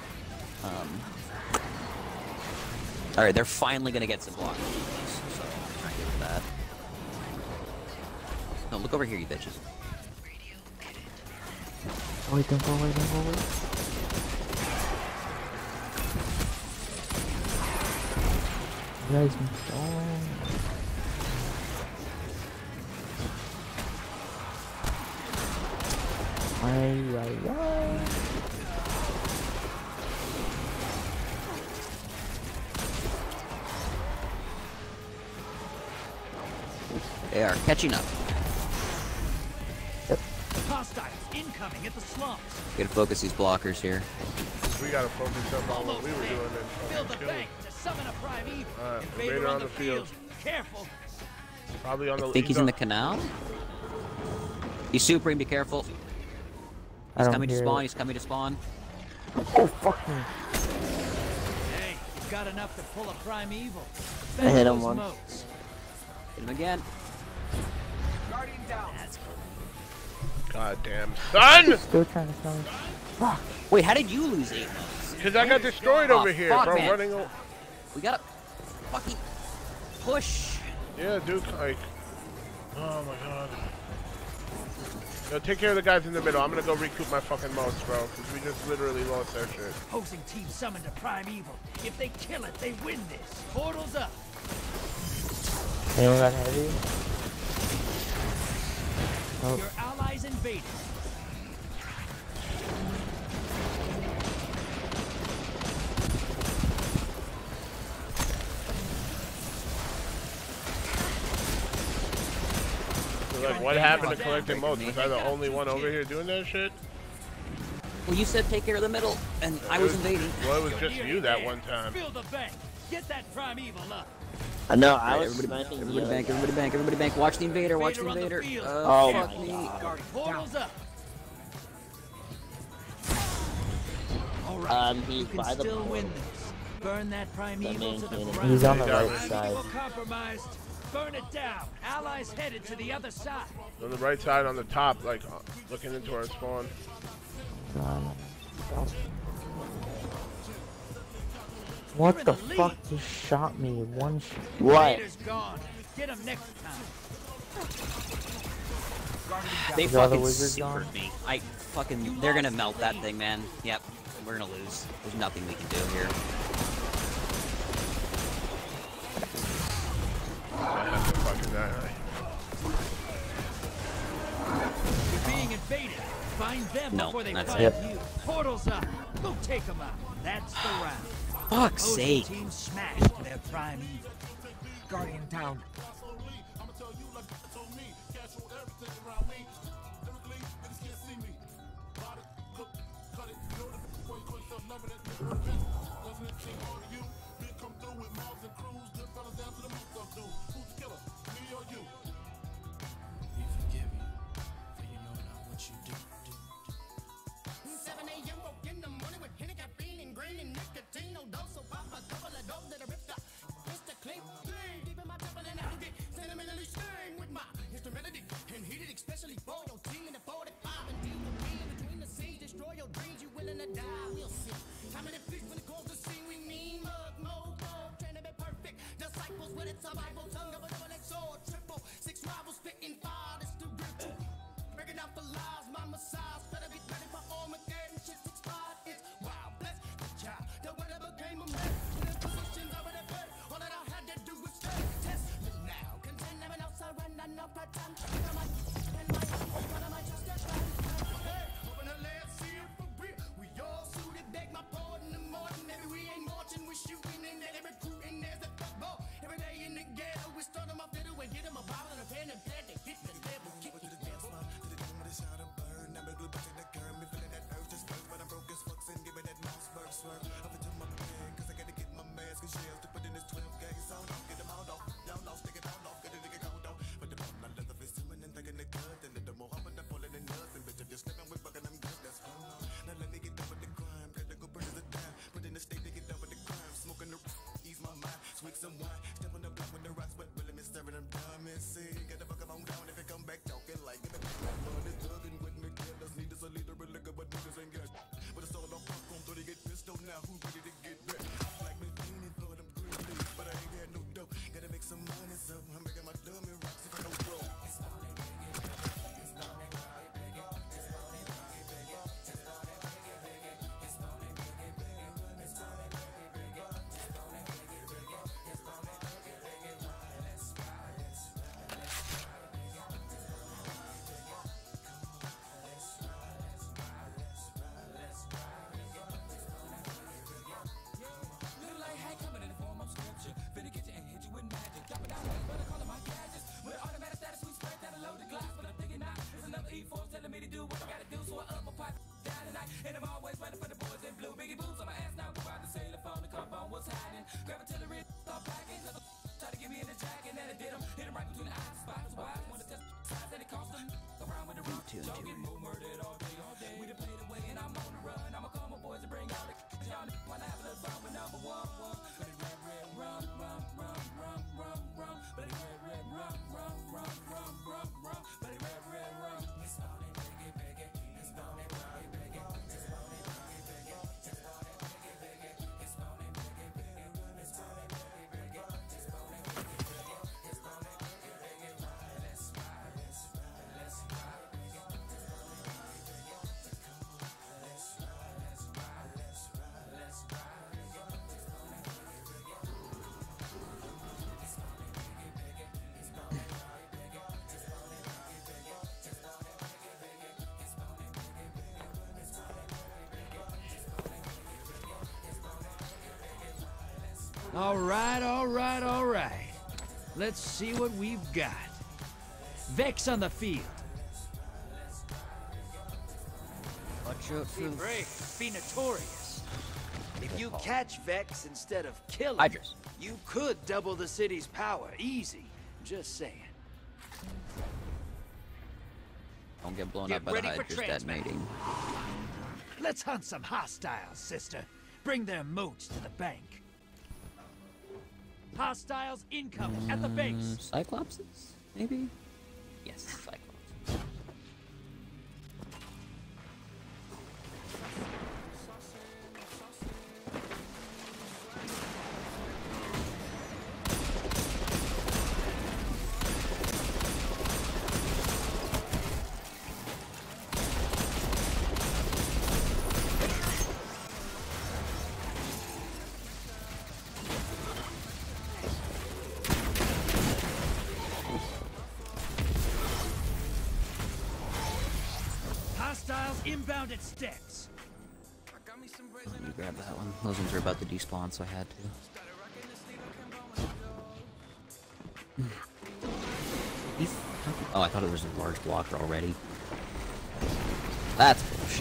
All right, they're finally gonna get some blockers, so I'm trying to get that. No, look over here, you bitches. Oh, wait, don't go away, don't go away. You guys, They are catching up. Hostiles incoming at the slumps. Gotta focus these blockers here. We gotta focus up on what we were doing Build and the fucking kill bank to summon a primeval. Alright, Invader Invader on the field. Careful. Probably on the. I think he's in the canal. He's Supreme, be careful. I He's don't coming to hear spawn, it. he's coming to spawn. Oh, fuck me. Hey, you've got enough to pull a primeval. I hit him once. Motes. Hit him again. Guardian down. God damn son! Still trying to tell me. Fuck. Wait, how did you lose 8 motes? Because I got destroyed over here, fuck, bro. man. Running. We gotta fucking push. Yeah, dude. Like. Oh my god. Yo, take care of the guys in the middle. I'm gonna go recoup my fucking motes, bro. Because we just literally lost that shit. Opposing team summoned a primeval. If they kill it, they win this. Portal's up. Anyone got heavy? Oh. Your allies invaded. So, like, what happened to collecting motes? Was I the only one over here doing that shit? Well, you said take care of the middle, and I was invading. Well, it was just you that one time. Fill the bank. Get that primeval up. No, I was everybody bank, everybody bank, everybody bank. Watch the invader, watch the invader. Oh fuck my me. God. Portals up. All right. He's you can by the still portal. win this. Burn that primeval to the cannon. ground. He's on the right side. Primeval compromised. Burn it down. Allies headed to the other side. On the right side, on the top, like looking into our spawn. What the fuck just shot me? One shot. What? Raiders gone. Get him next time. They Is all the fucking wizards gone? supered me. They're gonna melt that thing, man. Yep, we're gonna lose. There's nothing we can do here. You're being invaded. Find them No, before they that's find it. you. Portals up. Go take them out. That's the round. Fuck's Opposing sake. team smashed their prime evil. Guardian down. All right, all right, all right. Let's see what we've got. Vex on the field. Watch out for Be brave, be notorious. If you catch Vex instead of killing, Hydras. you could double the city's power. Easy. Just saying. Don't get blown Get up by the ready for Hydras transmat. detonating. Let's hunt some hostiles, sister. Bring their moats to the bank. Hostiles incoming at the base. Cyclopses? Maybe? Yes, Cyclops. Hostiles inbound at steps. You grab that one. Those ones are about to despawn, so I had to. Oh, I thought it was a large blocker already. That's bullshit.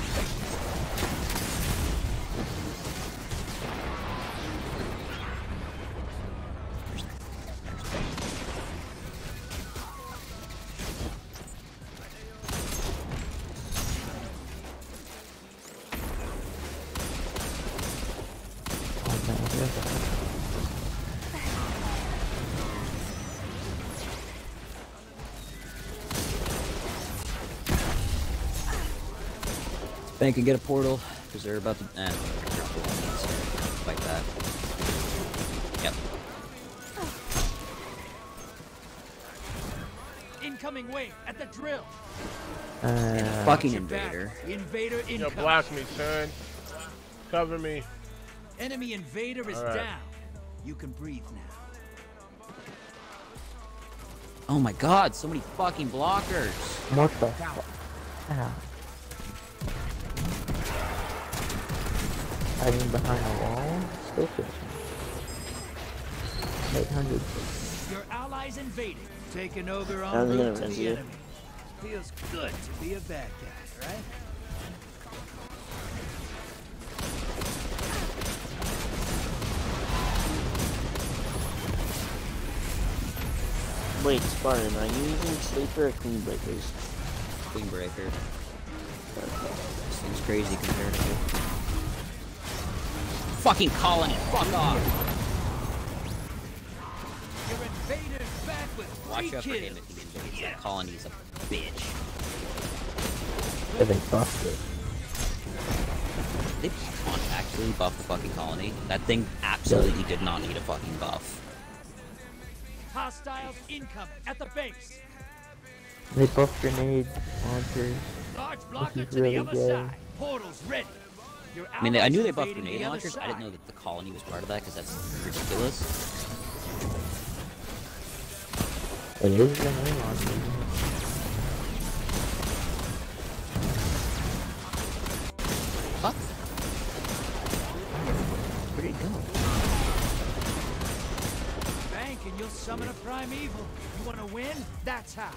Bank and get a portal, because they're about to. Fight that. Yep. Incoming wave at the drill. Fucking invader. Invader incoming. Yo, block me, son. Cover me. Enemy invader is All right. down. You can breathe now. Oh my god, so many fucking blockers. What the fuck? Ow. Hiding behind a wall? Still fishing. 800. Your allies invaded. Taking over I en was route gonna to run the you. enemy. Feels good to be a bad guy, right? Wait, Spartan, are you using Sleeper or Queen Breakers? Queen Breaker. This thing's crazy compared to. Fucking colony, fuck off! Your invader's back with Watch out for kills. him if he invades. That colony's a bitch. Yeah, they buffed it. They actually buff the fucking colony. That thing absolutely did not need a fucking buff. Hostiles incoming at the base. They buffed grenade launchers. Large This blocker is to really the other good. side. Portals ready. Your I mean, I knew they allies buffed invading grenade the other launchers. I didn't side. know that the colony was part of that because that's ridiculous. It is grenade launchers. Fuck. Where'd it go? Bank and you'll summon a primeval. You want to win? That's how.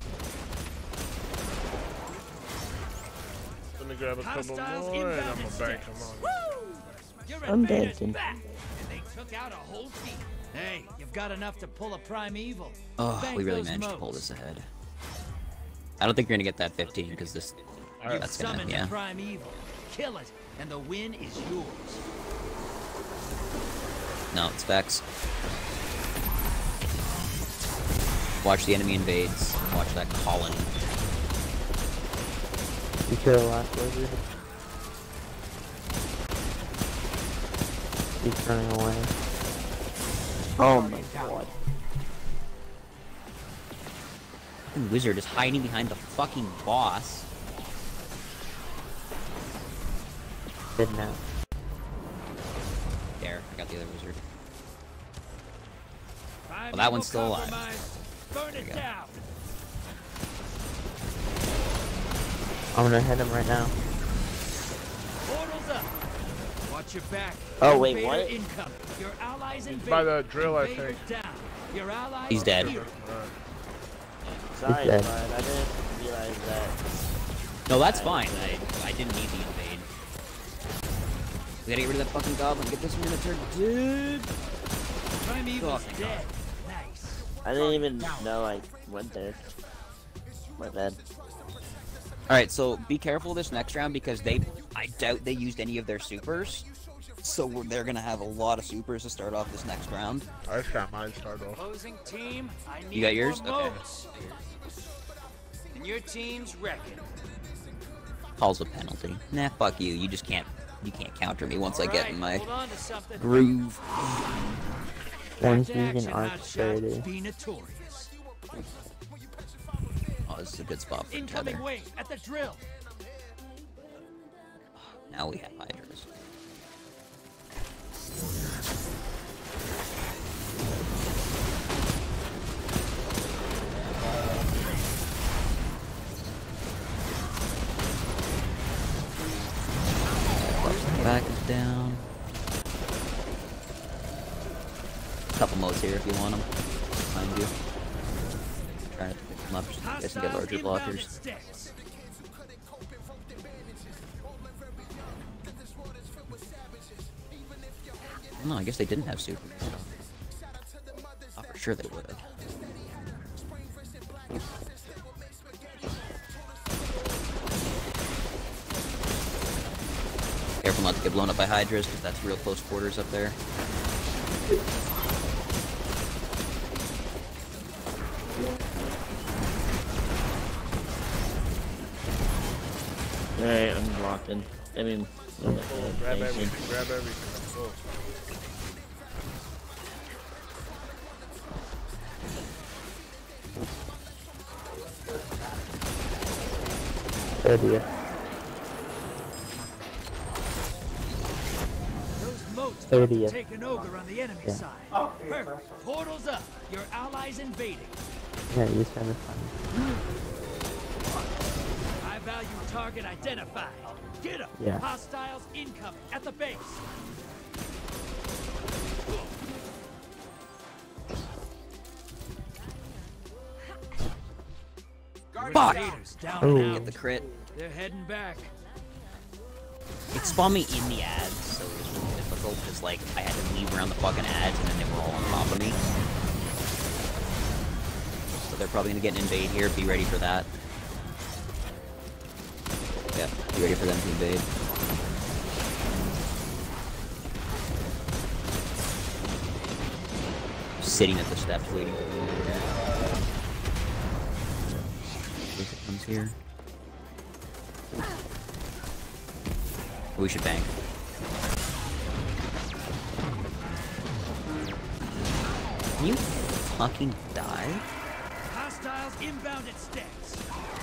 Let me grab a couple Hostiles more and I'm inbound gonna bank at them steps. on. Your I'm invader's dancing. back, and they took out a whole team. Hey, you've got enough to pull a primeval. Oh, Bank we really those managed to pull moats. this ahead. I don't think you're gonna get that 15 because this. You That's gonna, summoned yeah. a primeval. Kill it, and the win is yours. No, it's Vex. Watch the enemy invades. Watch that colony. You kill the last wizard. He's running away. Oh my god. Fucking wizard is hiding behind the fucking boss. Good now. There, I got the other wizard. Primeval that one's still alive. compromised. Burn There it you go. down. I'm gonna hit him right now. Portals up. Watch your back. Oh, wait, Invader what? incoming. Your allies invade. By the drill, I Invader think. down. Your allies He's dead. here. Sorry, dead. bud. I didn't realize that. No, that's fine. I didn't need the invade. We gotta get rid of that fucking goblin. Get this Minotaur, dude. Primeval's Fucking dead. Nice. I didn't even know I went there. My bad. Alright, so be careful this next round because I doubt they used any of their supers. So they're gonna have a lot of supers to start off this next round. I just got mine started off. Opposing team, I need You got yours? more Okay. moats. And your team's wrecking. Calls a penalty. Nah, fuck you. You can't counter me once I get in my Hold on to something. groove. One's Back to using action, Arc hot shot. Charity. Be notorious. Oh, this is a good spot for Incoming Tether. wave at the drill. Now we have Hydras. Back is down. Couple modes here if you want them. Behind you. Trying to pick them up just in case and get larger blockers. No, I guess they didn't have super. Oh, for sure they would have. Careful not to get blown up by Hydras, because that's real close quarters up there. Alright, I'm locked in. I mean, Grab everything, grab everything. Go. Thirtieth. Those moats 30th. take an ogre on the enemy Yeah. side. Perfect. Portals up. Your allies invading. Yeah, you said it fine. High value target identified. Get 'em. Yeah. Hostiles incoming at the base. Fuck! Invaders down Oh. and Get the out. crit. They're heading back. It spawned me in the ads, so it was really difficult, because, like, I had to weave around the fucking ads, and then they were all on top of me. So they're probably gonna get an invade here, be ready for that. Yeah, be ready for them to invade. Sitting at the steps waiting for the invade. If it comes here. We should bank. Can you fucking die? Hostiles inbound at steps.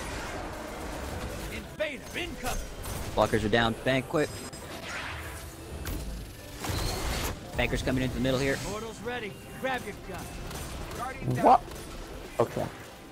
Invader incoming. Blockers are down. Bank quick. Banker's coming into the middle here. Portals ready. Grab your gun. What? Okay.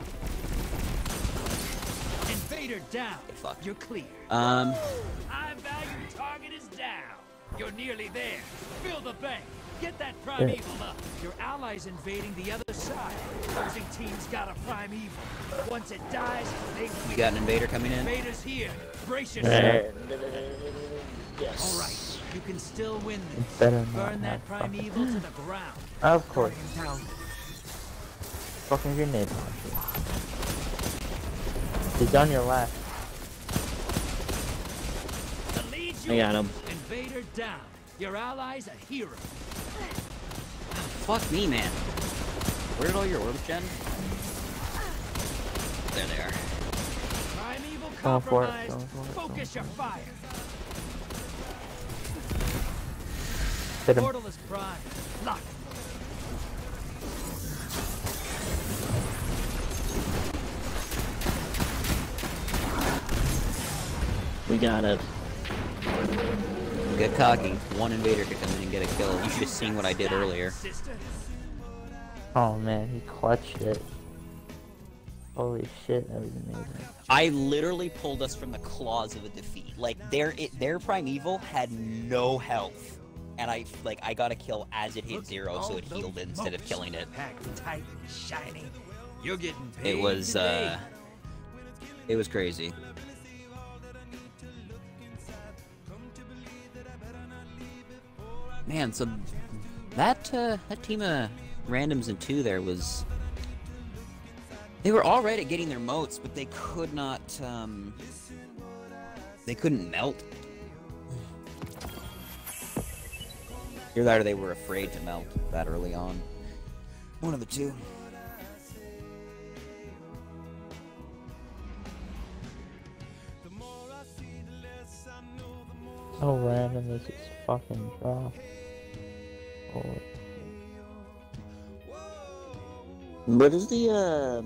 Invader down. Fuck. You're clear. Um, High value target is down. You're nearly there. Fill the bank. Get that primeval up. Your allies invading the other side. Opposing team's got a primeval. Once it dies, they we win. got an invader coming in. Invaders here. Brace yourself. Yes. All right. You can still win It's this. better not Burn that have fucking- primeval to the ground. Of course. Down. Fucking grenade launcher. He's on your left. The lead I got him. Invader down. Your ally's a hero. Fuck me, man. Where did all your orbs, Jen? There they are. Primeval Going for it, compromised. going for it, Focus your fire. Hit him. Portal is primed. Lock. We got it. Get cocky. One invader could come in and get a kill. You should have seen what I did earlier. Sister. Oh man, he clutched it. Holy shit, that was amazing. I literally pulled us from the claws of a defeat. Like their primeval had no health, and I got a kill as it hit zero, so it healed it instead of killing it. Packed tight and shiny. You're getting paid It was today. crazy. Man, so that team of randoms in 2 there was... They were all right at getting their moats, but they could not, they couldn't melt. Either that or they were afraid to melt that early on. One of the two. So random this is fucking drop. Holy. What is the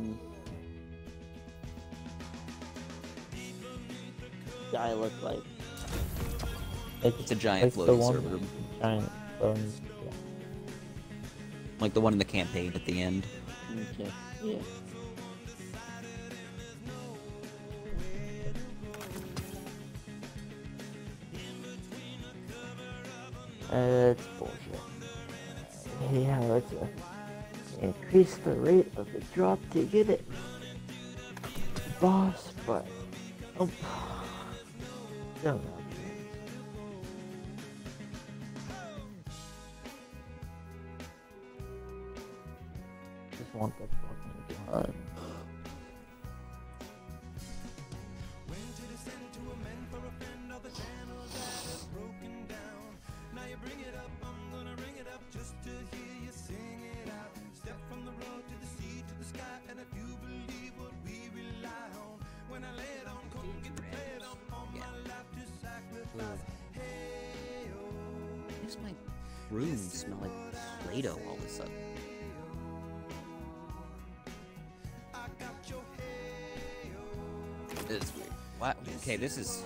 guy look like? It's a giant like the floating one server. Giant floating. Yeah. Like the one in the campaign at the end. Okay. Yeah. It's bullshit. Yeah, let's increase the rate of the drop to get it, boss. But don't know. Just want the fucking gun. Makes my room smell like Play-Doh all of a sudden. It's weird. What? Okay, this is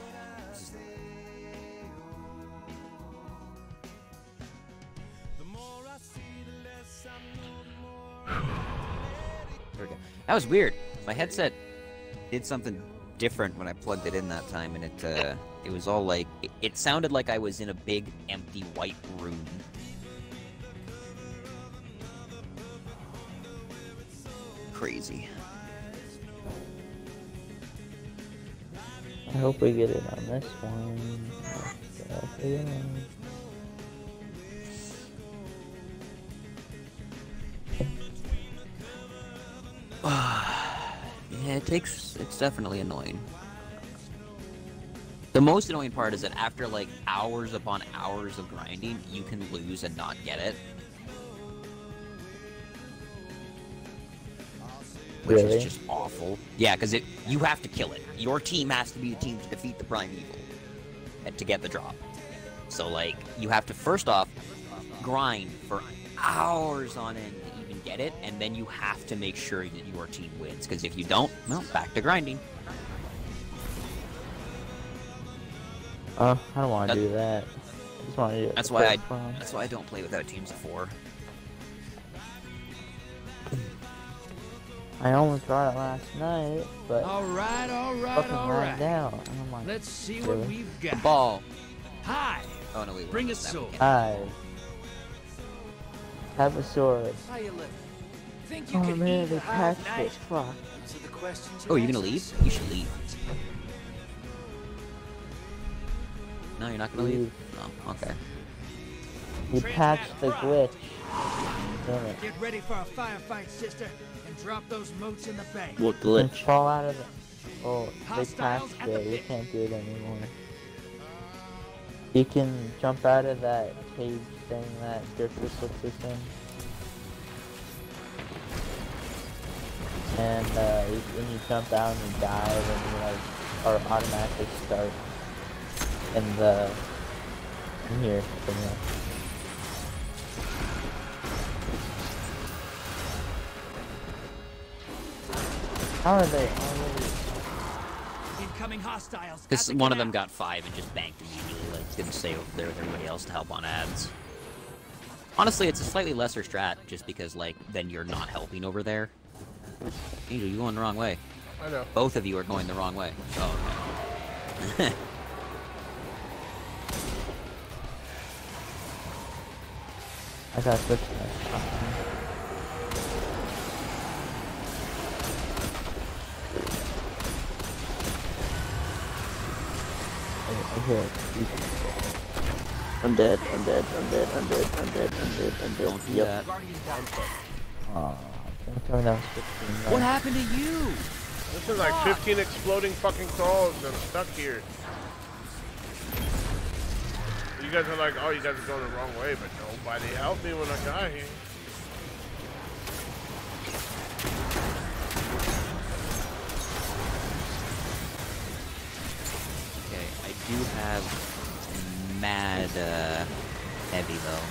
There we go. That was weird. My headset did something different when I plugged it in that time, and it was all like it sounded like I was in a big empty white room. Crazy. I hope we get it on this one. Yeah. Yeah, it's definitely annoying. The most annoying part is that after like hours upon hours of grinding, you can lose and not get it. Which Really? is just awful. Yeah, because you have to kill it. Your team has to be the team to defeat the primeval and to get the drop. So like, you have to first off grind for hours on end to even get it, and then you have to make sure that your team wins. Because if you don't, well, back to grinding. I don't want to do that. I just want to do it. That's why I don't play without teams of 4. I almost got it last night, but All right, fucking all ran right. down. And I'm like, Let's see really? what we've got. Ball. Hi. Oh no, we Bring a won't. That sword. one Hi. Have a sword. How you living? Think you Oh can man, eat they a hot patched night? it. Fuck. These are the questions Oh, you you gonna ask leave? yourself. You should leave. No, you're not gonna leave? Oh, okay. You patched the glitch. Damn it. Get ready for a firefight, sister, and drop those moats in the bank. What You can glitch? fall out of the... Oh, they Hostiles patched at the it. You pit. can't do it anymore. You can jump out of that cage thing that Dirk was in. And when you jump out and you die, then you like are automatically start in the in here. How are they already? Incoming hostiles. Because at the one of them canal. got 5 and just banked immediately, like didn't stay over there with everybody else to help on ads. Honestly, it's a slightly lesser strat, just because like then you're not helping over there. Angel, you're going the wrong way. I know. Both of you are going the wrong way. Oh, okay. I got switched. I'm here. I'm dead. I'm dead. I'm dead. I'm dead. I'm dead. I'm dead. I'm dead. Don't do Yep. that. Aw, I'm throwing down 15. What happened to you? This is like 15 exploding fucking claws and I'm stuck here. You guys are like, oh, you guys are going the wrong way, but nobody helped me when I got here. Okay, I do have mad heavy though.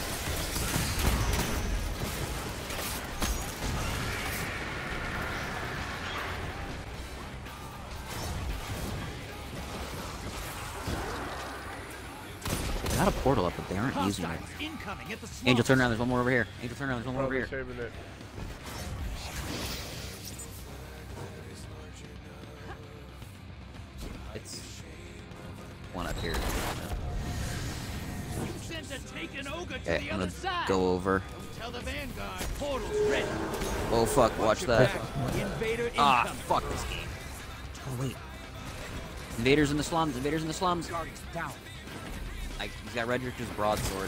Got a portal up, but they aren't using it. Incoming at the swamp. Angel, turn around. There's one more over here. Angel, turn around. There's one more over here. Saving it. It's one up here. Sent a taken ogre to Okay, the I'm other gonna side. go over. Tell the Vanguard portal's ready. Oh fuck! Watch that. Invader Ah, incoming. fuck this game. Oh wait. Invaders in the slums. Invaders in the slums. Guardians down. He's got Redrick's broadsword.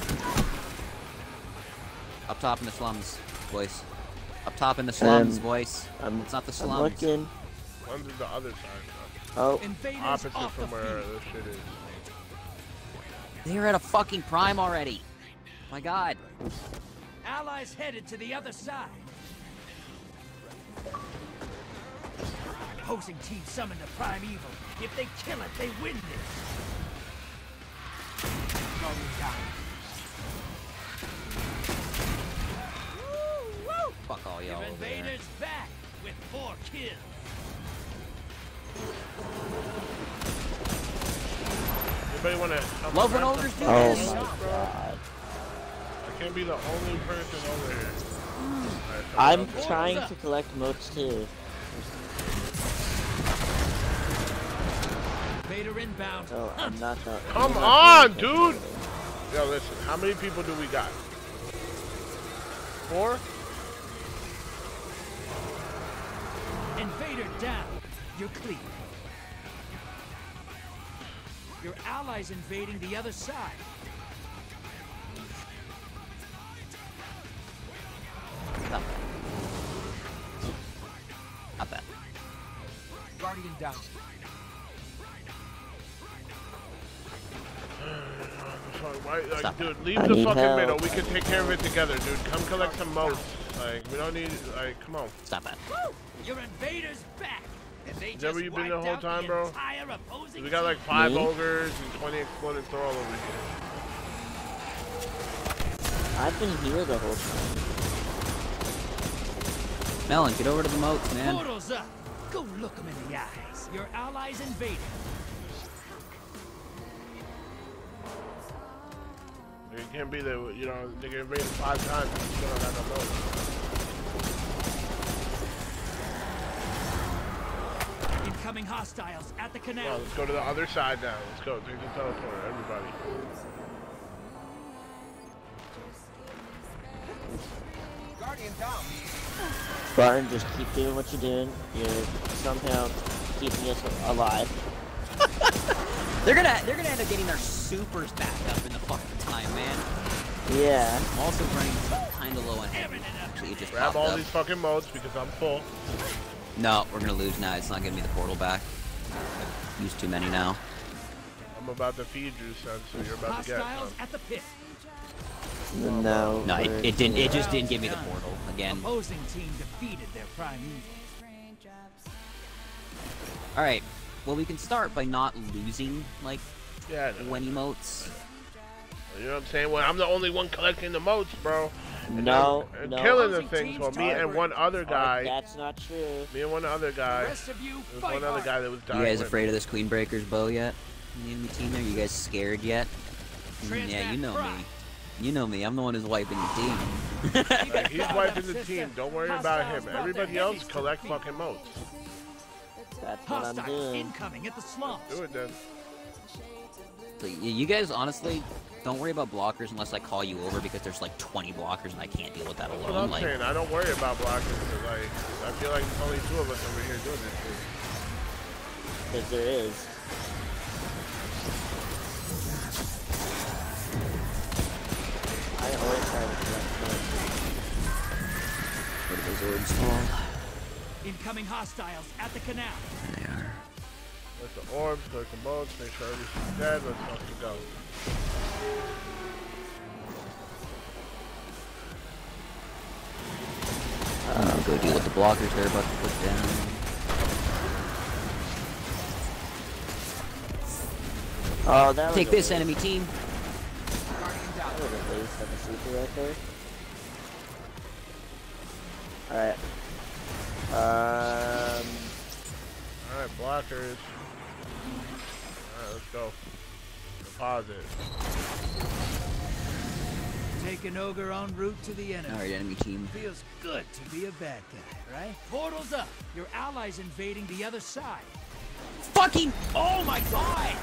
Up top in the slums, boys. Up top in the slums, boys. It's not the slums. I'm looking. Under the other side. Oh. Opposite from where this shit is. They're at a fucking prime already. My god. Allies headed to the other side. Opposing team summoned the primeval. If they kill it, they win this. Guardians down. Fuck all y'all Your over there. invaders back with 4 kills. Anybody want to help? Love when me? ogres do Oh this. my god. I can't be the only person over here. Alright, I'm someone else. trying to collect motes too. Invader inbound. So I'm not the Come I'm not on, the dude! Yo, listen, how many people do we got? 4? Invader down. You're clear. Your allies invading the other side. Not bad. Not bad. Guardian down. Why, like, Stop. dude, leave I the need fucking help. middle. We can take care of it together, dude. Come collect some motes. Like, we don't need, like, come on. Stop that. Woo! Your invaders back. And they Is that where just you been the wiped whole out time, bro? entire opposing We got like team. 5 Me? ogres and 20 exploding thrall over here. I've been here the whole time. Melon, get over to the moats, man. Portals up. Go look them in the eyes. Your allies invaded. It can't be that, you know, they get invaded 5 times and you still don't have no motes. Incoming hostiles at the Well, canal. let's go to the other side now. Let's go. Take the teleporter, everybody. Guardian down. Spartan, just keep doing what you're doing. You're somehow keeping us alive. They're gonna end up getting their supers back up in the fucking time, man. Yeah. I'm also running kind of low on heavy. Actually, it just Grab popped all up. these fucking motes because I'm full. No, we're gonna lose now. It's not giving me the portal back. I've used too many now. I'm about to feed you, son, so you're about to get Hostiles some. at the pit. No. No, we're- it didn't. It just didn't give me the portal again. Opposing team defeated their primeval. All right. Well, we can start by not losing like Yeah, I know. 20 motes. You know what I'm saying? Well, I'm the only one collecting the motes, bro. And No, and no. killing the Opposing things. Well, teams me and target. one other Oh, guy. that's not true. Me and one other guy. The rest of you, There was fight one other hard. guy that was dying. You guys with afraid of this Queen Breaker's bow yet? In the enemy team there? You guys scared yet? Transmat Yeah, you know Prime. me. You know me. I'm the one who's wiping the team. Like, he's wiping the team. Don't worry about him. Everybody else collect fucking motes. That's what I'm Hostiles doing. incoming at the slumps. Do it then. So you guys honestly don't worry about blockers unless I call you over because there's like 20 blockers and I can't deal with that That's what alone. I'm Like, saying. I don't worry about blocking because, like, I feel like there's only 2 of us over here doing this shit. Because there is. Charizard stall. Incoming hostiles at the canal. There they are. With the orbs, collect the boats, make sure everything's dead. Let's fucking go. Go deal with the blockers they're about to put down. Oh, that was Take a this, waste. enemy team. That was a waste of a super right there. Alright. Alright, blockers. Alright, let's go. Deposit. Take an ogre en route to the enemy. Alright, enemy team. Feels good to be a bad guy, right? Portal's up. Your allies invading the other side. Fucking! Oh my god!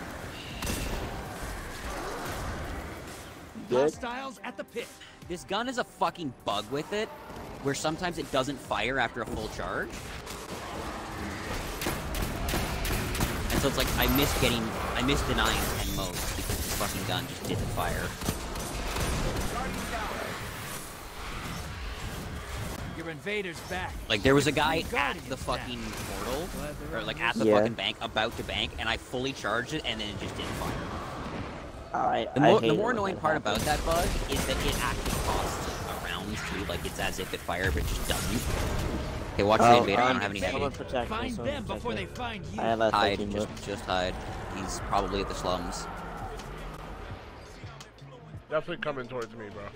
Good. Hostiles at the pit. This gun is a fucking bug with it, where sometimes it doesn't fire after a full charge. And so it's like, I miss denying 10 modes because this fucking gun just didn't fire. Your invader's back. Like, there was a guy at the fucking portal, or like at the fucking bank, about to bank, and I fully charged it, and then it just didn't fire. The more annoying part about that bug is that it actually costs a round too. Like it's as if it fired, but it just doesn't. Okay, watch the invader. I don't have any heavy. Find them before they find you. I have a Hide. 13 Just hide. He's probably at the slums. Definitely coming towards me, bro.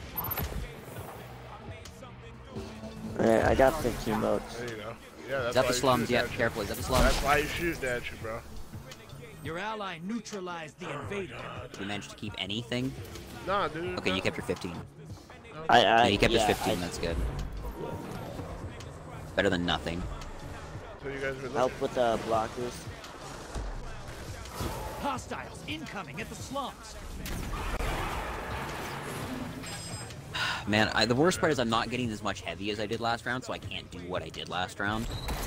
Alright, I got 15 votes. There you go. Yeah, that's Is that why the he's slums? shooting Yeah, at you. careful. Is that the slums? That's why he's shooting at you, bro. Your ally neutralized the invader. Did you manage to keep anything? Nah, dude. Okay, you kept your 15. Yeah, you kept his 15. That's good. Better than nothing. So you guys were Help with the blockers. Hostiles incoming at the slums. Man, the worst part is I'm not getting as much heavy as I did last round, so I can't do what I did last round.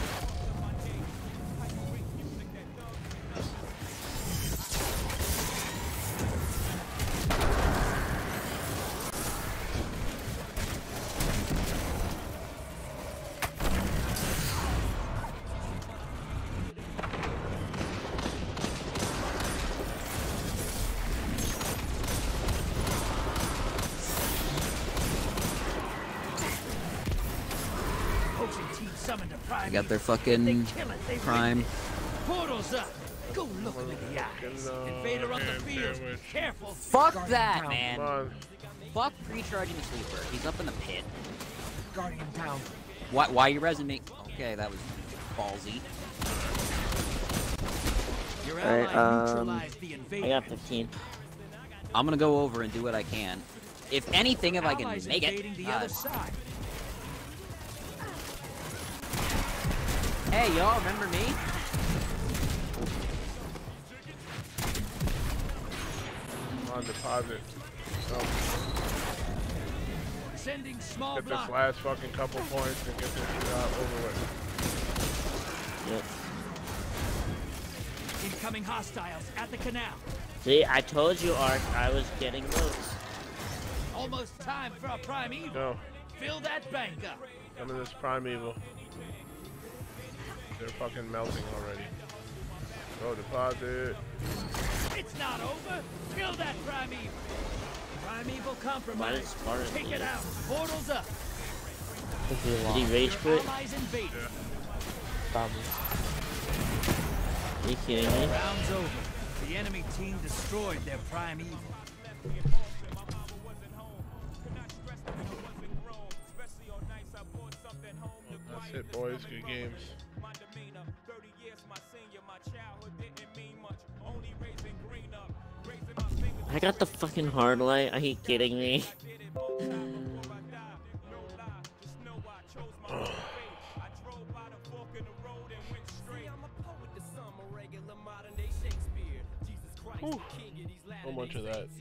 They got their fucking prime. Portals up. Go look him in the eyes. Invader on the field. Careful. Fuck that, man. Fuck pre-charging the sleeper. He's up in the pit. Guardian down. Why you resin me? Okay, that was ballsy. Your Alright, ally neutralized the I invader. got 15. I'm gonna go over and do what I can. If anything, if I can Allies make it. invading the other side. Hey, y'all, remember me? On deposit. Sending small Get this block. last fucking couple points and get this shit out over with. Yep. Incoming hostiles at the canal. See, I told you, Ark, I was getting votes. Almost time for a primeval. Go. Fill that bank up. Some of this primeval. They're fucking melting already. Go deposit. It's not over. Fill that primeval. Primeval compromise. Spartan Take it lead? out. Portals up. Did he rage Your quit? allies invaded. Probably. Are you kidding me? Round's over. The enemy team destroyed their primeval. That's it, boys. Good games. I got the fucking hard light. Are you kidding me? So much of that.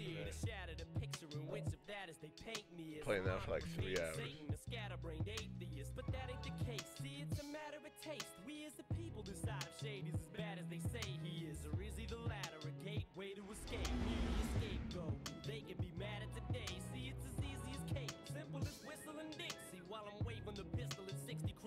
Playing that for like 3 hours. But that ain't the case. See, it's a matter of taste. We as the people decide if Shady's as bad as they say he is, or is he the latter, a gateway to escape? Me, a scapegoat. They can be mad at today. See, it's as easy as cake. Simple as whistling Dixie while I'm waving the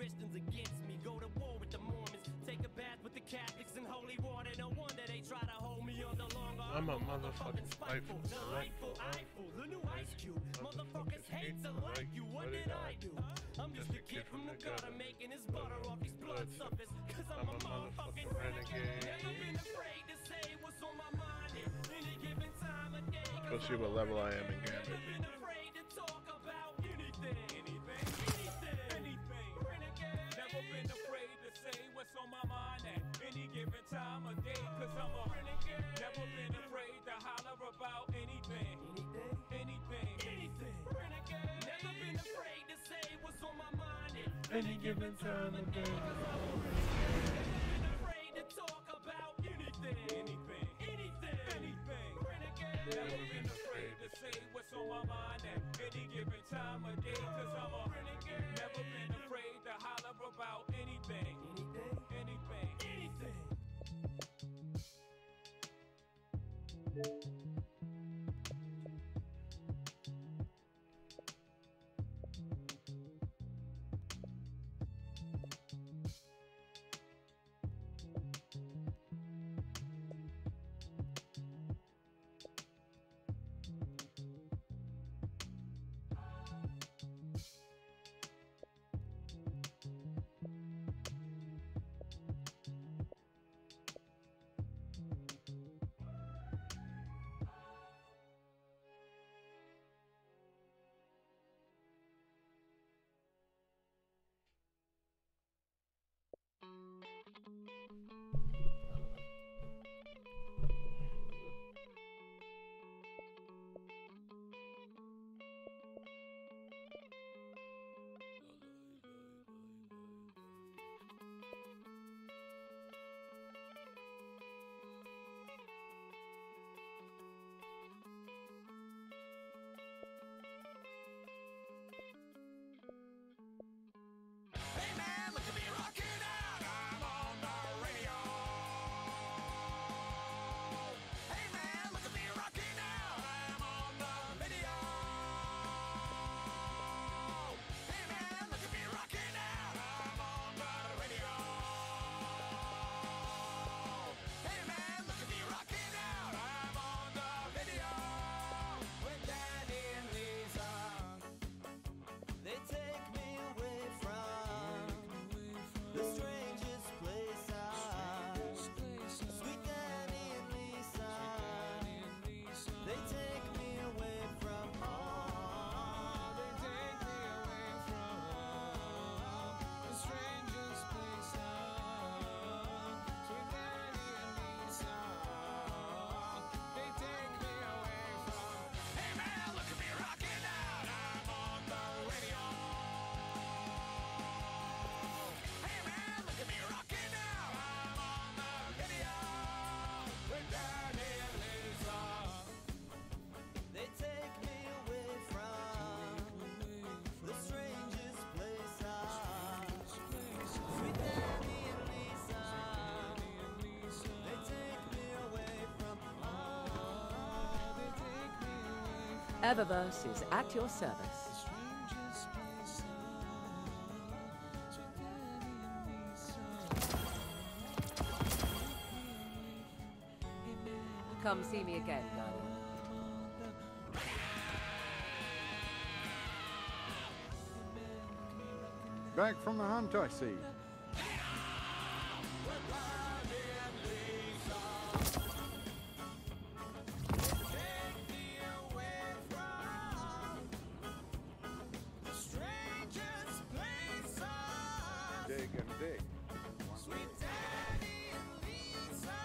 Christians against me. Go to war with the Mormons. Take a bath with the Catholics in holy water. No wonder they try to hold me on the long arm. I'm a motherfucking spiteful, Delightful, eyeful, the new Ice Cube. Motherfuckers hate to like you. What did I do? I'm just a kid from the gutter making his butter off these bloodsuckers. Cause I'm a motherfucking renegade. Never been afraid to say what's on my mind at any given time of day. Go see what level I am in Gambit. Never been afraid to talk about anything. Anything. Renegade. Never been afraid to say what's on my mind at any given time of day. Cause I'm a renegade. Never been afraid to holler about anything. Anything. Renegade. Never been afraid to say what's on my mind at Any given time of day. Never been afraid to talk about anything. Renegade. Never been afraid to say what's on my mind at any given time of day. Cause I'm a renegade. Never been afraid to holler about anything. Hey man, look at me rocking out. I'm on the radio. Hey man, look at me rocking out. I'm on the video. Hey man, look at me rocking out. I'm on the radio. Hey man, look at me rocking out. I'm on the video. With Danny and Lisa, they take me away from the strangest place Sweet Danny and Lisa, they take me away from they take me away from the strangest place Sweet Danny and Lisa, they take me away from. Hey man, look at me rocking out. I'm on the radio. Hey man, look at me rocking out. I'm on the video with Danny and Lisa. They take me away from the strangest place Sweet Danny and Lisa. They take me away from they take me away from Eververse is at your service. strangest place Sweet Danny and Lisa. Come see me again, darling. Back from the hunt, I see. Take me away from the strangest place Dig and dig. Sweet Danny and Lisa.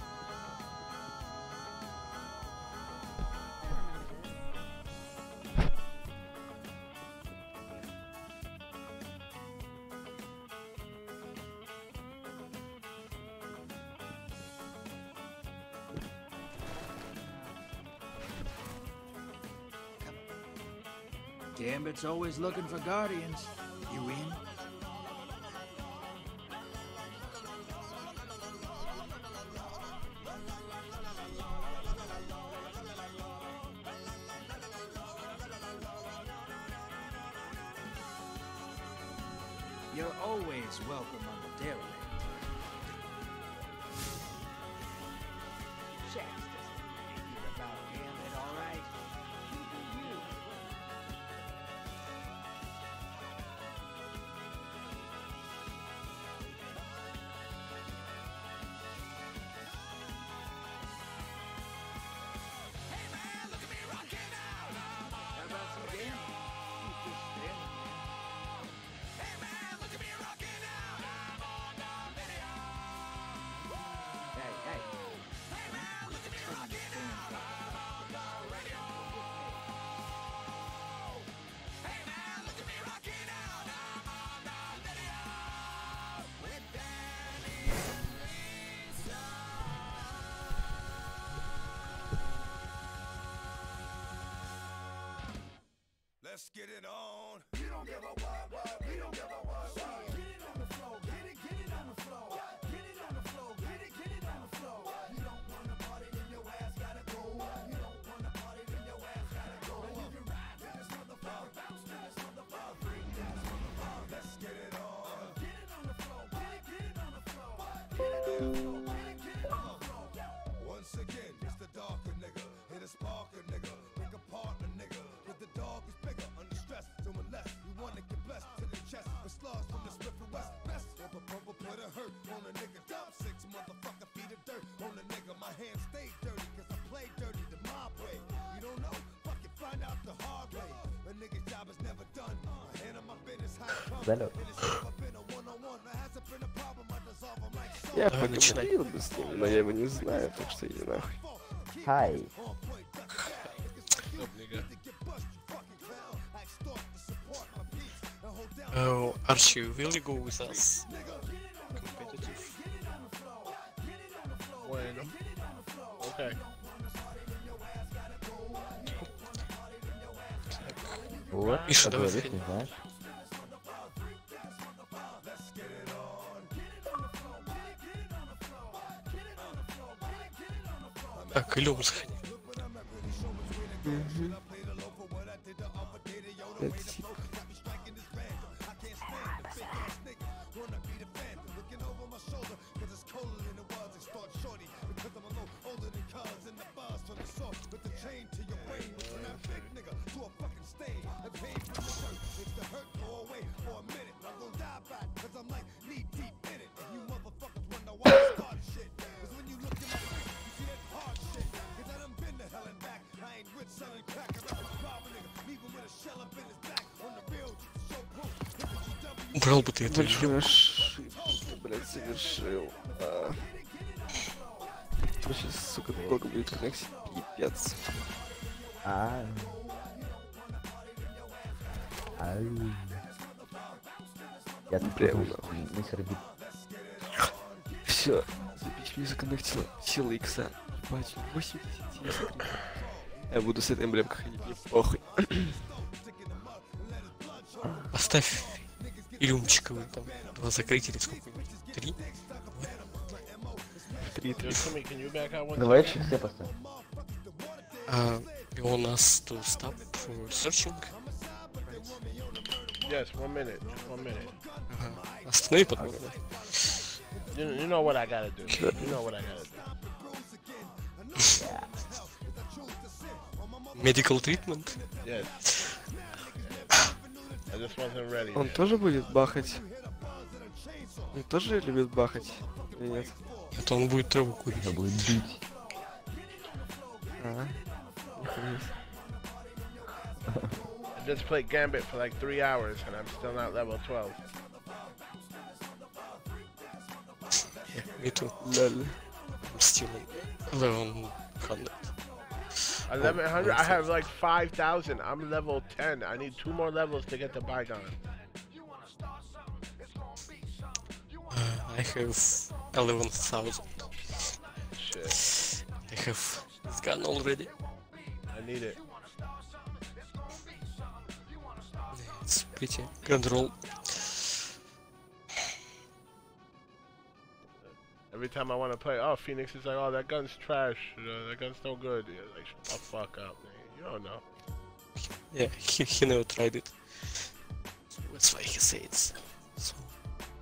Gambit's always looking for guardians. You in? You're always welcome on the derelict. Shax doesn't make it about Gambit, all right? You do you. How about some Gambit? You just standing there. Hey, hey. Let's get it on. You don't give a what, we don't give a what. Get it on the floor, get it on the floor. Get it on the floor, get it on the floor. You don't wanna party, then your ass gotta go. You don't wanna party, then your ass gotta go. You can ride to this motherfucker, bounce to this motherfucker, freak this motherfucker. Let's get it on. Get it on the floor, get it on the floor. Get it on the floor, get it on the floor. Once again, it's the darker nigga. Hit a sparker nigga. Pick a partner nigga. With the dog is bigger, under stress. Doing less. You wanna get blessed to the chest. The slugs from the Smith and West. Best pumper put a hurt on a nigga. Dump 6 motherfucker feet of dirt on a nigga. My hands stay dirty cause I play dirty the mob way. You don't know? Fuck it, find out the hard way. A nigga's job is never done. My hand on my business, how it comes. Hello. And it's never been a one-on-one. There hasn't been a problem. I dissolve them like so. Я поговорил бы с ним, но я его не знаю, так что иди нахуй. Hi. Oh, Archie, will you go with us? Competitive. Bueno. Okay. Вот, Миша, давай поговоришь, сходи. не знаешь? Так, Илюм, сходи. Брал бы ты это Большую ошибку, блядь, совершил. Сейчас, сука, долго будет коннексить, пипец. Я тут Прямо подумал, не сорби. Все, забить мне законнектила сила икса. Ебать, 80 секунд. Я буду с этой эмблемкой ходить, мне похуй. Поставь Илюмчика, там, 2 закрыть или сколько-нибудь. 3? 3. Давай еще все поставь. You want us to stop for searching? Yes, 1 minute. Just 1 minute. Останови потом. You know what I gotta do. You know what I gotta do. Medical treatment? Yes. I just wasn't ready. Он тоже будет бахать? Он тоже любит бахать? Или нет? Это он будет траву курить. Это будет бить. I just played Gambit for like 3 hours and I'm still not level 12. Yeah, me too. Lol. I'm still 1100. 1100? I have like 5,000. I'm level 10. I need 2 more levels to get to Bygone. I have 11,000. Shit. I have this gun already. I need it. It's pretty good roll. Every time I want to play, oh, Phoenix is like, oh, that gun's trash. That gun's no good. Yeah, like, shut the fuck up, man. You don't know. Yeah, he never tried it. So that's why he says so.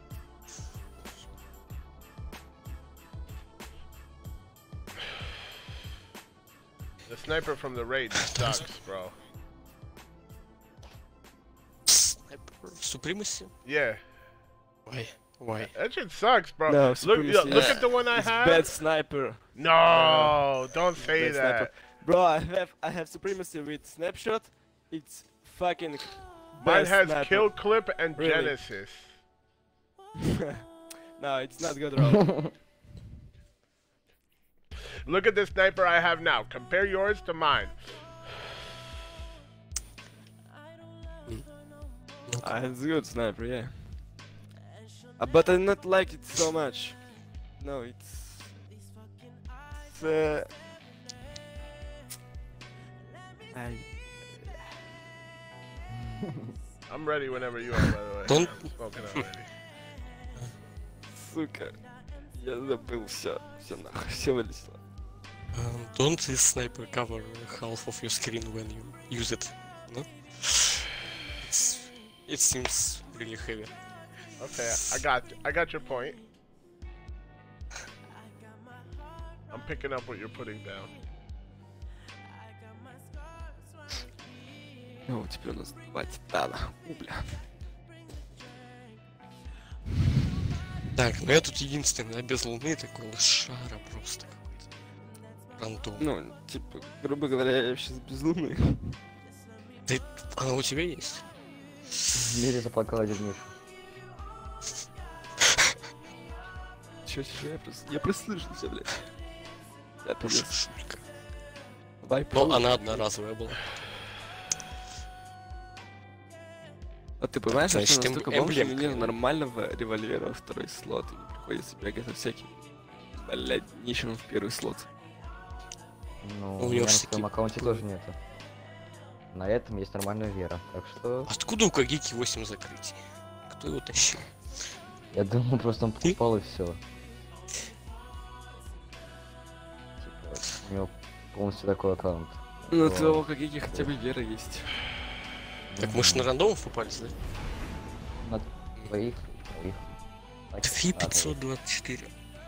The sniper from the raid sucks, bro. Sniper Supremacy? Yeah. Why? Why? That shit sucks, bro. No, look at the one I it's have. bad sniper. No, don't say Bad that. sniper. Bro, I have Supremacy with Snapshot. It's fucking Mine best has sniper. Kill Clip and Really? Genesis. No, it's not good at all. Look at the sniper I have now. Compare yours to mine. It's good sniper, yeah. But I not like it so much. No, it's I'm ready whenever you are, by the way. Don't- I'm smoking already. Сука. Я забыл все нахуй, все вылезло. Don't this sniper cover half of your screen when you use it? No? It seems really heavy. Okay, I got your point. I'm picking up what you're putting down. Ну, теперь у нас два титана. Бля. Так, ну я тут единственный, без луны такой лошара просто какой-то. Рандом. Ну, типа, грубо говоря, я сейчас без луны. Ты, она у тебя есть? В мире заплакал один Миша. Чё, я прослышался, блядь. Я Уж пиздец. шутка. Вайп. Но она одноразовая была. А ты понимаешь, что Значит, настолько бомж, что эмблемка. мне нормального револьвера второй слот, и приходится бегать со всяким, блядь, нищим в первый слот. Ну, У у него меня на всякие- своем аккаунте тоже нету. На этом есть нормальная вера, так что... Откуда у Кагики 8 закрытий? Кто его тащил? Я думал, просто он покупал и все. Типа, у него полностью такой аккаунт. Ну, у Но- твоего какие хотя бы вера есть. Так мы ж на рандомов попались, да? На твоих. Фи 524.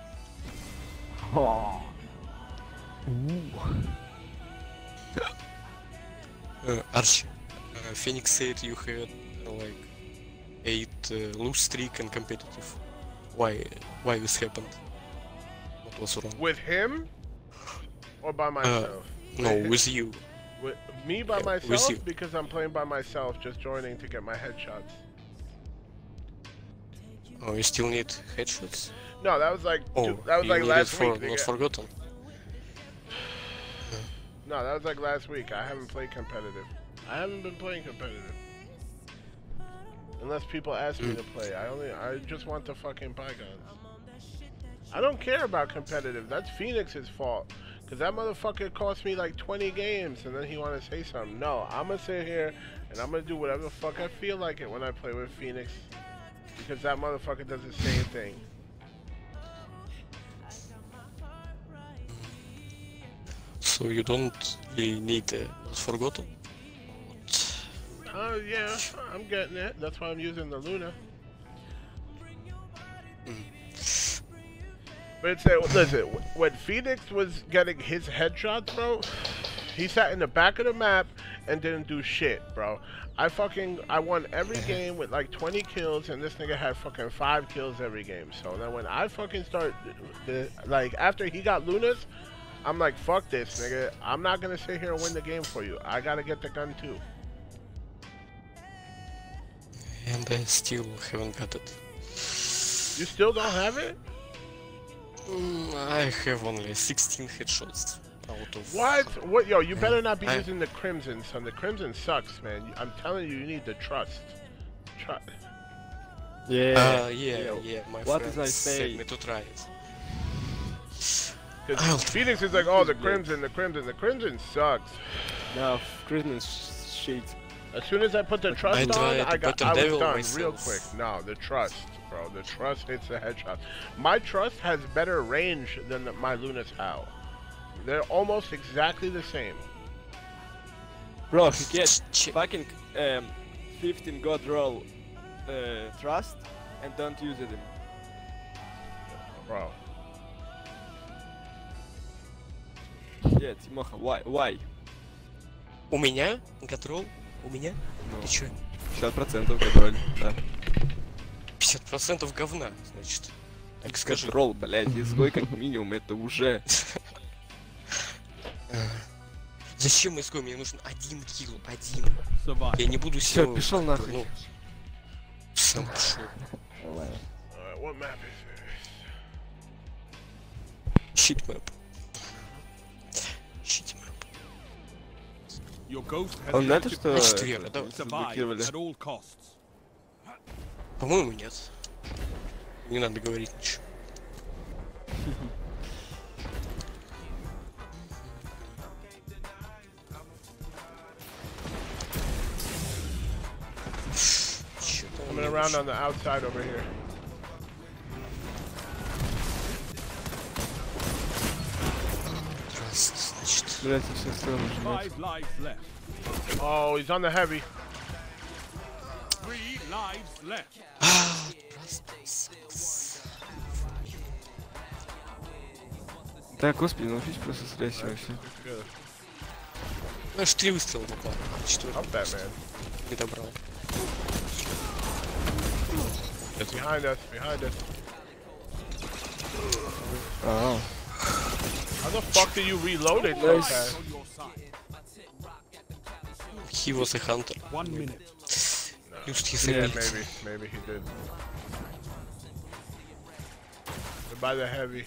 Archie, Phoenix said you had like 8 lose streak and competitive. Why this happened? What was wrong? With him? Or by myself? No, him? with you. With me by Yeah, with myself? you. Because I'm playing by myself, just joining to get my headshots. Oh, you still need headshots? No, that was like Oh, that was you like need last it for week. not nigga. forgotten. No, that was like last week. I haven't played competitive. I haven't been playing competitive. Unless people ask me to play. I just want to fucking buy guns. I don't care about competitive. That's Phoenix's fault. Cause that motherfucker cost me like 20 games and then he wanna say something. No, I'ma sit here and I'm gonna do whatever the fuck I feel like it when I play with Phoenix. Because that motherfucker does the same thing. So you don't really need not forgotten? Yeah, I'm getting it. That's why I'm using the Luna. But it's listen, when Phoenix was getting his headshots, bro, he sat in the back of the map and didn't do shit, bro. I won every game with like 20 kills, and this nigga had fucking 5 kills every game. So then when I fucking start, like after he got Lunas, I'm like, fuck this, nigga. I'm not gonna sit here and win the game for you. I gotta get the gun too. And I still haven't got it. You still don't have it? I have only 16 headshots out of... What? Yo, you better not be I- using the Crimson, son. The Crimson sucks, man. I'm telling you, you need the trust. Yeah. Yeah, my What friends did I say? said me to try it. Because Phoenix is like, oh, the Crimson. The Crimson sucks. No, Christmas shit. As soon as I put the trust on, tried I Better was Devil done myself. real quick. No, the trust, bro. The trust hits the headshot. My trust has better range than my Luna's Howl. They're almost exactly the same. Bro, he gets fucking 15 god roll trust and don't use it. Bro. Yeah, Блять, Тимоха, why? У меня? Контрол? У меня? Ну, Ты чё? 50% контроль, да. 50% говна, значит. Так скажи. Контрол, блять, изгой как минимум, это уже. Зачем изгой? Мне нужен 1 килл, 1. Я не буду Всё, силу. пошёл нахуй. Ну, сам пошёл. What map is Щит мэп. Щит мэп. Он знает, что Значит, верно, давай. заблокировали? По-моему, нет. Не надо говорить ничего. Coming around on the outside over here. Блять, все стороны жмёт. Oh, he's on the heavy. 3 lives left. Да, господи, научись просто стрелять вообще. Аж 3 выстрела попал. 4. Не добрал. Behind us, behind us. Oh. How the fuck do you reload it so fast? He was a hunter. 1 minute. Used his Yeah, ability. maybe he did. They're by the heavy.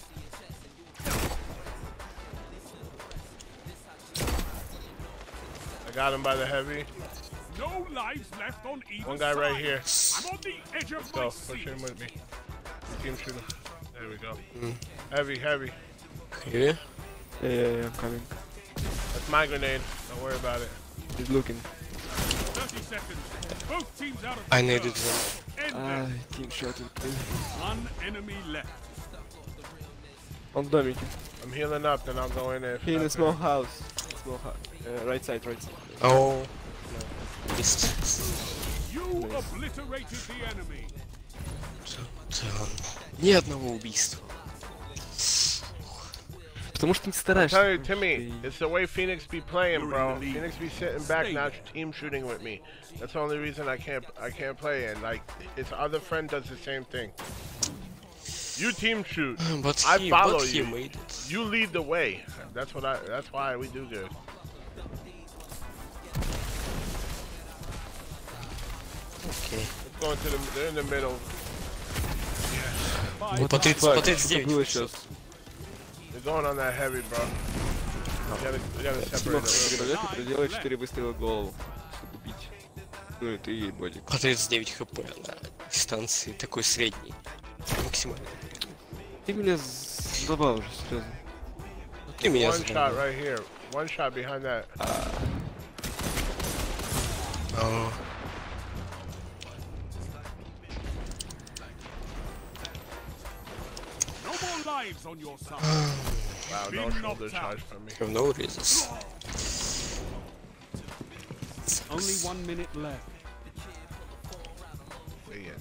I got him by the heavy. No lives left on either One guy right side. here. I'm on the edge of Let's my go. seat. Push him with me. Team shoot him. There we go. Heavy, heavy. Yeah? Yeah, I'm coming. That's my grenade. Don't worry about it. He's looking. 30 seconds. Both teams out of I the needed zone. them. End Ah, them. team shot it. One enemy left. Он в домике. I'm healing up, then I'll go in there. He in a small house. Small house. Right side, right side. Oh. Missed. You obliterated the enemy. Ни одного убийства. Потому что не I'm стараешься. telling you, Timmy, it's the way Phoenix be playing, bro. Phoenix be sitting back now, team shooting with me. That's the only reason I can't play. And like, his other friend does the same thing. You team shoot. But I follow he you. made it. You lead the way. That's why we do good. Okay. Let's go into they're in the middle. Вот по 39. было сейчас? They're going on that heavy, bro. We gotta separate Тимоха, them. проделай 4 выстрела в голову, чтобы бить. Ну и ты ей бодик. По 39 хп на дистанции такой средний. Максимально. Ты меня задолбал уже, серьезно. Ты меня One shot задолбал. right here. One shot behind that. Oh. No more lives on your side. Wow, no Been shoulder knocked out. charge from me. Have no reasons. Only 1 minute left. Yeah.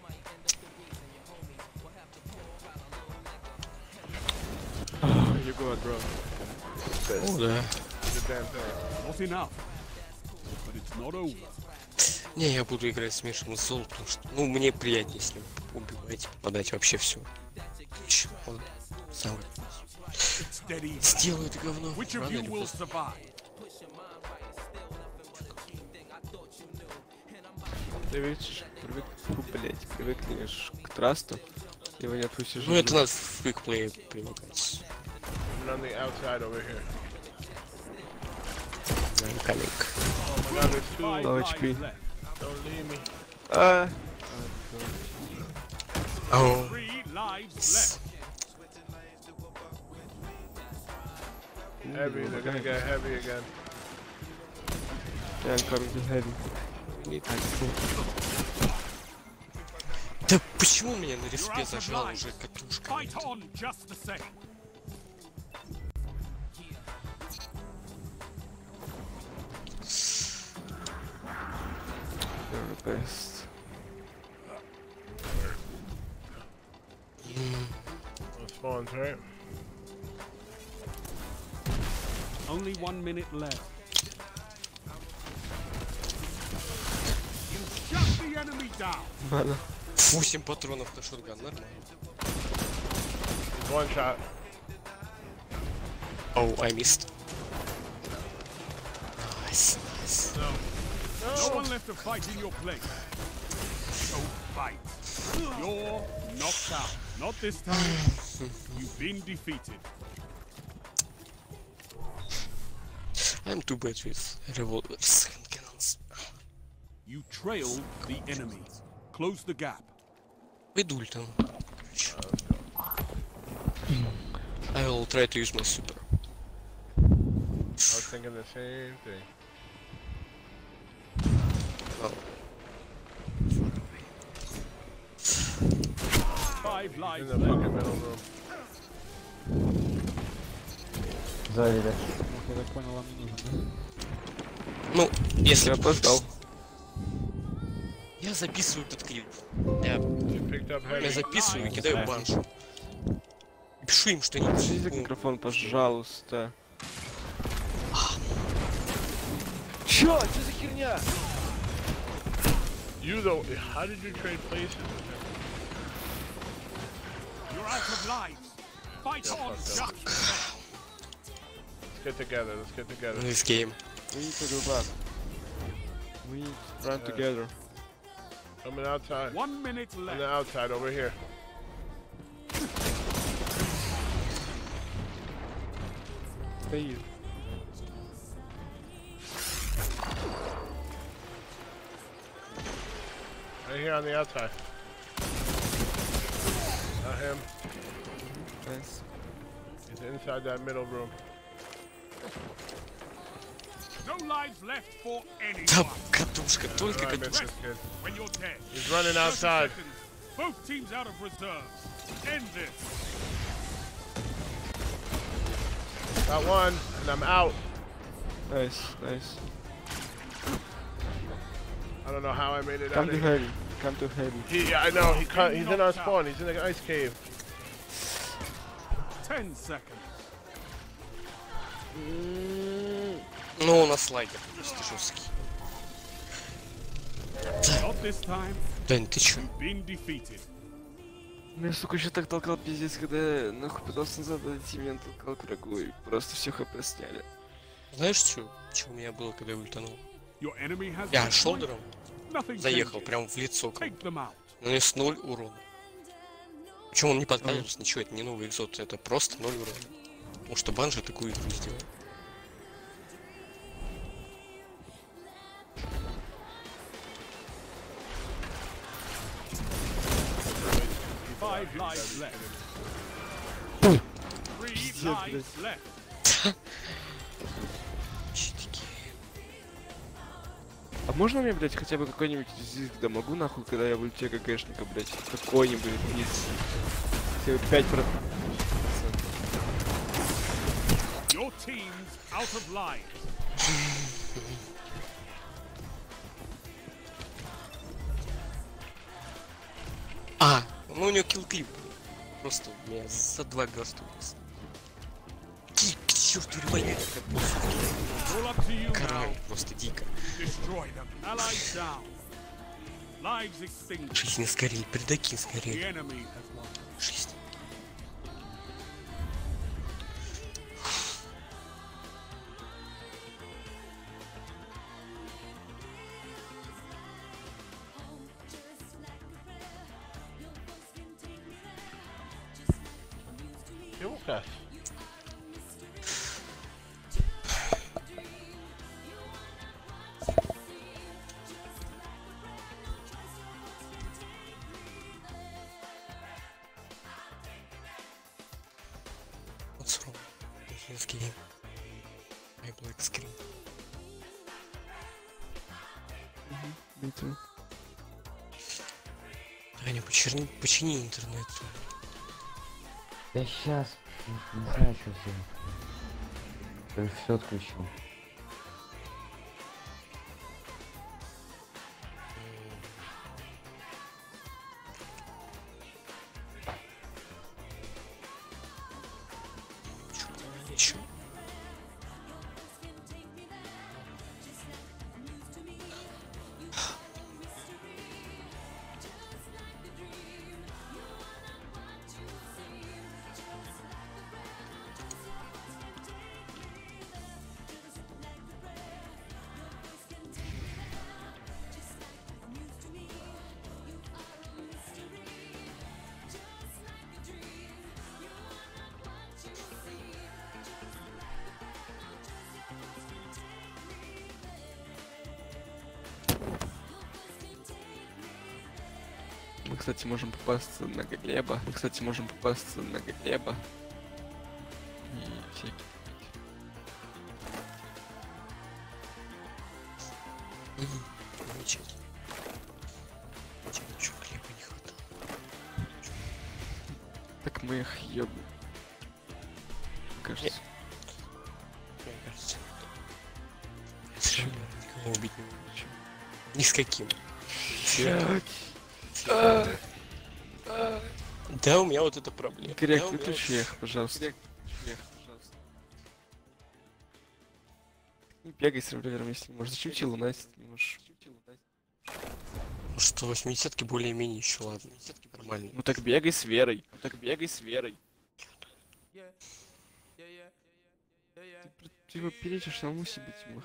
You go, bro. Ну да. The damn thing. Not enough. But it's not over. Не, я буду играть с смешанным золотом, потому что, ну, мне приятнее с ним убивать, попадать вообще все. Он сам сделает говно. Which of Рано you или will поздно. survive? Ты видишь, привыкнешь к трасту, его не отпустишь. Ну, это надо в квикплее привыкать. I'm on the outside over here. I'm coming. Oh my god, there's two. Low HP. Don't leave me. Oh. 3 lives left. Heavy, they're gonna get heavy again. Yeah, I'm coming to heavy. Да почему меня на респе зажал уже катушка? Fight on just the same. You're the best. No spawns, right? Only 1 minute left. You shut the enemy down. Ладно. 8 патронов на шотган, нормально. One shot. Oh, I missed. Nice, nice. No one left to fight in your place. So fight. You're knocked out. Not this time. You've been defeated. I'm too bad with revolvers and cannons. You trailed the enemy. Close the gap. With Ultan. I will try to use my super. I was thinking the same thing. Oh. 5 lives In the fucking middle room. Сзади, да. Я так понял, вам не нужен, да? Ну, если Я опоздал. Я записываю этот клип. Я записываю и Nice. кидаю баншу. И пишу им что-нибудь. Включите микрофон, пожалуйста. Чё? Чё за херня? You though, how did you trade places with him? You're out of lives. Fight on. Let's get together. Let's get together. This game. We need to go back. We need to run together. Coming outside. 1 minute On left. the outside, over here. Стоит. Right here on the outside. Not him. Nice. He's inside that middle room. No lives left for anyone. Да, катушка, только I missed катушка. this kid. When you're dead. He's running 30 outside. seconds. Both teams out of reserves. End this. Got one, and I'm out. Nice, nice. I don't know how I made it Come out to of here. heavy. Come to heavy. I know, he's in our spawn. He's in the ice cave. 10 seconds. Ну, у нас лагерь просто жесткий. Not this time. Дань, ты чё? You've been defeated. Ну я, сука, еще так толкал пиздец, когда я нахуй пытался назад дойти, меня толкал к врагу и просто все хп сняли. Знаешь, что у меня было, когда я ультанул? Your enemy has Я been шолдером Nothing заехал changes. прям в лицо. Take them out. Нанес 0 урона. Причем он не подкатывался, ничего, это не новый экзот, это просто 0 урона. Потому что банжи такую игру не сделал. Five lives left. 3 lives left. А можно мне, блять, хотя бы какой-нибудь диск, да могу нахуй, когда я в ульте ГГшника, блять, какой-нибудь диск. Всего 5%. Your team's out of lives. А, ну у него килл-клип. Просто у меня за 2 гаста вниз. К черту револьвер, как All up to you караю now. просто дико. Destroy them. Allies down. Lives extinguished. Жизнь не скорее, предакин The скорее. enemy has won. Жизнь. Ёлка. What's wrong with this game? My black screen. Me too. Аня, почини интернет. Я сейчас не знаю, что сделать. Я все отключил. Еще. кстати, можем попасться на Глеба. Мы, кстати, можем попасться на Глеба. И всякие. Замечательно. Ничего, хлеба не хватало. Так мы их ебнем. Кажется. Мне кажется. Все равно никого убить не могу. Ни с каким. Да, у меня вот эта проблема. Грек, Да, у меня выключи вот- их, пожалуйста. Не бегай с револьвером, если не можешь. Зачем тебе лунать, не можешь? Ну что, 80-ки более-менее еще ладно. Нормально. Ну так бегай с Верой. Ну так бегай с Верой. Ты его перечишь самому себе, Тима.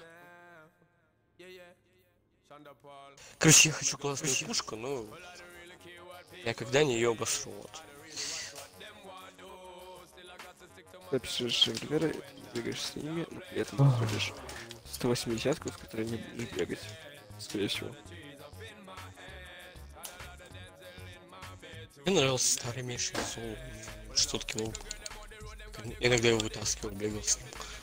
Короче, я хочу классную пушку, но я когда не ее обосру, вот. Запишешь револьверы, бегаешь с ними, но при этом находишь 180-ку, с которой не будешь бегать. Скорее всего. Мне нравился старый Миша, что-то кинул. Иногда его вытаскивал, бегал с ним.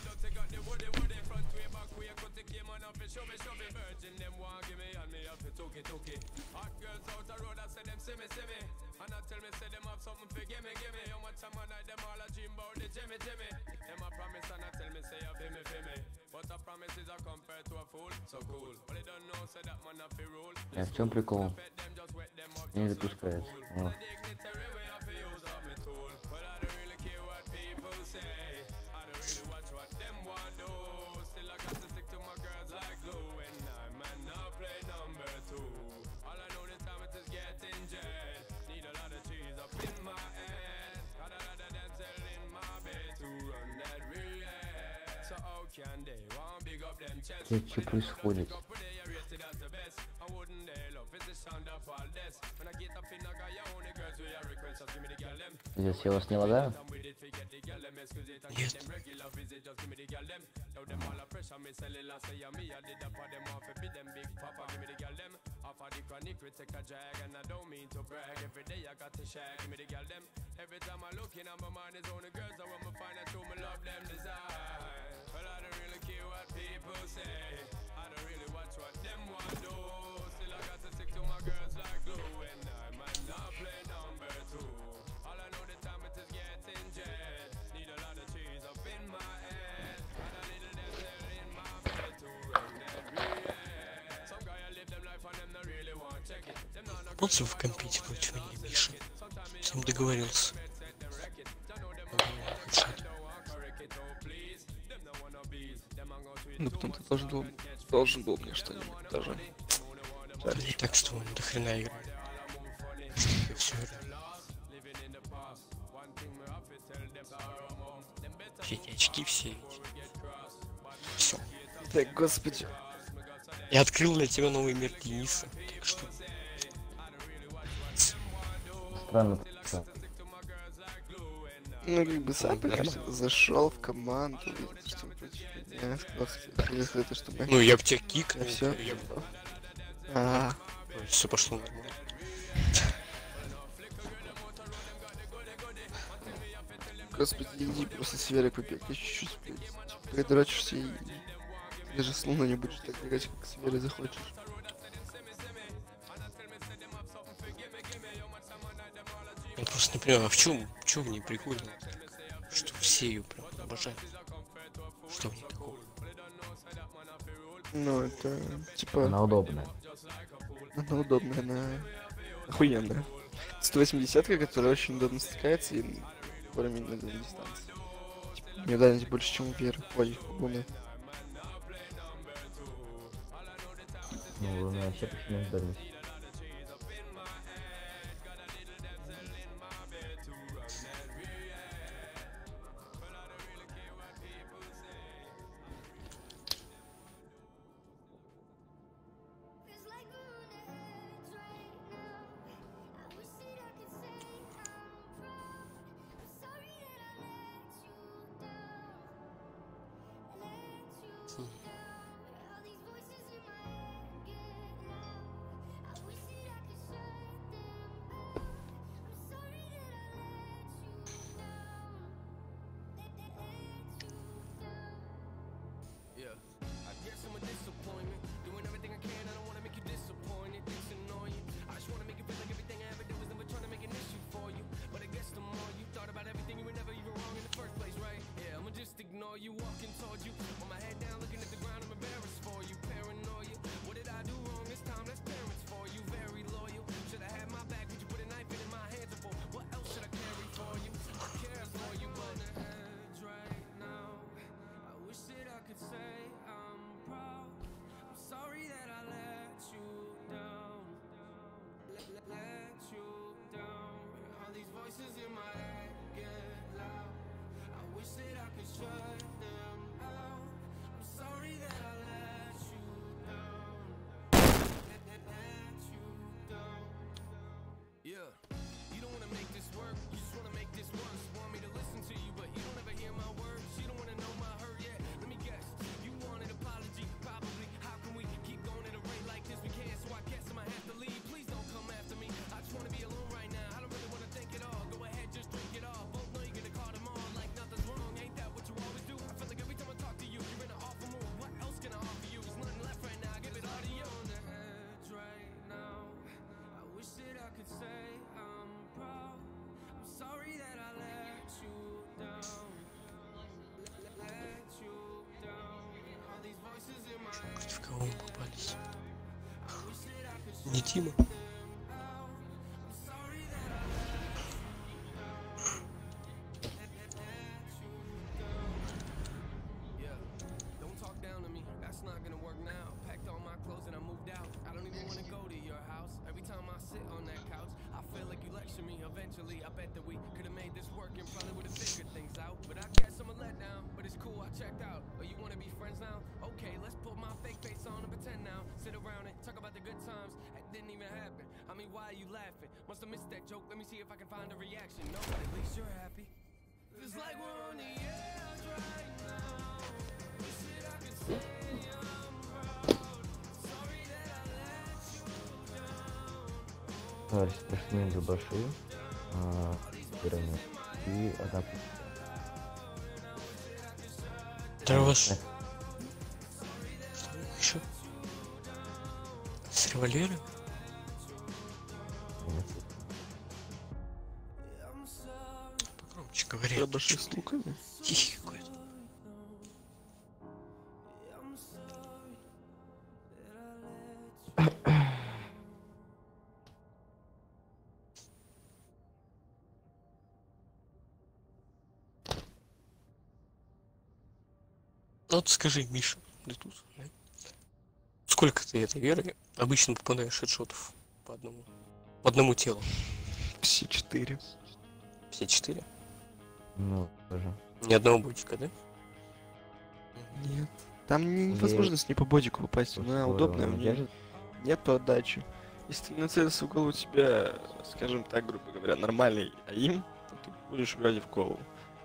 А в чем прикол? Не запускается. О. Что происходит? Здесь я вас не лагаю? Нет. Он в компите против меня, Миша. С ним договорился. Ну потом ты должен был мне что-нибудь даже. Не так, что он до хрена играет. Все. Все эти очки, все эти. Все. Так, господи. Я открыл для тебя новый мир Дениса. Так что. Странно. Ну, как бы сам понимаешь, зашел в команду, что против меня, сказал, это чтобы... Ну, я бы тебя кикнул. Все. Все пошло нормально. Господи, иди просто с Верой побегай чуть-чуть, блядь. Когда дрочишься и даже с Луной не будешь так бегать, как с Верой захочешь. Я просто не понимаю, а в чем в ней прикольно? Что все ее прям обожают. Что в ней такого? Ну, это типа... Она удобная. Она удобная, она охуенная. 180-ка, которая очень удобно стыкается и более-менее на дальней дистанции. Типа, у нее дальность больше, чем у Веры. Ой, у Луны. Ну, Луна вообще почему не дальность? Не Тима. Must have missed that joke. Let me see if I can find a reaction. No, but at least you're happy. It's like we're on the edge right now. You said I could say I'm proud. Sorry that I let you down. Товарищи, прошли на дробаши, пирамид и одна пушка. Дробаш. Еще? С револьвером? Погромче говори. Дробаши с луками? Тихий какой-то. Вот скажи, Миша, ты тут, да? Сколько ты этой веры обычно попадаешь хедшотов по одному телу? Все 4. Все 4? Ну, тоже. Ни одного бодика, да? Нет. Там невозможно с ней по бодику попасть, она удобная, у нее нет подачи. Если ты нацелился в голову, у тебя, скажем так, грубо говоря, нормальный аим, то ты будешь играть в голову.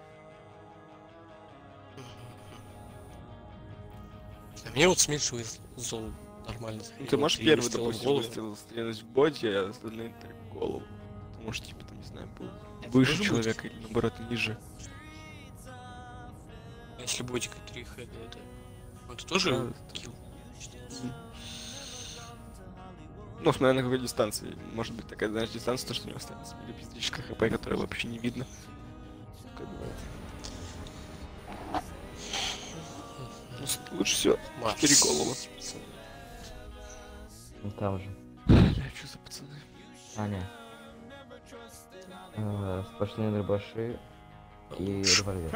А мне вот смешивает зол нормально. Ну, ты можешь первый, допустим, стрелять в боди, а остальные так в голову. Потому что, типа, там, не знаю, был выше человека или, наоборот, ниже. А если бодика 3 хэда, это тоже килл? Ну, смотря на какой дистанции. Может быть такая, знаешь, дистанция, то, что у него останется миллипиздическая хп, которая вообще не видно. Как бывает. Ну, лучше всего 4 головы. Ну там же. Бля, что за пацаны? Аня. Сплошные дробаши и револьвер.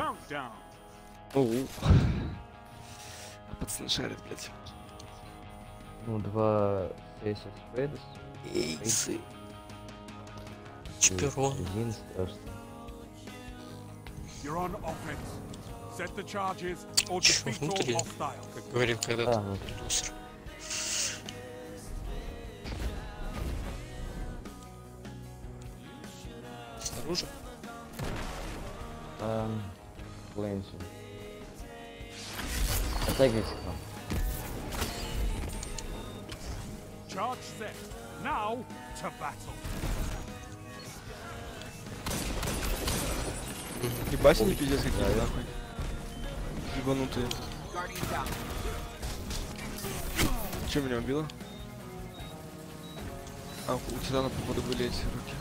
А пацаны шарят, блядь. Ну, 2 Ace of Spades. Эйсы. Чемпион. Один страшный. You're on offense. Set the charges or defeat all hostiles. Как говорил когда-то продюсер. Снаружи? Лэнси. Оттягивайся к нам. Charge set. Now to battle. Ебать, они пиздец какие-то нахуй. Ебанутые. Че меня убило? А, у Титана, походу, были эти руки.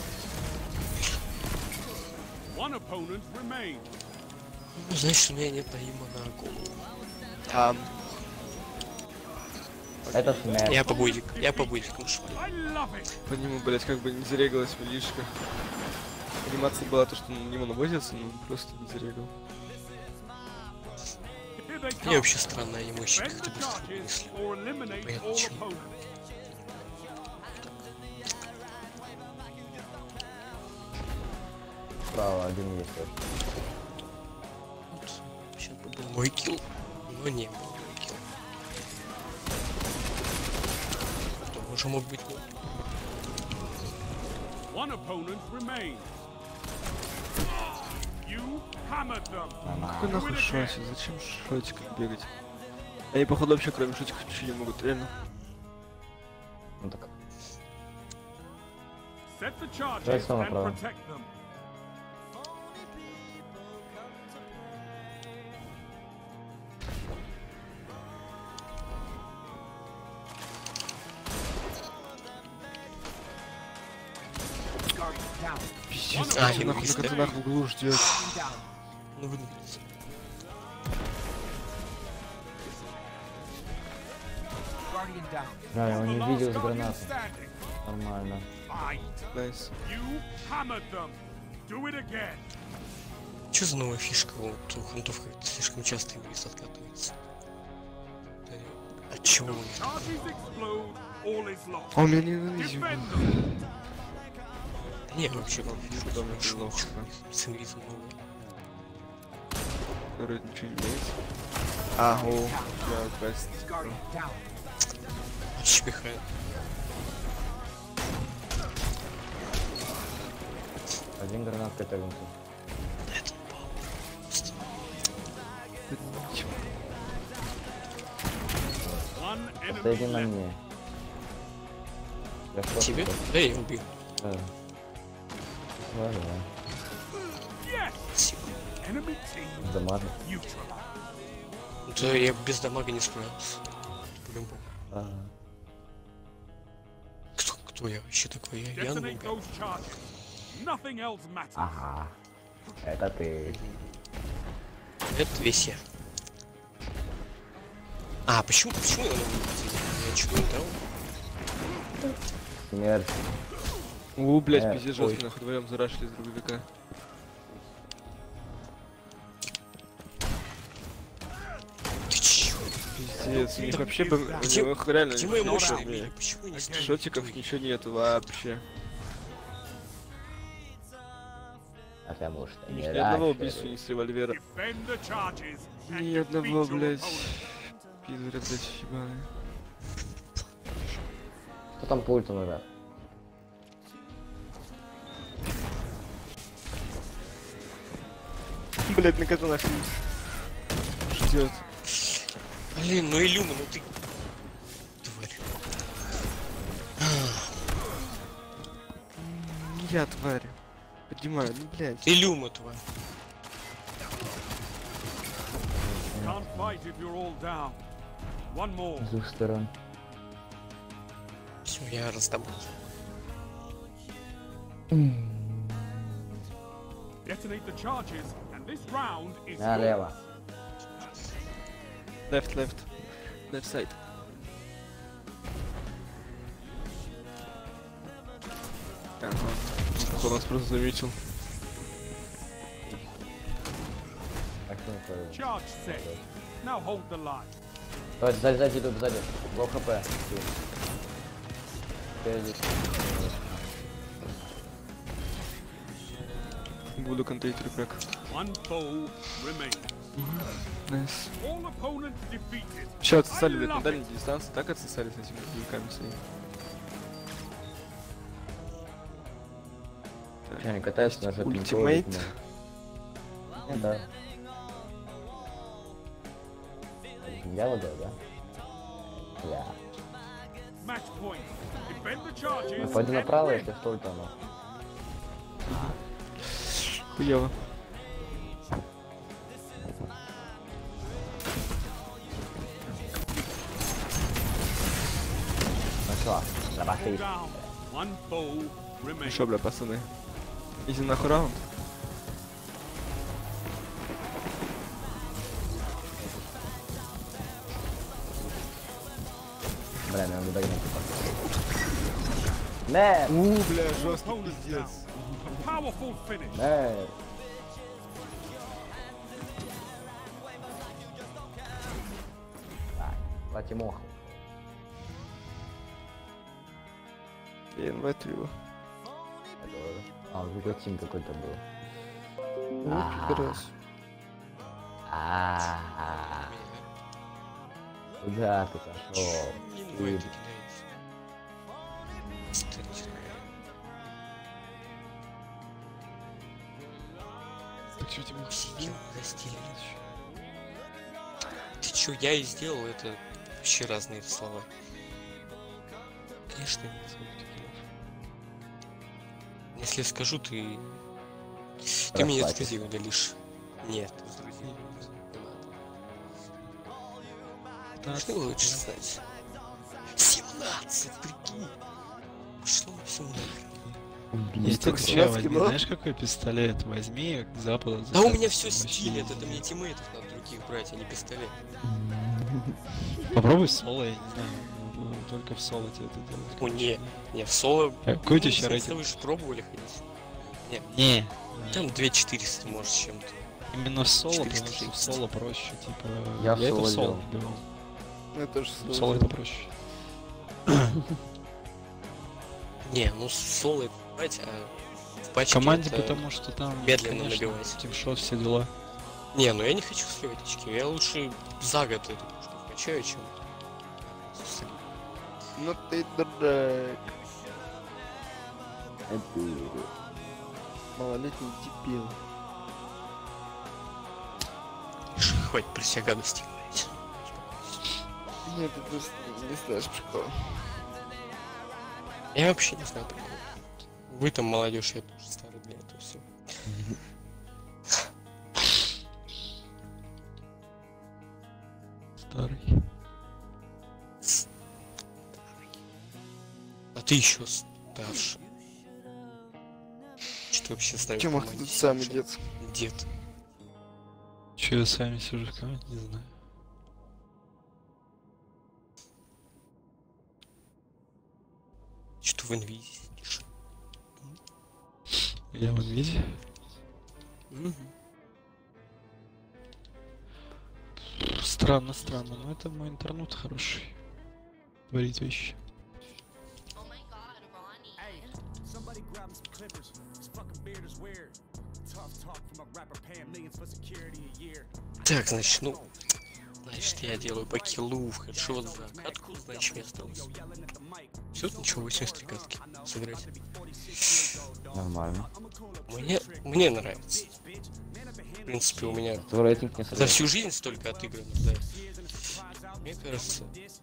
One opponent remains. Ну, значит, у меня нет наима на голову. Это смерть. Я по бодикам шел. По нему, блять, как бы не зарегалась милишка. Анимация была то, что на него навозится, но просто не зарегал. Мне вообще странно, они мощи как-то быстро вынесли. Понятно, почему. Справа один есть тоже. Вот. Сейчас бы был мой килл, но не был мой килл. Кто уже мог быть мой? One opponent remains. You hammered them. Какой нахуй шотик? Зачем шотиком бегать? Они, походу, вообще кроме шотиков ничего не могут, реально. Ну так. Set the charges Давай снова and направо. protect them. Пиздец, А, кто нахуй в углу ждет. Ну, выдвигайся. Guardian down. Да, я его не видел с Guardian гранатой. standing. Нормально. Fight. Найс. You hammered them. Do it again. Что за новая фишка? Вот у хантов как-то слишком часто инвиз откатывается. От чего? Charges explode. All is lost. А у меня не ненавидим. Defend them. Не, вообще вам Удобно было. с инвизом новый. Вроде ничего не имеет. А, о, я квест. Guardian down. Чпихает. Один гранат готовился. One Последний enemy на left. мне. Я что, Тебе? что? Да, я убил. Да. Ладно. Yes. Enemy team Дамаг. neutralized. Да я без дамага не справился. По-любому. Ага. Кто я вообще такой? Я Detonate Янг. those charges. Nothing else matters. Ага. Это ты. Это весь я. А, почему я на улице? Я чего не дал? Смерть. У, блядь, пиздец ой. жестко, нахуй вдвоем зарашили с дробовика. Ты чё? Пиздец, у них вообще бы... У Где- них реально где мои ничего мощные нет. били? Почему не стоит? Шотиков ничего нету вообще. Потому что Ни не одного раньше. убийства не с револьвера. Defend the charges. and Ни одного, defeat your блядь. opponent. Пидоры, блядь, ебаные. Кто там по ульту играет? Блядь, накатал нахуй. Ждет. Блин, ну Илюма, ну ты... Тварь. Не я, тварь. Поднимаю, ну, блядь. Илюма, тварь. Can't fight if you're all down. One more. С двух сторон. Все, я раздобыл. Detonate the charges, and this round is Налево. Left, left. Left side. Ага. Кто нас просто заметил. Charge set. Now hold the line. Сзади идут, сзади. Лоу хп. Впереди. Буду контейт репрек. One foe remains. Найс. All opponents defeated. Сейчас отсосали, I блядь, на love дальней it. дистанции. Так отсосали с этими боевиками своими. Че, они катаются на жопе? Ультимейт. Да. Я вот да? Я. Match point. Defend the charges. Ну, пойду and направо, win. если что, ультану. Хуёво. Ну что, давай. All down. One foe Ну remains. шо, бля, пацаны. Иди нахуй раунд. Бля, мне надо догнать. Не! Бля, жесткий Opponents пиздец. down. Powerful finish. Не! Так, Латимох. Я инвайту его. А, другой тим какой-то был. Ну, пидорас. Куда ты пошел? Не инвайты кидается. Почему тебя Сидел, застелили. Ты чё, я и сделал, это вообще разные слова. Конечно, нет. Если я скажу, ты меня Расплатишь. эксклюзив удалишь. Нет, с друзьями не надо. Что вы лучше знать? 17, прикинь. Пошло все нахрен. Есть Ты так чё, связки, возьми, но- знаешь, какой пистолет? Возьми запада. Да у меня все стиль, это мне тиммейтов надо других брать, а не пистолет. Попробуй соло, я не знаю. только в соло тебе это делать. О, не, в соло... Какой у тебя еще рейтинг? Вы же пробовали ходить? Не. Там 2400, может, с чем-то. Именно в соло, потому что в соло проще, типа... Я в это соло в соло делал. делал. Я тоже В соло это проще. Не, ну соло это, понимаете, а в пачке В команде, это потому что там, медленно конечно, набивать. тимшот, все дела. Не, ну я не хочу сливать очки, я лучше за год эту пушку вкачаю, чем... Ну ты дурак. Малолетний дебил. Хватит про себя гадости говорить. Нет, ты просто не знаешь прикола. Я вообще не знаю прикола. Вы там молодежь, я тоже старый для этого всего. Старый. А ты еще старше. Что вообще ставишь? Чем их тут сами дед? Дед. Че я сами сижу в команде, не знаю. Что в инвизе сидишь? Я в инвизе? Странно, но это мой интернет хороший. Творит вещи. Somebody grab some clippers. This fucking beard is weird. Tough talk from a rapper paying millions for security a year. Так, значит, ну... Значит, я делаю по киллу, в хедшот, за катку, значит, мне осталось. Все, ничего, 83 катки сыграть. Нормально. Мне нравится. В принципе, у меня Твой рейтинг не за сыграл. всю жизнь столько отыграно, да. Мне кажется,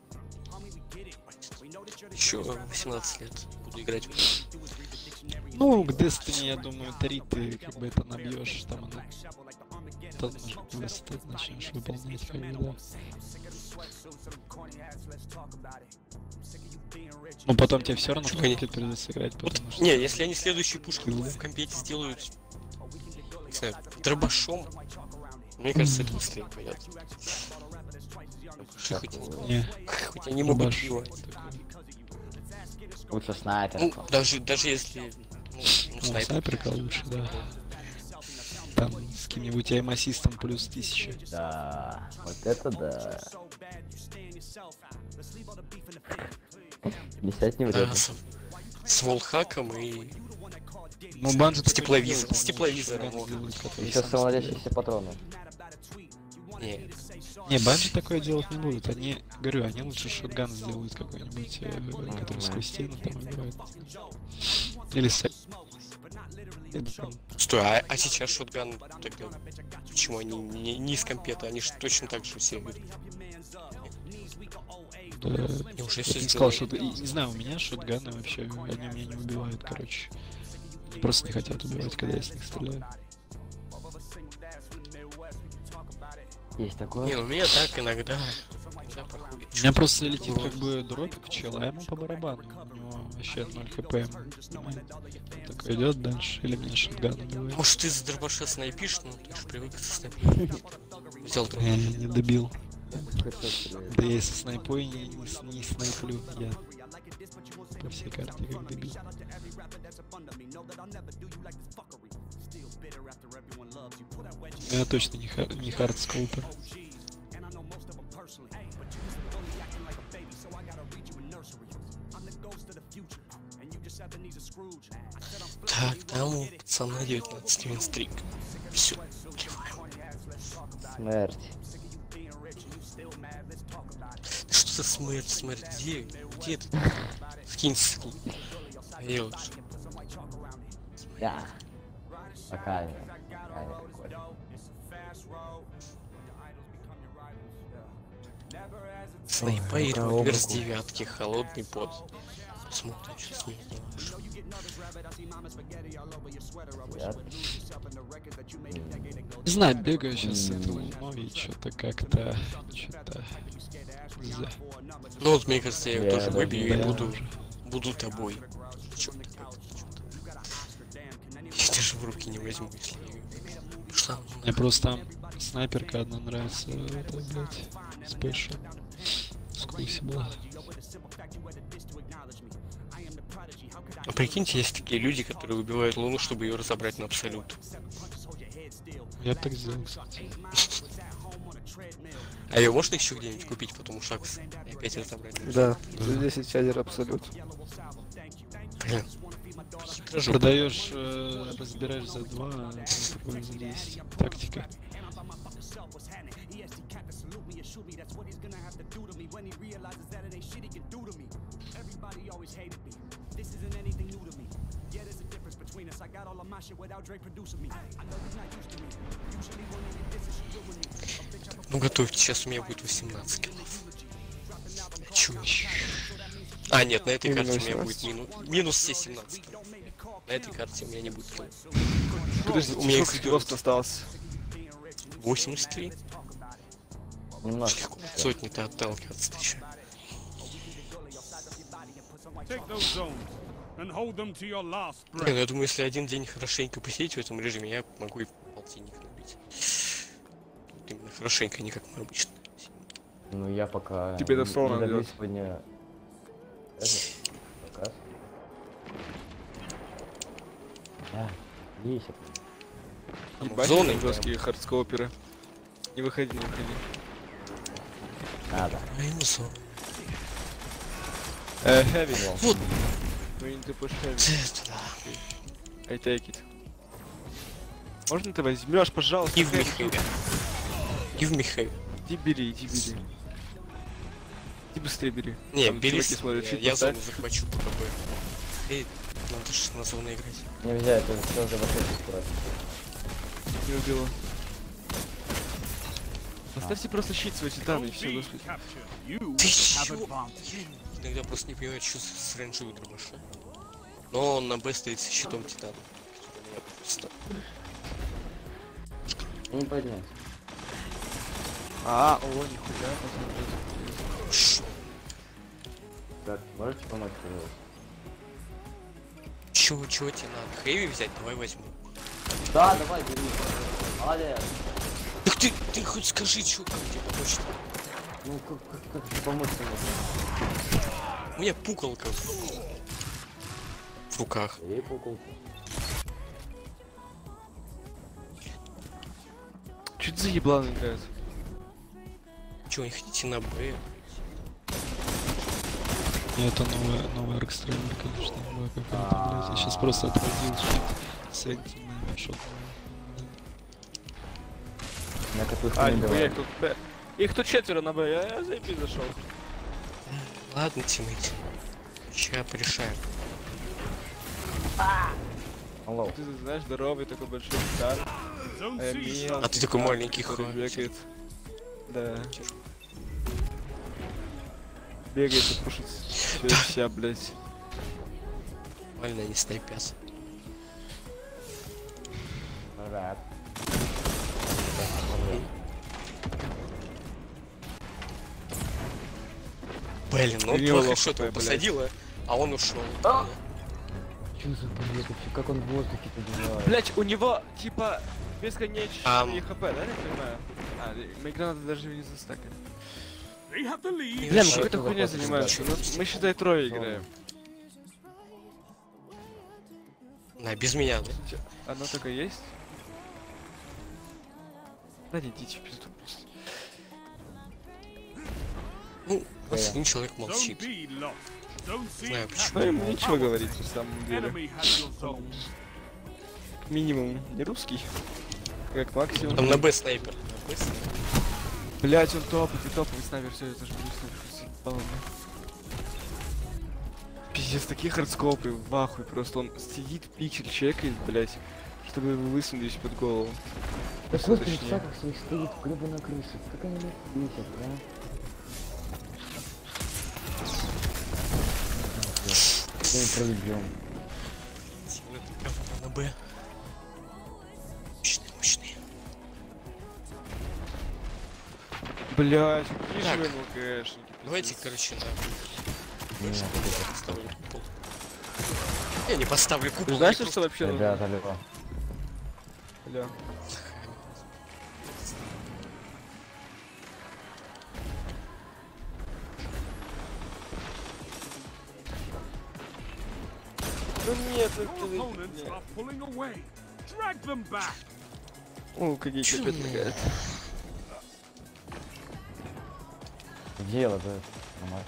еще 18 лет буду играть в это. Ну, к Destiny, я думаю, 3 ты как бы это набьешь, там она... Ты начнешь выполнять, как бы, да. Ну, потом тебе все равно придется играть, потому что... Не, если они следующую пушку в компете сделают, не знаю, дробашом, мне кажется, это быстрее пойдет. Хоть они могут убивать. Лучше снайпер. Ну, даже если... Ну, снайперка лучше, да. Там с каким-нибудь аим-ассистом плюс 1000. Да, вот это да. Писать не вредно. С волхаком и... Ну, банжи с тепловизором. Еще самовалящиеся патроны. Не, банжи такое делать не будут. Они, говорю, они лучше шотган сделают какой-нибудь, который сквозь стену там убивает. Или Стой, а сейчас шотган тогда... Почему они не из компета? Они же точно так же все... Да, я не сказал, что... Не знаю, у меня шотганы вообще, они меня не убивают, короче. Просто не хотят убивать, когда я с них стреляю. Есть такое? Не, у меня так иногда проходит. У меня просто летит как бы дропик чел, а ему по барабану. У него вообще 0 хп. Так идет дальше, или меня шотган убивает. Может, ты с дробаша снайпишь, ну ты же привык со снайпом. Взял дробаш. Я не добил. Да я со снайпой не снайплю. Я по всей карте как добил. Я точно не хардскоупер. Так, там у пацана 19 винстрик. Все, плеваем. Смерть. Что за смерть? Где ты? Скинь ссылку. Делаешь. Да. Пока. Снайпер, верс 9, холодный пот. Смотрим, сейчас не знаю, бегаю сейчас с этого и что-то как-то... Ну вот, мне кажется, я тоже выбью и буду тобой. Я даже в руки не возьму, если я... Мне просто там снайперка одна нравится, это, блядь, спэшл. Сквозь была. А прикиньте, есть такие люди, которые убивают Луну, чтобы ее разобрать на абсолют. Я так сделал, кстати. А ее можно еще где-нибудь купить, потом шакс и опять разобрать? Да, за 10 чадер абсолют. Блин. Продаешь, разбираешь за 2, а такой за 10. Тактика. Ну готовьте, сейчас у меня будет 18 киллов. Чё? А, нет, на этой карте у меня будет минус все 17 киллов. На этой карте у меня не будет киллов. Подожди, у меня скиллов осталось. 83. Немножко. Сотни-то отталкиваться еще. Блин, я думаю, если один день хорошенько посидеть в этом режиме, я могу и полтинник набить. Вот именно хорошенько, не как мы обычно. Ну я пока тебе до 40 не добью идёт. сегодня показ. Есть. Ебать, зоны жесткие хардскоперы. Не выходи, не выходи. Надо. Heavy. Вот. We need to push heavy. I take it. Можно ты возьмешь, пожалуйста? Give me heavy. Give me heavy. Иди бери, иди бери. Иди быстрее бери. Не, Там бери, чуваки смотрят, фит я поставь. зону захвачу по тобой. Эй, надо же на зону играть. Нельзя, это все забахать просто. Не убило. Поставьте просто щит свой титан и все, господи. Ты чё? Я иногда просто не понимаю, что с рейнджевой дробаша. Но он на Б стоит с щитом титана. Не поднять. О, нихуя, посмотри. Так, можете помочь, пожалуйста? Чего тебе надо? Хэви взять? Давай возьму. Да, давай, бери. Молодец. Так ты хоть скажи, что как тебе помочь-то? Ну как тебе помочь-то? У меня пукалка в руках. Ей пукалку. Чуть за еблан играет. Чего, не хотите на Б? Это новая экстремер, конечно, новая какая-то, блядь. Я сейчас просто отводил щит с этим шот. На которых А, не нихуя, давай. их тут Б. Их тут четверо на Б, я заебись зашел. Ладно, тиммейт. Сейчас порешаем. Алло. Ты знаешь, здоровый такой большой стар. А ты такой маленький который хуй. бегает. Да. Бегает и пушит вся, блядь. Нормально, они снайпят. Рад. Блин, ну У него плохо, лох что ты его такой, блядь. посадила, а он ушел. Что за бред вообще? Как он в воздухе побежал? Блять, у него типа бесконечные хп, да, я понимаю? А, Мигранаты даже не застакали. Бля, мы какой-то хуйня занимаемся. Мы считай трое играем. На, без меня, да? Оно только есть? Да не идите в пизду просто. Ну, у нас один человек молчит. Знаю почему. Ну ему нечего говорить на самом деле. Минимум не русский. Как максимум. Там на Б снайпер. Блять, он топовый снайпер, все, это же буду снайпер. Пиздец, такие хардскопы, в ахуе просто. Он сидит, пиксель чекает, блять, чтобы его высунулись под голову. Да сколько в чатах своих стоит, гребаная крыса. Как они меня бесят, а? Мы проебем. На Б. Мощные. Блять, какие же вы МЛКшники. Давайте, короче, на... Нет, поставлю купол. Я не поставлю купол. Ты знаешь, что вообще нужно? ребята, алло. Алло. нет, Opponents are pulling away. Drag them back. О, какие опять нагает. Дело, да. Нормально.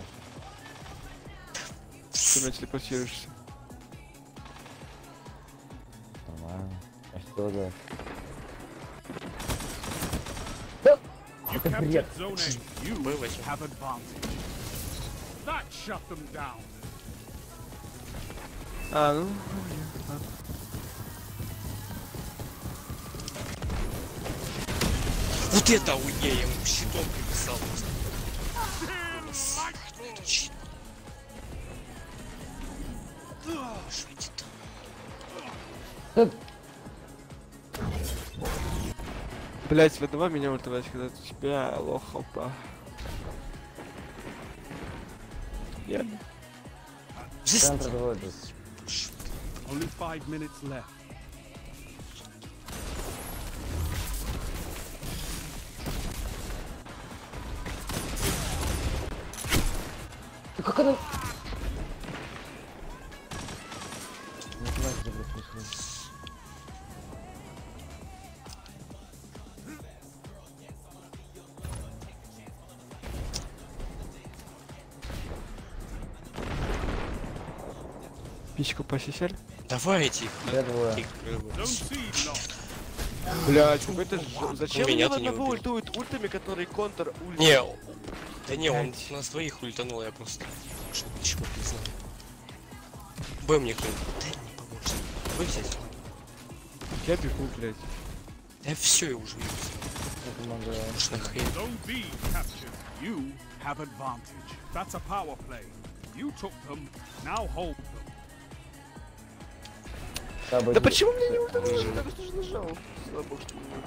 Ты меня телепортируешься. Нормально. А что, да? You captured zone A. You have advantage. That shut them down. А, ну. Вот это я ему щитом приписал. Блять, вы давай меня ультовать, когда у тебя лохопа. Нет. Центр выходит. Only 5 minutes left. Как она? Пичку посисали? Давайте их. Блять, какой-то зачем меня меня ты не одного убил. ультуют ультами, которые контр ульт? Не, да не, он нас двоих ультанул, я просто ничего не знаю. Б мне кто-нибудь. Да не поможет. Вы взять. Я бегу, блять. Да все, я уже вижу. Уж нахрен. Zone B captured. You have advantage. That's a power play. You took them. Now hold them. Да почему мне не ультанули? Я просто же нажал. Слава богу, что мне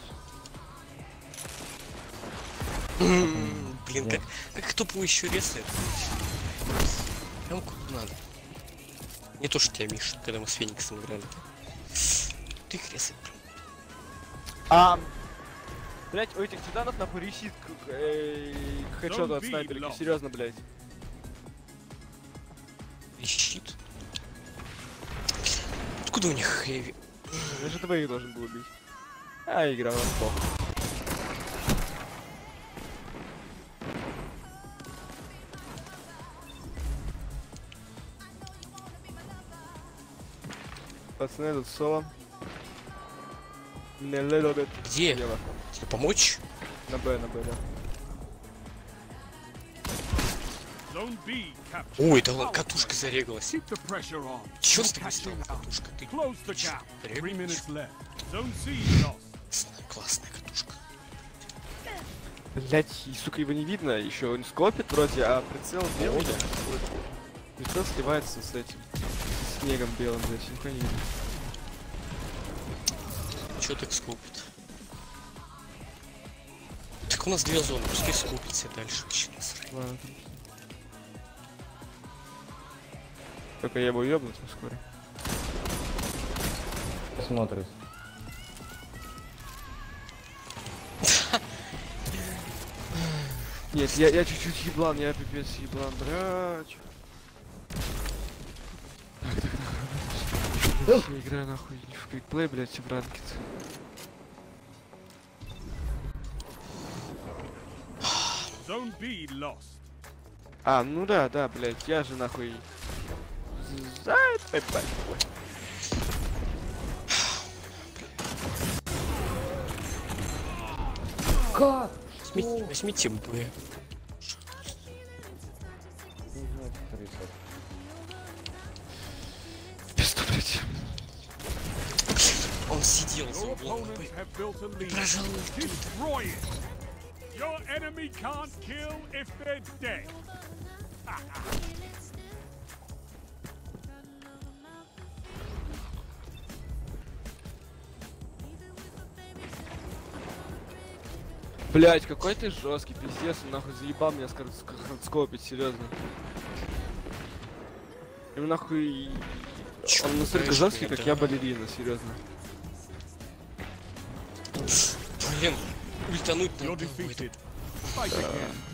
не ультанулось. Блин, как тупо еще резает. Прям куда надо. Не то, что тебя, Миша, когда мы с Фениксом играли. Ты их резает прям. Блять, у этих титанов нахуй ресит к хедшоту от снайперки. Серьезно, блять. Щит. Откуда у них хэви? Я же двоих должен был убить. А, игра вам плохо. Пацаны, тут соло. Не little bit. Где? Тебе помочь? На Б, да. Zone B captured. Ой, да катушка зарегалась. Keep the pressure on. Чё с тобой стала катушка? Ты Close the gap. 3 minutes left. Zone C lost. Классная катушка. Блять, и, сука, его не видно, еще он скопит вроде, а прицел белый. Прицел сливается с этим. С снегом белым, блять, нихуя не видно. Чё так скупит? Так у нас 2 зоны, пускай скупится дальше. Ладно. Только я его ёбнуть вскоре. Посмотрит. Нет, я чуть-чуть еблан, я пипец еблан, блядь. Так, я играю нахуй в квикплей, блядь, в ранкет. Zone B lost. А, ну да, блядь, я же нахуй... Как? Возьмите Б. Пизду, блядь. Он сидел за углом Б. Прожал ульту. Your enemy can't kill if they're dead. Блять, какой ты жесткий, пиздец, он нахуй заебал меня скопить, серьезно. И нахуй... Он настолько жесткий, как я балерина, серьезно. Блин, ультануть надо.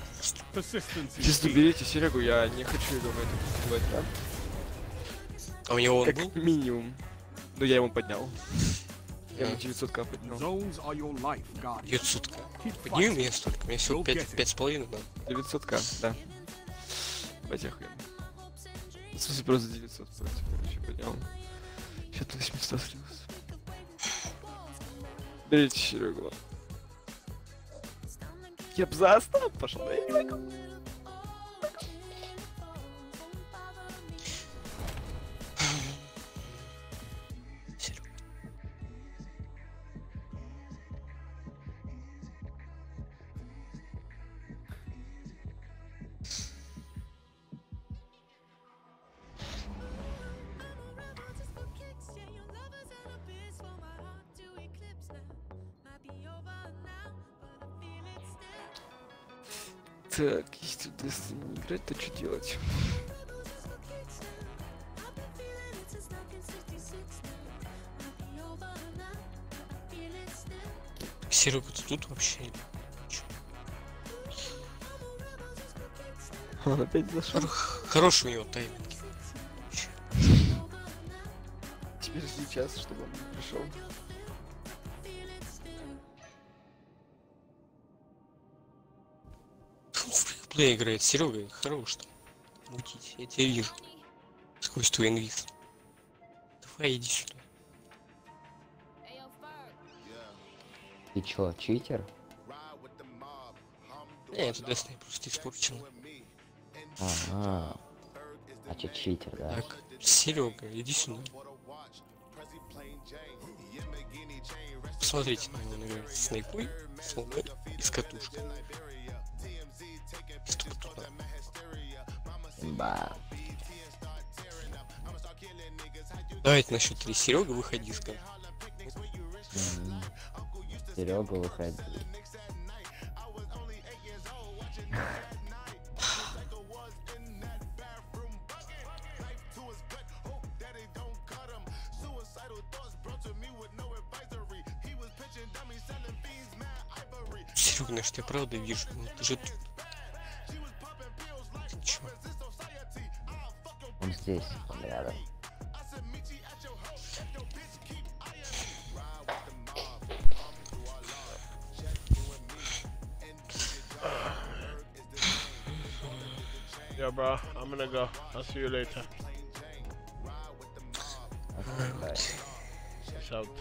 Пизду берите Серегу, я не хочу его это убивать, да? А у него он Как был? минимум. Ну я ему поднял. Я ему 900к поднял. Zones are your life, guardian. 900к. Keep Подними fighting. мне столько, мне всего 5,5 надо. 900к, да. Потеху. В смысле, просто 900 против, короче, поднял. Сейчас до 800 слился. Берите Серегу. Я б застал, пошел на игру. Так, если в Destiny не играть, то что делать? Серега, ты тут вообще? Он опять зашел. Хороший у него тайминг. Теперь сейчас, чтобы он не пришел. Фрикплей играет. Серега, хорош там. Мутить, я тебя вижу. Сквозь твой инвиз. Давай иди сюда. Ты чё, читер? Не, это Destiny просто испорчено. Ага. Значит, читер, да? Так, Серега, иди сюда. Посмотрите на него, наверное, с снайпой, с волной и с катушкой. Ба. Давайте на счет 3. Серега, выходи, скажи. Серега, выходи. Серега, я ж тебя правда вижу, ну ты же тут. Ты чё? Он здесь, он рядом. Yeah, bro, I'm gonna go. I'll see you later. Peace out.